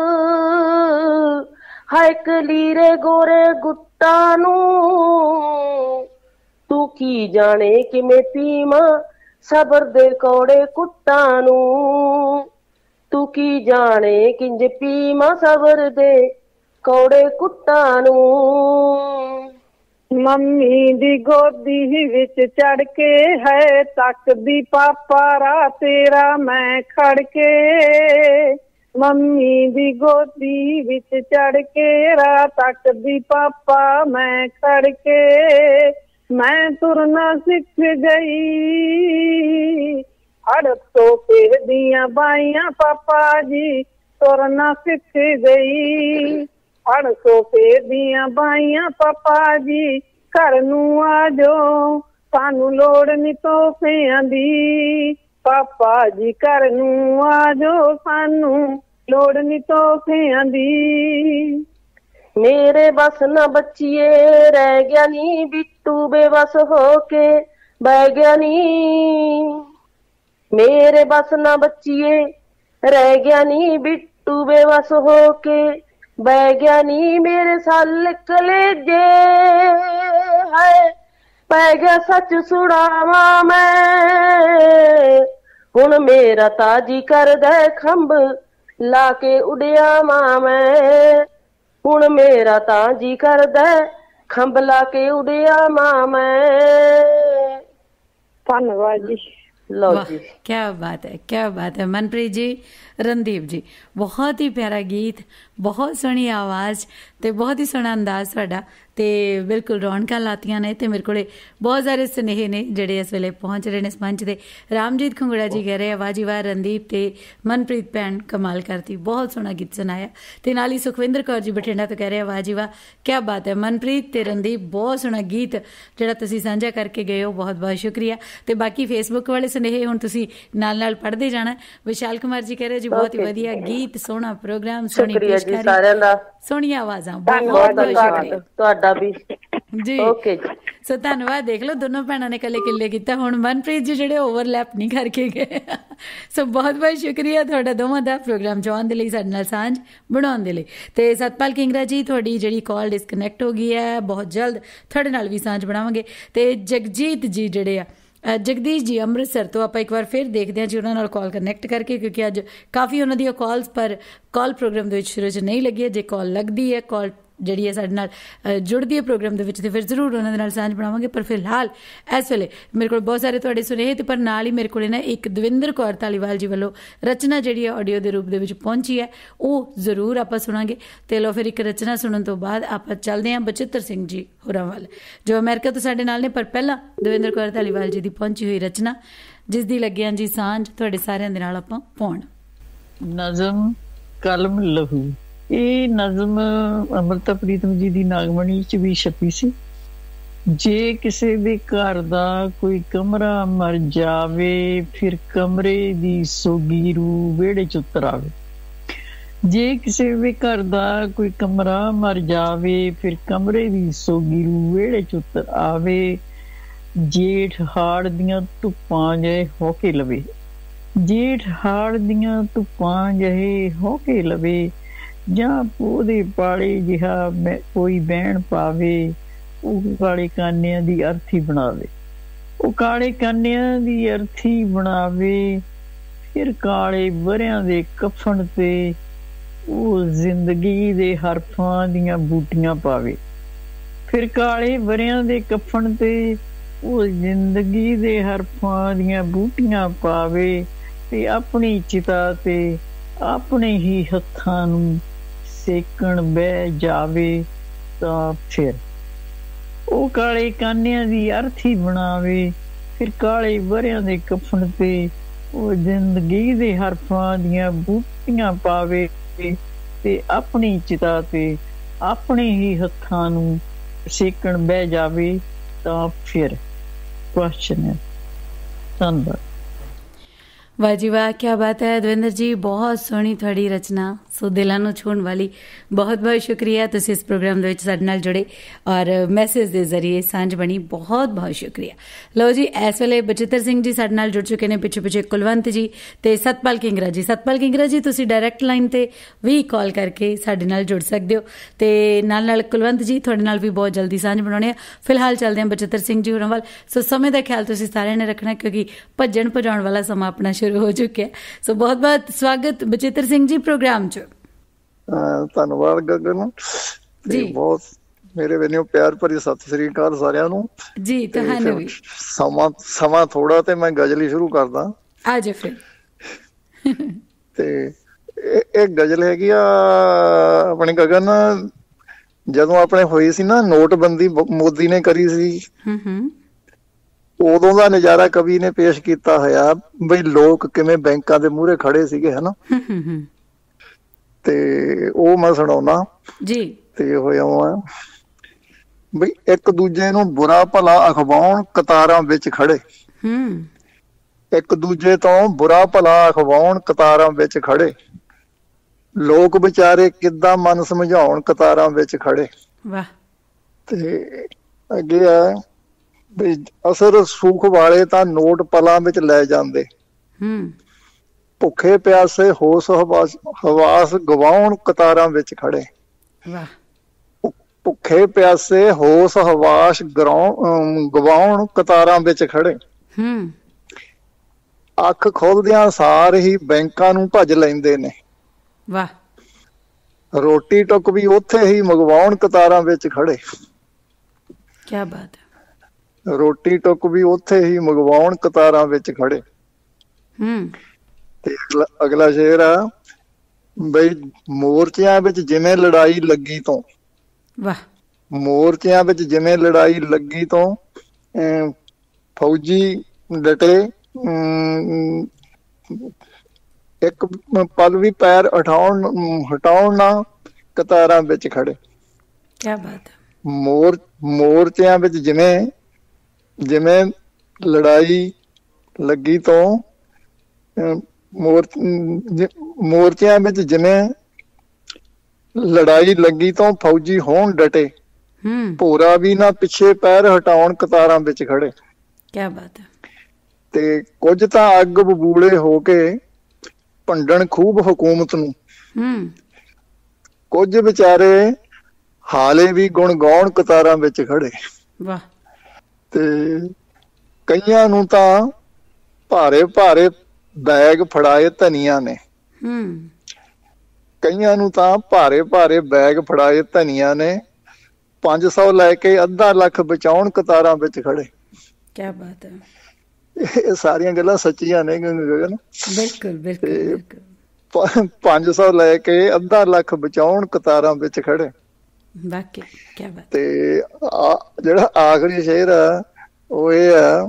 ਹਾਏ ਕਲੀਰੇ ਗੋਰੇ ਗੁੱਟਾਂ ਨੂੰ, ਤੂੰ ਕੀ ਜਾਣੇ ਕਿਵੇਂ ਪੀਵਾਂ ਸਬਰ ਦੇ ਕੌੜੇ ਕੁੱਟਾਂ ਨੂੰ। ਤੂੰ ਕੀ ਜਾਣੇ ਕਿੰਜ ਪੀਵਾਂ ਸਬਰ ਦੇ ਕੌੜੇ ਕੁੱਟਾਂ ਨੂੰ। ਮੰਮੀ ਦੀ ਗੋਦੀ ਵਿੱਚ ਚੜ ਕੇ ਹੈ ਤੱਕਦੀ ਪਾਪਾ ਰਾਹ ਤੇਰਾ ਮੈਂ ਖੜ ਕੇ। ਮੰਮੀ ਦੀ ਗੋਦੀ ਵਿੱਚ ਚੜ ਕੇ ਰਾਹ ਤੱਕਦੀ ਪਾਪਾ ਮੈਂ ਖੜ ਕੇ। ਮੈਂ ਤੁਰਨਾ ਸਿੱਖ ਗਈ ਹੜ ਤੋਂ ਫਿਰਦੀਆਂ ਬਾਈਆਂ ਪਾਪਾ ਜੀ, ਤੁਰਨਾ ਸਿੱਖ ਗਈ ਹੜ ਤੋਂ ਫਿਰਦੀਆਂ ਬਾਈਆਂ ਪਾਪਾ ਜੀ। ਘਰ ਨੂੰ ਆ ਜਾਓ ਸਾਨੂੰ ਲੋੜ ਨੀ ਤੋਹਫਿਆਂ ਦੀ, ਪਾਪਾ ਜੀ ਘਰ ਨੂੰ ਆ ਜਾਓ ਸਾਨੂੰ ਲੋੜ ਨੀ ਤੋਹਫਿਆਂ ਦੀ। ਮੇਰੇ ਬਸ ਨਾ ਬੱਚੀਏ ਰਹਿ ਗਿਆ ਨੀ, ਬਿੱਟੂ ਬੇਬਸ ਹੋ ਕੇ ਬਹਿ ਗਿਆ ਨੀ। ਮੇਰੇ ਬਸ ਨਾ ਬੱਚੀਏ ਰਹਿ ਗਿਆ ਨੀ, ਬਿੱਟੂ ਬੇਬਸ ਹੋ ਕੇ ਬਹਿ ਗਿਆ ਨੀ। ਮੇਰੇ ਸਾਲ ਕਲੇਜੇ ਹੈ ਪੈ ਗਿਆ ਸੱਚ ਸੁਣਾਵਾਂ ਮੈਂ, ਹੁਣ ਮੇਰਾ ਤਾਜੀ ਕਰਦਾ ਖੰਭ ਲਾ ਕੇ ਉਡਿਆ ਮਾਂ ਮੈਂ। ਹੁਣ ਮੇਰਾ ਤਾਂ ਜੀ ਕਰਦਾ ਖੰਭ ਲਾ ਕੇ ਉਡਿਆ ਮਾਂ ਮੈਂ। ਧੰਨਵਾਦ ਜੀ। लो जी, क्या बात है, क्या बात है मनप्रीत जी, रणदीप जी, बहुत ही प्यारा गीत, बहुत सोहनी आवाज़ ते बहुत ही सोहना अंदाज़ तुहाडा ते बिल्कुल रौनकां लातियां ने। ते मेरे कोले बहुत सारे सुनेहे ने जिहड़े इस वेले पहुंच रहे ने इस मंच ते। रामजीत खुंगड़ा जी कह रहे वाह जी वाह रणदीप ते मनप्रीत भैन कमाल करती, बहुत सोहना गीत सुनाया। ते नाल ही सुखविंदर कौर जी बठिंडा तो कह रहे वाह जी वाह क्या बात है मनप्रीत ते रणदीप, बहुत सोहना गीत जिहड़ा तुसीं साझा करके गए हो, बहुत बहुत शुक्रिया। ते बाकी फेसबुक वाले सुनेहे हुण तुसीं नाल नाल पढ़दे जाना। विशाल कुमार जी कह रहे जी बहुत ही वधिया गीत, सोहना प्रोग्राम, सोहनी पेशकारी, सोहणियां आवाज़ां, बहुत बहुत शुक्रिया ਤੁਹਾਡਾ ਵੀ जी। ओके जी, सो धन्नवाद। देख लो दोनों भैनों ने कले किले किया, हुण मनप्रीत जी जिहड़े ओवरलैप नहीं करके गए। सो बहुत बहुत शुक्रिया तुहाडा दोवां दा प्रोग्राम च आउण दे लई, साडे नाल सांझ बनाउण दे लई। ते सतपाल किंगरा जी तुहाडी जिहड़ी कॉल डिसकनैक्ट हो गई है, बहुत जल्द तुहाडे नाल भी सांझ बनावांगे। ते जगजीत जी जिहड़े आ जगदीश जी अमृतसर तो आप एक बार फिर देखते हैं जी उन्होंने कॉल कनैक्ट करके, क्योंकि अज काफ़ी उन्होंने कॉल्स पर कॉल प्रोग्राम के शुरू च नहीं लगी है। जे कॉल लगती है, कॉल ਜਿਹੜੀ ਹੈ ਸਾਡੇ ਨਾਲ ਜੁੜਦੀ ਹੈ ਪ੍ਰੋਗਰਾਮ ਦੇ ਵਿੱਚ, ਤੇ ਫਿਰ ਜ਼ਰੂਰ ਉਹਨਾਂ ਦੇ ਨਾਲ ਸਾਂਝ ਬਣਾਵਾਂਗੇ। ਪਰ ਫਿਲਹਾਲ ਇਸ ਵੇਲੇ ਮੇਰੇ ਕੋਲ ਬਹੁਤ ਸਾਰੇ ਤੁਹਾਡੇ ਸੁਨੇਹੇ ਤੇ, ਪਰ ਨਾਲ ਹੀ ਮੇਰੇ ਕੋਲ ਨਾ ਇੱਕ ਦਵਿੰਦਰ ਕੌਰ ਧਾਲੀਵਾਲ ਜੀ ਵੱਲੋਂ ਰਚਨਾ ਜਿਹੜੀ ਹੈ ਆਡੀਓ ਦੇ ਰੂਪ ਦੇ ਵਿੱਚ ਪਹੁੰਚੀ ਹੈ, ਉਹ ਜ਼ਰੂਰ ਆਪਾਂ ਸੁਣਾਂਗੇ। ਤੇ ਲੋ ਫਿਰ ਇੱਕ ਰਚਨਾ ਸੁਣਨ ਤੋਂ ਬਾਅਦ ਆਪਾਂ ਚੱਲਦੇ ਹਾਂ ਬਚਿੱਤਰ ਸਿੰਘ ਜੀ ਹੋਰਾਂ ਵੱਲ ਜੋ ਅਮਰੀਕਾ ਤੋਂ ਸਾਡੇ ਨਾਲ ਨੇ। ਪਰ ਪਹਿਲਾਂ ਦਵਿੰਦਰ ਕੌਰ ਧਾਲੀਵਾਲ ਜੀ ਦੀ ਪਹੁੰਚੀ ਹੋਈ ਰਚਨਾ ਜਿਸ ਦੀ ਲੱਗਿਆ ਜੀ ਸਾਂਝ ਤੁਹਾਡੇ ਸਾਰਿਆਂ ਦੇ ਨਾਲ ਆਪਾਂ ਪਾਉਣ। ਨਜ਼ਮ ਕਲਮ ਲਹੂ, ਇਹ ਨਜ਼ਮ ਅੰਮ੍ਰਿਤਾ ਪ੍ਰੀਤਮ ਜੀ ਦੀ ਨਾਗਮਣੀ ਚ ਵੀ ਛਪੀ ਸੀ। ਜੇ ਕਿਸੇ ਦੇ ਘਰ ਦਾ ਕੋਈ ਕਮਰਾ ਮਰ ਜਾਵੇ, ਫਿਰ ਕਮਰੇ ਦੀ ਸੋਗੀ ਰੂ ਵਿਹੜੇ ਚ ਉਤਰ ਆਵੇ। ਜੇ ਕਿਸੇ ਦੇ ਘਰ ਦਾ ਕੋਈ ਕਮਰਾ ਮਰ ਜਾਵੇ, ਫਿਰ ਕਮਰੇ ਦੀ ਸੋਗੀ ਰੂ ਵਿਹੜੇ ਚ ਉਤਰ ਆਵੇ। ਜੇਠ ਹਾੜ ਦੀਆਂ ਧੁੱਪਾਂ ਜਿਹੇ ਹੋ ਕੇ ਲਵੇ, ਜੇਠ ਹਾੜ ਦੀਆਂ ਧੁੱਪਾਂ ਜਿਹੇ ਹੋ ਕੇ ਲਵੇ। ਜਾਂ ਪੋਦੇ ਪਾਲੇ ਜਿਹਾ ਕੋਈ ਬਹਿਣ ਪਾਵੇ, ਉਹ ਕਾਲੇ ਕਾਨਿਆਂ ਦੀ ਅਰਥੀ ਬਣਾਵੇ। ਉਹ ਕਾਲੇ ਕਾਨਿਆਂ ਦੀ ਅਰਥੀ ਬਣਾਵੇ, ਫਿਰ ਕਾਲੇ ਵਰਿਆਂ ਦੇ ਕਫਨ ਤੇ ਉਹ ਜ਼ਿੰਦਗੀ ਦੇ ਹਰਫਾਂ ਦੀਆਂ ਬੂਟੀਆਂ ਪਾਵੇ। ਫਿਰ ਕਾਲੇ ਵਰਿਆਂ ਦੇ ਕਫਨ ਤੇ ਉਹ ਜ਼ਿੰਦਗੀ ਦੇ ਹਰਫਾਂ ਦੀਆਂ ਬੂਟੀਆਂ ਪਾਵੇ ਤੇ ਆਪਣੀ ਚਿਤਾ ਤੇ ਆਪਣੇ ਹੀ ਹੱਥਾਂ ਨੂੰ ਸੇਕਣ ਬਹਿ ਜਾਵੇ ਤਾਂ ਫਿਰ ਉਹ ਕਾਲੇ ਕਾਨਿਆਂ ਦੀ ਅਰਥੀ ਬਣਾਵੇ। ਫਿਰ ਕਾਲੇ ਵਰਿਆਂ ਦੇ ਕਫਨ ਤੇ ਉਹ ਜ਼ਿੰਦਗੀ ਦੇ ਹਰਫਾਂ ਦੀਆਂ ਬੂਟੀਆਂ ਪਾਵੇ ਤੇ ਆਪਣੀ ਚਿਤਾ ਤੇ ਆਪਣੇ ਹੀ ਹੱਥਾਂ ਨੂੰ ਸੇਕਣ ਬਹਿ ਜਾਵੇ ਤਾਂ ਫਿਰ ਕੁਐਸਚਨ ਹੈ। ਧੰਨਵਾਦ। ਵਾਹ ਜੀ ਵਾਹ, ਕੀ ਬਾਤ ਹੈ ਦਵਿੰਦਰ ਜੀ, ਬਹੁਤ ਸੋਹਣੀ ਤੁਹਾਡੀ ਰਚਨਾ, ਸੋ ਦਿਲਾਂ ਨੂੰ ਛੂਹਣ ਵਾਲੀ। ਬਹੁਤ ਬਹੁਤ ਸ਼ੁਕਰੀਆ, ਤੁਸੀਂ ਇਸ ਪ੍ਰੋਗਰਾਮ ਦੇ ਵਿੱਚ ਸਾਡੇ ਨਾਲ ਜੁੜੇ ਔਰ ਮੈਸੇਜ ਦੇ ਜ਼ਰੀਏ ਸਾਂਝ ਬਣੀ, ਬਹੁਤ ਬਹੁਤ ਸ਼ੁਕਰੀਆ। ਲਓ ਜੀ, ਇਸ ਵੇਲੇ ਬਚਿੱਤਰ ਸਿੰਘ ਜੀ ਸਾਡੇ ਨਾਲ ਜੁੜ ਚੁੱਕੇ ਨੇ, ਪਿੱਛੇ ਪਿੱਛੇ ਕੁਲਵੰਤ ਜੀ ਤੇ ਸਤਪਾਲ ਕਿੰਗਰਾ ਜੀ। ਸਤਪਾਲ ਕਿੰਗਰਾ ਜੀ, ਤੁਸੀਂ ਡਾਇਰੈਕਟ ਲਾਈਨ ਤੇ ਵੀ ਕਾਲ ਕਰਕੇ ਸਾਡੇ ਨਾਲ ਜੁੜ ਸਕਦੇ ਹੋ ਤੇ ਨਾਲ ਨਾਲ ਕੁਲਵੰਤ ਜੀ ਤੁਹਾਡੇ ਨਾਲ ਵੀ ਬਹੁਤ ਜਲਦੀ ਸਾਂਝ ਬਣਾਉਣੇ ਆ। ਫਿਲਹਾਲ ਚੱਲਦੇ ਹਾਂ ਬਚਿੱਤਰ ਸਿੰਘ ਜੀ ਹੋਰਾਂ ਵੱਲ। ਸੋ ਸਮੇਂ ਦਾ ਖਿਆਲ ਤੁਸੀਂ ਸਾਰਿਆਂ ਨੇ ਰੱਖਣਾ ਕਿਉਂਕਿ ਭੱਜਣ ਭਜਾਉਣ ਵਾਲਾ ਸਮਾਂ ਆਪਣਾ ਸ਼ੁਰੂ ਹੋ ਚੁੱਕਿਆ। ਸੋ ਬਹੁਤ ਬਹੁਤ ਸਵਾਗਤ ਬਚਿੱਤਰ ਸਿੰਘ ਜੀ ਪ੍ਰੋਗਰਾਮ 'ਚ। ਧੰਨਵਾਦ ਗਗਨ ਜੀ, ਬਹੁਤ ਮੇਰੇ ਵੱਲੋਂ ਪਿਆਰ ਭਰੀ ਸਤਿ ਸ੍ਰੀ ਅਕਾਲ ਸਾਰਿਆਂ ਨੂੰ ਜੀ। ਤੁਹਾਨੂੰ ਵੀ ਸਮਾਂ ਸਮਾਂ ਥੋੜਾ ਤੇ ਮੈਂ ਗਜ਼ਲ ਹੀ ਸ਼ੁਰੂ ਕਰਦਾ। ਆ ਜਾ ਫਿਰ। ਤੇ ਇਹ ਗਜ਼ਲ ਹੈਗੀ ਆ ਆਪਣੀ ਗਗਨ, ਜਦੋਂ ਆਪਣੇ ਹੋਈ ਸੀ ਨਾ ਨੋਟਬੰਦੀ ਮੋਦੀ ਨੇ ਕਰੀ ਸੀ, ਉਦੋਂ ਦਾ ਨਜ਼ਾਰਾ ਕਵੀ ਨੇ ਪੇਸ਼ ਕੀਤਾ ਹੋਇਆ ਬਈ ਲੋਕ ਕਿਵੇਂ ਬੈਂਕਾਂ ਦੇ ਮੂਹਰੇ ਖੜੇ ਸੀਗੇ, ਹਨਾ। ਤੇ ਉਹ ਮੈਂ ਸੁਣਾਉਣਾ ਜੀ। ਤੇ ਹੋਇਆ ਬਈ ਇੱਕ ਦੂਜੇ ਨੂੰ ਬੁਰਾ ਭਲਾ ਅਖਵਾਉਣ ਕਤਾਰਾਂ ਵਿੱਚ ਖੜੇ, ਇੱਕ ਦੂਜੇ ਤੋਂ ਬੁਰਾ ਭਲਾ ਅਖਵਾਉਣ ਕਤਾਰਾਂ ਵਿੱਚ ਖੜੇ, ਲੋਕ ਵਿਚਾਰੇ ਕਿੱਦਾਂ ਮਨ ਸਮਝਾਉਣ ਕਤਾਰਾਂ ਵਿੱਚ ਖੜੇ। ਵਾਹ। ਤੇ ਅੱਗੇ ਆ ਬਈ ਅਸਰ ਸੁੱਖ ਵਾਲੇ ਤਾਂ ਨੋਟ ਪਲਾਂ ਵਿੱਚ ਲੈ ਜਾਂਦੇ, ਭੁੱਖੇ ਪਿਆਸੇ ਹੋਸ਼ ਹਵਾਸ ਹਵਾਸ ਗਵਾਉਣ ਕਤਾਰਾਂ ਵਿੱਚ ਖੜੇ। ਭੁੱਖੇ ਪਿਆਸੇ ਹੋਸ਼ ਹਵਾਸ ਗਵਾਉਣ ਕਤਾਰਾਂ ਵਿੱਚ ਖੜੇ, ਅੱਖ ਖੋਲਦਿਆਂ ਸਾਰ ਹੀ ਬੈਂਕਾਂ ਨੂੰ ਭੱਜ ਲੈਂਦੇ ਨੇ। ਵਾਹ। ਰੋਟੀ ਟੁੱਕ ਵੀ ਉੱਥੇ ਹੀ ਮੰਗਵਾਉਣ ਕਤਾਰਾਂ ਵਿੱਚ ਖੜੇ। ਕੀ ਬਾਤ ਹੈ। ਰੋਟੀ ਟੁੱਕ ਵੀ ਉੱਥੇ ਹੀ ਮੰਗਵਾਉਣ ਕਤਾਰਾਂ ਵਿੱਚ ਖੜੇ। ਹੂੰ। ਤੇ ਅਗਲਾ ਸ਼ੇਰ ਆ ਬਈ ਮੋਰਚਿਆਂ ਵਿੱਚ ਜਿਵੇਂ ਲੜਾਈ ਲੱਗੀ ਤੋਂ। ਵਾਹ। ਮੋਰਚਿਆਂ ਵਿੱਚ ਜਿਵੇਂ ਲੜਾਈ ਲੱਗੀ ਤੋਂ ਫੌਜੀ ਡਟੇ, ਇੱਕ ਪਲ ਵੀ ਪੈਰ ਹਟਾਉਣ ਹਟਾਉਣ ਨਾ ਕਤਾਰਾਂ ਵਿੱਚ ਖੜੇ। ਕੀ ਬਾਤ ਹੈ। ਮੋਰ ਮੋਰਚਿਆਂ ਵਿੱਚ ਜਿਵੇਂ ਜਿਵੇਂ ਲੜਾਈ ਲੱਗੀ ਤੋਂ ਮੋਰ ਮੋਰਚਿਆਂ ਵਿੱਚ ਜਿਵੇਂ ਲੜਾਈ ਲੱਗੀ ਤੋਂ ਫੌਜੀ ਹੋਣ ਡਟੇ, ਭੋਰਾ ਵੀ ਨਾ ਪਿੱਛੇ ਪੈਰ ਹਟਾਉਣ ਕਤਾਰਾਂ ਵਿੱਚ ਖੜੇ। ਕੀ ਬਾਤ ਹੈ। ਤੇ ਕੁਝ ਤਾਂ ਅੱਗ ਬਬੂਲੇ ਹੋ ਕੇ ਭੰਡਣ ਖੂਬ ਹਕੂਮਤ ਨੂੰ, ਕੁਝ ਵਿਚਾਰੇ ਹਾਲੇ ਵੀ ਗੁਣ ਗਾਉਣ ਕਤਾਰਾਂ ਵਿੱਚ ਖੜੇ। ਵਾਹ। ਤੇ ਕਈਆਂ ਨੂੰ ਤਾਂ ਭਾਰੇ ਭਾਰੇ ਬੈਗ ਫੜਾਏ ਧਨੀਆਂ ਨੇ, ਕਈਆਂ ਨੂੰ ਤਾਂ ਭਾਰੇ ਭਾਰੇ ਬੈਗ ਫੜਾਏ ਧਨੀਆਂ ਨੇ, ਪੰਜ ਸੌ ਲੈ ਕੇ ਅੱਧਾ ਲੱਖ ਬਚਾਉਣ ਕਤਾਰਾਂ ਵਿੱਚ ਖੜੇ। ਕੀ ਬਾਤ ਹੈ। ਇਹ ਸਾਰੀਆਂ ਗੱਲਾਂ ਸੱਚੀਆਂ ਨੇ ਗਗਨ। ਬਿਲਕੁਲ ਬਿਲਕੁਲ। ਪੰਜ ਸੌ ਲੈ ਕੇ ਅੱਧਾ ਲੱਖ ਬਚਾਉਣ ਕਤਾਰਾਂ ਵਿੱਚ ਖੜੇ। ਵਾਕਈ ਕੀ ਬਾਤ। ਤੇ ਜਿਹੜਾ ਆਖਰੀ ਸ਼ੇਰ ਆ ਉਹ ਇਹ ਆ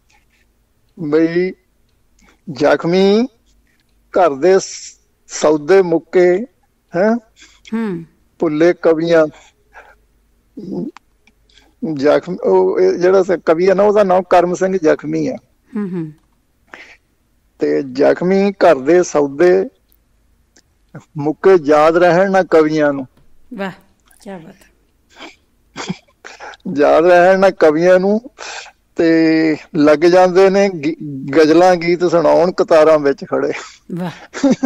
ਬਈ ਜ਼ਖਮੀ ਘਰ ਦੇ ਸੌਦੇ ਮੁੱਕੇ ਹੈ, ਭੁੱਲੇ ਕਵੀਆਂ। ਜ਼ਖਮ ਉਹ ਜਿਹੜਾ ਕਵੀ ਆ ਨਾ ਉਹਦਾ ਨਾਮ ਕਰਮ ਸਿੰਘ ਜ਼ਖਮੀ ਆ। ਤੇ ਜ਼ਖਮੀ ਘਰ ਦੇ ਸੌਦੇ ਮੁੱਕੇ ਯਾਦ ਰਹਿਣ ਨਾ ਕਵੀਆਂ ਨੂੰ। ਵਾਹ ਕੀ ਬਾਤ। ਯਾਦ ਰਹਿਣ ਨਾ ਕਵੀਆਂ ਨੂੰ, ਤੇ ਲੱਗ ਜਾਂਦੇ ਨੇ ਗਜ਼ਲਾਂ ਗੀਤ ਸੁਣਾਉਣ ਕਤਾਰਾਂ ਵਿੱਚ ਖੜੇ। ਵਾਹ।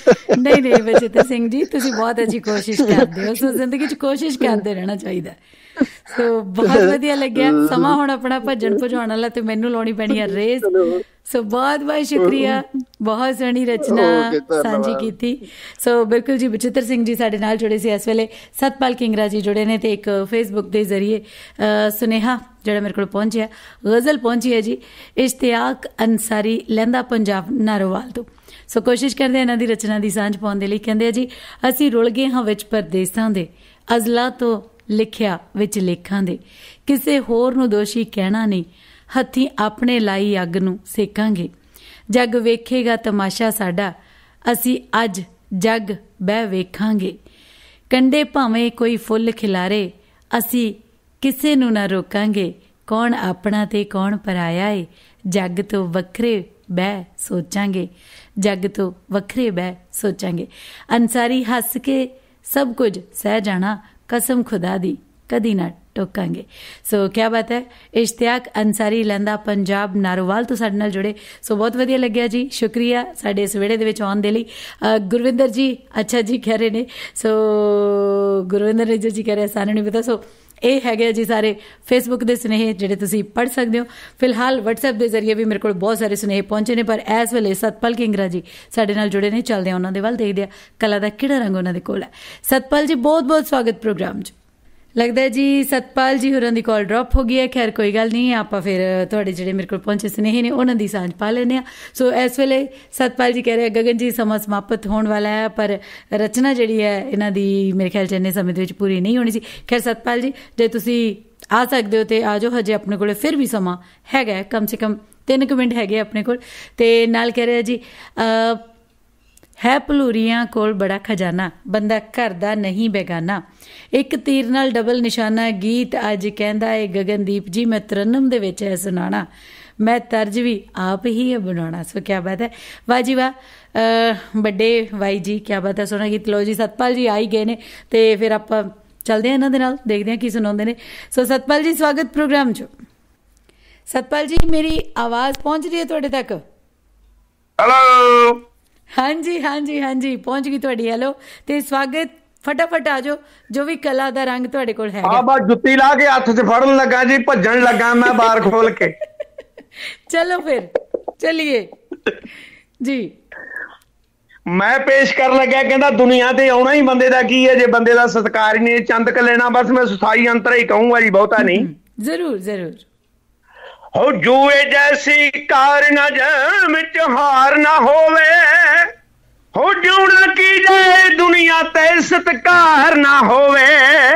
ਨਹੀਂ ਨਹੀਂ ਬਚਿੱਤਰ ਸਿੰਘ ਜੀ, ਤੁਸੀਂ ਬਹੁਤ ਅੱਛੀ ਕੋਸ਼ਿਸ਼ ਕਰਦੇ ਹੋ, ਸੋ ਜ਼ਿੰਦਗੀ 'ਚ ਕੋਸ਼ਿਸ਼ ਕਰਦੇ ਰਹਿਣਾ ਚਾਹੀਦਾ। ਸੋ ਬਹੁਤ ਵਧੀਆ ਲੱਗਿਆ। ਸਮਾਂ ਹੁਣ ਆਪਣਾ ਭੱਜਣ ਭਜਾਉਣ ਵਾਲਾ ਤੇ ਮੈਨੂੰ ਲਾਉਣੀ ਪੈਣੀ ਆ ਰੇਸ। ਸੋ ਬਹੁਤ ਬਹੁਤ ਸ਼ੁਕਰੀਆ, ਬਹੁਤ ਸੋਹਣੀ ਰਚਨਾ ਸਾਂਝੀ ਕੀਤੀ। ਸੋ ਬਿਲਕੁਲ ਜੀ, ਬਚਿੱਤਰ ਸਿੰਘ ਜੀ ਸਾਡੇ ਨਾਲ ਜੁੜੇ ਸੀ ਇਸ ਵੇਲੇ, ਸਤਪਾਲ ਕਿੰਗਰਾ ਜੀ ਜੁੜੇ ਨੇ, ਤੇ ਇੱਕ ਫੇਸਬੁੱਕ ਦੇ ਜ਼ਰੀਏ ਸੁਨੇਹਾ ਜਿਹੜਾ ਮੇਰੇ ਕੋਲ ਪਹੁੰਚਿਆ, ਗਜ਼ਲ ਪਹੁੰਚੀ ਹੈ ਜੀ, ਇਸ਼ਤਿਆਕ ਅੰਸਾਰੀ ਲਹਿੰਦਾ ਪੰਜਾਬ ਨਾਰੋਵਾਲ ਤੋਂ। ਸੋ ਕੋਸ਼ਿਸ਼ ਕਰਦੇ ਇਹਨਾਂ ਦੀ ਰਚਨਾ ਦੀ ਸਾਂਝ ਪਾਉਣ ਦੇ ਲਈ। ਕਹਿੰਦੇ ਆ ਜੀ, ਅਸੀਂ ਰੁਲ ਗਏ ਹਾਂ ਵਿੱਚ ਪਰਦੇਸਾਂ ਦੇ, ਅਜ਼ਲਾਂ ਤੋਂ ਲਿਖਿਆ ਵਿੱਚ ਲੇਖਾਂ ਦੇ, ਕਿਸੇ ਹੋਰ ਨੂੰ ਦੋਸ਼ੀ ਕਹਿਣਾ ਨਹੀਂ, ਹੱਥੀਂ ਆਪਣੇ ਲਾਈ ਅੱਗ ਨੂੰ ਸੇਕਾਂਗੇ, ਜੱਗ ਵੇਖੇਗਾ ਤਮਾਸ਼ਾ ਸਾਡਾ, ਅਸੀਂ ਅੱਜ ਜੱਗ ਬਹਿ ਵੇਖਾਂਗੇ, ਕੰਡੇ ਭਾਵੇਂ ਕੋਈ ਫੁੱਲ ਖਿਲਾਰੇ, ਅਸੀਂ ਕਿਸੇ ਨੂੰ ਨਾ ਰੋਕਾਂਗੇ, ਕੌਣ ਆਪਣਾ ਤੇ ਕੌਣ ਪਰਾਇਆ ਏ, ਜੱਗ ਤੋਂ ਵੱਖਰੇ ਬਹਿ ਸੋਚਾਂਗੇ, ਜੱਗ ਤੋਂ ਵੱਖਰੇ ਬਹਿ ਸੋਚਾਂਗੇ। ਅੰਸਾਰੀ ਹੱਸ ਕੇ ਸਭ ਕੁਝ ਸਹਿ ਜਾਣਾ, ਕਸਮ ਖੁਦਾ ਦੀ ਕਦੀ ਨਾ ਟੋਕਾਂਗੇ। ਸੋ ਕਿਆ ਬਾਤ ਹੈ। ਇਸ਼ਤਿਆਕ ਅੰਸਾਰੀ ਲਹਿੰਦਾ ਪੰਜਾਬ ਨਾਰੋਵਾਲ ਤੋਂ ਸਾਡੇ ਨਾਲ ਜੁੜੇ। ਸੋ ਬਹੁਤ ਵਧੀਆ ਲੱਗਿਆ ਜੀ, ਸ਼ੁਕਰੀਆ ਸਾਡੇ ਇਸ ਵਿਹੜੇ ਦੇ ਵਿੱਚ ਆਉਣ ਦੇ ਲਈ। ਗੁਰਵਿੰਦਰ ਜੀ ਅੱਛਾ ਜੀ ਕਹਿ ਰਹੇ ਨੇ, ਸੋ ਗੁਰਵਿੰਦਰ ਨੇ ਜੀ ਕਹਿ ਰਿਹਾ ਸਾਨੂੰ ਨਹੀਂ ਪਤਾ। ਸੋ ਇਹ ਹੈਗੇ ਜੀ ਸਾਰੇ ਫੇਸਬੁੱਕ ਦੇ ਸੁਨੇਹੇ ਜਿਹੜੇ ਤੁਸੀਂ ਪੜ੍ਹ ਸਕਦੇ ਹੋ। ਫਿਲਹਾਲ ਵਟਸਐਪ ਦੇ ਜ਼ਰੀਏ ਵੀ ਮੇਰੇ ਕੋਲ ਬਹੁਤ ਸਾਰੇ ਸੁਨੇਹੇ ਪਹੁੰਚੇ ਨੇ, ਪਰ ਇਸ ਵੇਲੇ ਸਤਪਾਲ ਕਿੰਗਰਾ ਜੀ ਸਾਡੇ ਨਾਲ ਜੁੜੇ ਨੇ। ਚੱਲਦੇ ਆ ਉਹਨਾਂ ਦੇ ਵੱਲ, ਦੇਖਦੇ ਆ ਕਲਾ ਦਾ ਕਿਹੜਾ ਰੰਗ ਉਹਨਾਂ ਦੇ ਕੋਲ ਹੈ। ਸਤਪਾਲ ਜੀ ਬਹੁਤ ਬਹੁਤ ਸਵਾਗਤ ਪ੍ਰੋਗਰਾਮ 'ਚ। ਲੱਗਦਾ ਜੀ ਸਤਪਾਲ ਜੀ ਹੋਰਾਂ ਦੀ ਕਾਲ ਡ੍ਰੌਪ ਹੋ ਗਈ ਹੈ। ਖੈਰ ਕੋਈ ਗੱਲ ਨਹੀਂ, ਆਪਾਂ ਫਿਰ ਤੁਹਾਡੇ ਜਿਹੜੇ ਮੇਰੇ ਕੋਲ ਪਹੁੰਚੇ ਸੁਨੇਹੇ ਨੇ ਉਹਨਾਂ ਦੀ ਸਾਂਝ ਪਾ ਲੈਂਦੇ ਹਾਂ। ਸੋ ਇਸ ਵੇਲੇ ਸਤਪਾਲ ਜੀ ਕਹਿ ਰਹੇ ਗਗਨ ਜੀ ਸਮਾਂ ਸਮਾਪਤ ਹੋਣ ਵਾਲਾ ਹੈ, ਪਰ ਰਚਨਾ ਜਿਹੜੀ ਹੈ ਇਹਨਾਂ ਦੀ ਮੇਰੇ ਖਿਆਲ 'ਚ ਇੰਨੇ ਸਮੇਂ ਦੇ ਵਿੱਚ ਪੂਰੀ ਨਹੀਂ ਹੋਣੀ ਸੀ। ਖੈਰ ਸਤਪਾਲ ਜੀ ਜੇ ਤੁਸੀਂ ਆ ਸਕਦੇ ਹੋ ਤੇ ਆ ਜਾਓ, ਹਜੇ ਆਪਣੇ ਕੋਲ ਫਿਰ ਵੀ ਸਮਾਂ ਹੈਗਾ, ਕਮ ਸੇ ਕਮ ਤਿੰਨ ਕੁ ਮਿੰਟ ਹੈਗੇ ਆਪਣੇ ਕੋਲ। ਤੇ ਨਾਲ ਕਹਿ ਰਿਹਾ ਜੀ ਹੈ ਭਲੂਰੀਆਂ ਕੋਲ ਬੜਾ ਖਜ਼ਾਨਾ, ਬੰਦਾ ਘਰ ਦਾ ਨਹੀਂ ਬੇਗਾਨਾ, ਇੱਕ ਤੀਰ ਨਾਲ ਡਬਲ ਨਿਸ਼ਾਨਾ, ਗੀਤ ਅੱਜ ਕਹਿੰਦਾ ਏ ਗਗਨਦੀਪ ਜੀ ਮੈਂ ਤਰਨਮ ਦੇ ਵਿੱਚ ਹੈ ਸੁਣਾਉਣਾ, ਮੈਂ ਤਰਜ ਵੀ ਆਪ ਹੀ ਹੈ ਬਣਾਉਣਾ। ਸੋ ਕਿਆ ਬਾਤ ਹੈ, ਵਾਹ ਜੀ ਵਾਹ, ਵੱਡੇ ਬਾਈ ਜੀ ਕਿਆ ਬਾਤ ਹੈ, ਸੋਹਣਾ ਗੀਤ। ਲਓ ਜੀ ਸਤਪਾਲ ਜੀ ਆ ਹੀ ਗਏ ਨੇ ਤੇ ਫਿਰ ਆਪਾਂ ਚੱਲਦੇ ਹਾਂ ਇਹਨਾਂ ਦੇ ਨਾਲ, ਦੇਖਦੇ ਹਾਂ ਕੀ ਸੁਣਾਉਂਦੇ ਨੇ। ਸੋ ਸਤਪਾਲ ਜੀ ਸਵਾਗਤ ਪ੍ਰੋਗਰਾਮ 'ਚ। ਸਤਪਾਲ ਜੀ ਮੇਰੀ ਆਵਾਜ਼ ਪਹੁੰਚ ਰਹੀ ਹੈ ਤੁਹਾਡੇ ਤੱਕ? ਹੈਲੋ। ਹਾਂਜੀ ਹਾਂਜੀ ਹਾਂਜੀ ਪਹੁੰਚ ਗਈ ਤੁਹਾਡੀ। ਹੈਲੋ ਤੇ ਸਵਾਗਤ, ਫਟਾਫਟ ਆ ਜਾਓ, ਜੋ ਵੀ ਕਲਾ ਦਾ ਰੰਗ ਤੁਹਾਡੇ ਕੋਲ ਹੈ। ਆ ਬਸ ਜੁੱਤੀ ਲਾ ਕੇ ਹੱਥ 'ਚ ਫੜਨ ਲੱਗਾ ਜੀ, ਭੱਜਣ ਲੱਗਾ ਮੈਂ ਬਾਹਰ ਖੋਲ ਕੇ। ਚਲੋ ਫਿਰ ਚਲਿਏ ਜੀ। ਮੈਂ ਪੇਸ਼ ਕਰਨ ਲੱਗਿਆ, ਕਹਿੰਦਾ ਦੁਨੀਆ ਤੇ ਆਉਣਾ ਹੀ ਬੰਦੇ ਦਾ ਕੀ ਹੈ ਜੇ ਬੰਦੇ ਦਾ ਸਤਿਕਾਰ ਹੀ ਨਹੀਂ, ਚੰਦਕ ਲੈਣਾ ਬਸ ਮੈਂ ਸੁਸਾਈ ਅੰਤਰ ਹੀ ਕਹੂੰਗਾ ਜੀ, ਬਹੁਤਾ ਨਹੀਂ। ਜ਼ਰੂਰ ਜ਼ਰੂਰ। ਹੋ ਜੂਏ ਜੈਸੀ ਕਾਰ ਨਾ ਜਮ ਵਿੱਚ ਹਾਰ ਨਾ ਹੋਵੇ, ਹੋ ਜਿਉਣਾ ਕੀ ਜਾਏ ਦੁਨੀਆ ਤੇ ਸਤਿਕਾਰ ਨਾ ਹੋਵੇ,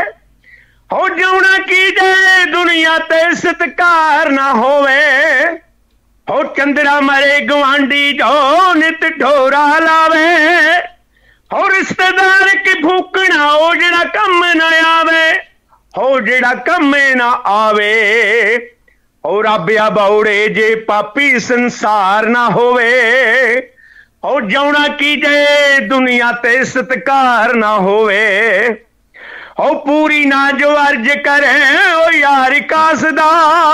ਹੋ ਜਿਉਣਾ ਕੀ ਜਾਏ ਦੁਨੀਆ ਤੇ ਸਤਿਕਾਰ ਨਾ ਹੋਵੇ, ਹੋ ਚੰਦਰਾ ਮਰੇ ਗਵਾਂਢੀ ਜੋ ਨਿਤ ਢੋਰਾ ਲਾਵੇ, ਹੋ ਰਿਸ਼ਤੇਦਾਰ ਕੀ ਫੂਕਣਾ ਉਹ ਜਿਹੜਾ ਕੰਮ ਨਾ ਆਵੇ, ਹੋ ਜਿਹੜਾ ਕੰਮ ਨਾ ਆਵੇ, ਹੋ ਰੱਬ ਆ ਬੌੜੇ ਜੇ ਪਾਪੀ ਸੰਸਾਰ ਨਾ ਹੋਵੇ, ਹੋ ਜਿਉਣਾ ਕੀ ਜੇ ਦੁਨੀਆ ਤੇ ਸਤਿਕਾਰ ਨਾ ਹੋਵੇ, ਹੋ ਪੂਰੀ ਨਾ ਜੋ ਅਰਜ ਕਰੇ ਉਹ ਯਾਰ ਕਾਸ ਦਾ,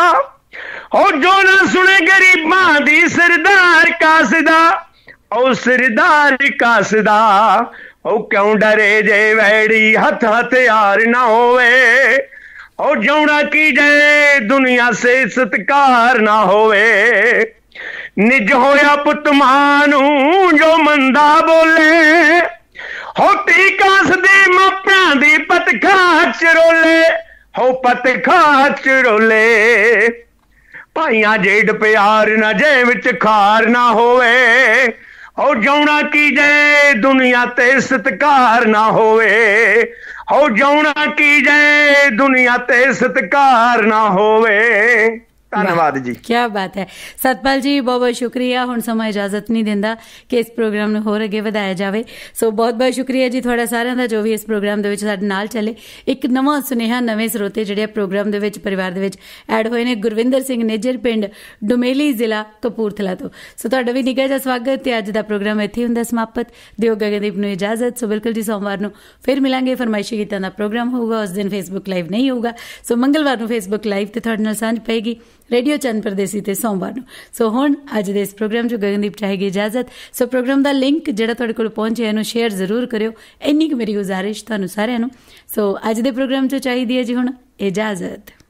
ਹੋ ਜੋ ਨਾ ਸੁਣੇ ਗਰੀਬਾਂ ਦੀ ਸਰਦਾਰ ਕਾਸ ਦਾ, ਉਹ ਸਰਦਾਰ ਕਾਸ ਦਾ, ਉਹ ਕਿਉਂ ਡਰੇ ਜੇ ਵੈੜੀ ਹੱਥ ਹਥਿਆਰ ਨਾ ਹੋਵੇ, ਹੋ ਜਿਉਣਾ ਕੀ ਜੇ ਦੁਨੀਆ ਸੇ ਸਤਿਕਾਰ ਨਾ ਹੋਵੇ, ਨਿਜ ਹੋਇਆ ਪੁੱਤ ਮਾਂ ਨੂੰ ਜੋ ਮੰਦਾ ਬੋਲੇ, ਹੋ ਧੀ ਕਾਸ ਦੇ ਮਾਪਿਆਂ ਦੀ ਪਤਖਾ ਚਰੋਲੇ, ਹੋ ਪਤਖਾ ਚਰੋਲੇ, ਭਾਈਆਂ ਜੇਡ ਪਿਆਰ ਨਾ ਜੇ ਵਿੱਚ ਖਾਰ ਨਾ ਹੋਵੇ, ਹੋ ਜਿਉਣਾ ਕੀ ਜੇ ਦੁਨੀਆ ਤੇ ਸਤਿਕਾਰ ਨਾ ਹੋਵੇ, ਹੋ ਜਿਉਣਾ ਕੀ ਜੇ ਦੁਨੀਆ ਤੇ ਸਤਿਕਾਰ ਨਾ ਹੋਵੇ। ਧੰਨਵਾਦ ਜੀ। ਕਿਆ ਬਾਤ ਹੈ ਸਤਪਾਲ ਜੀ, ਬਹੁਤ ਬਹੁਤ ਸ਼ੁਕਰੀਆ। ਹੁਣ ਸਮਾਂ ਇਜਾਜ਼ਤ ਨਹੀਂ ਦਿੰਦਾ ਕਿ ਇਸ ਪ੍ਰੋਗਰਾਮ ਨੂੰ ਹੋਰ ਅੱਗੇ ਵਧਾਇਆ ਜਾਵੇ। ਸੋ ਬਹੁਤ ਬਹੁਤ ਸ਼ੁਕਰੀਆ ਜੀ ਤੁਹਾਡਾ ਸਾਰਿਆਂ ਦਾ, ਜੋ ਵੀ ਇਸ ਪ੍ਰੋਗਰਾਮ ਦੇ ਵਿੱਚ ਸਾਡੇ ਨਾਲ ਚੱਲੇ। ਇੱਕ ਨਵਾਂ ਸੁਨੇਹਾ, ਨਵੇਂ ਸਰੋਤੇ ਜਿਹੜੇ ਪ੍ਰੋਗਰਾਮ ਦੇ ਵਿੱਚ ਪਰਿਵਾਰ ਦੇ ਵਿੱਚ ਐਡ ਹੋਏ ਨੇ। ਗੁਰਵਿੰਦਰ ਸਿੰਘ ਨਿੱਜਰ, ਪਿੰਡ ਡੁਮੇਲੀ, ਜ਼ਿਲ੍ਹਾ ਕਪੂਰਥਲਾ ਤੋਂ। ਸੋ ਤੁਹਾਡਾ ਵੀ ਨਿੱਘਾ ਜਿਹਾ ਸਵਾਗਤ। ਤੇ ਅੱਜ ਦਾ ਪ੍ਰੋਗਰਾਮ ਇੱਥੇ ਹੁੰਦਾ ਸਮਾਪਤ। ਦਿਓ ਗਗਨਦੀਪ ਨੂੰ ਇਜਾਜ਼ਤ। ਸੋ ਬਿਲਕੁਲ ਜੀ ਸੋਮਵਾਰ ਨੂੰ ਫਿਰ ਮਿਲਾਂਗੇ। ਫਰਮਾਇਸ਼ੀ ਗੀਤਾਂ ਦਾ ਪ੍ਰੋਗਰਾਮ ਹੋਊਗਾ, ਉਸ ਦਿਨ ਫੇਸਬੁੱਕ ਲਾਈਵ ਨਹੀਂ ਹੋਊਗਾ। ਸੋ ਮੰਗਲਵਾਰ ਨੂੰ ਫੇਸਬੁੱਕ ਲਾਈਵ ਤੇ ਤੁਹਾਡੇ ਨਾਲ ਸਾਂਝ ਪਏਗੀ, ਰੇਡੀਓ ਚੰਨ ਪਰਦੇਸੀ ਤੇ ਸੋਮਵਾਰ ਨੂੰ। ਸੋ ਹੁਣ ਅੱਜ ਦੇ ਇਸ ਪ੍ਰੋਗਰਾਮ 'ਚ ਗਗਨਦੀਪ ਚਾਹੇਗੀ ਇਜਾਜ਼ਤ। ਸੋ ਪ੍ਰੋਗਰਾਮ ਦਾ ਲਿੰਕ ਜਿਹੜਾ ਤੁਹਾਡੇ ਕੋਲ ਪਹੁੰਚਿਆ ਇਹਨੂੰ ਸ਼ੇਅਰ ਜ਼ਰੂਰ ਕਰਿਓ, ਇੰਨੀ ਕੁ ਮੇਰੀ ਗੁਜ਼ਾਰਿਸ਼ ਤੁਹਾਨੂੰ ਸਾਰਿਆਂ ਨੂੰ। ਸੋ ਅੱਜ ਦੇ ਪ੍ਰੋਗਰਾਮ 'ਚ ਚਾਹੀਦੀ ਹੈ ਜੀ ਹੁਣ इजाजत।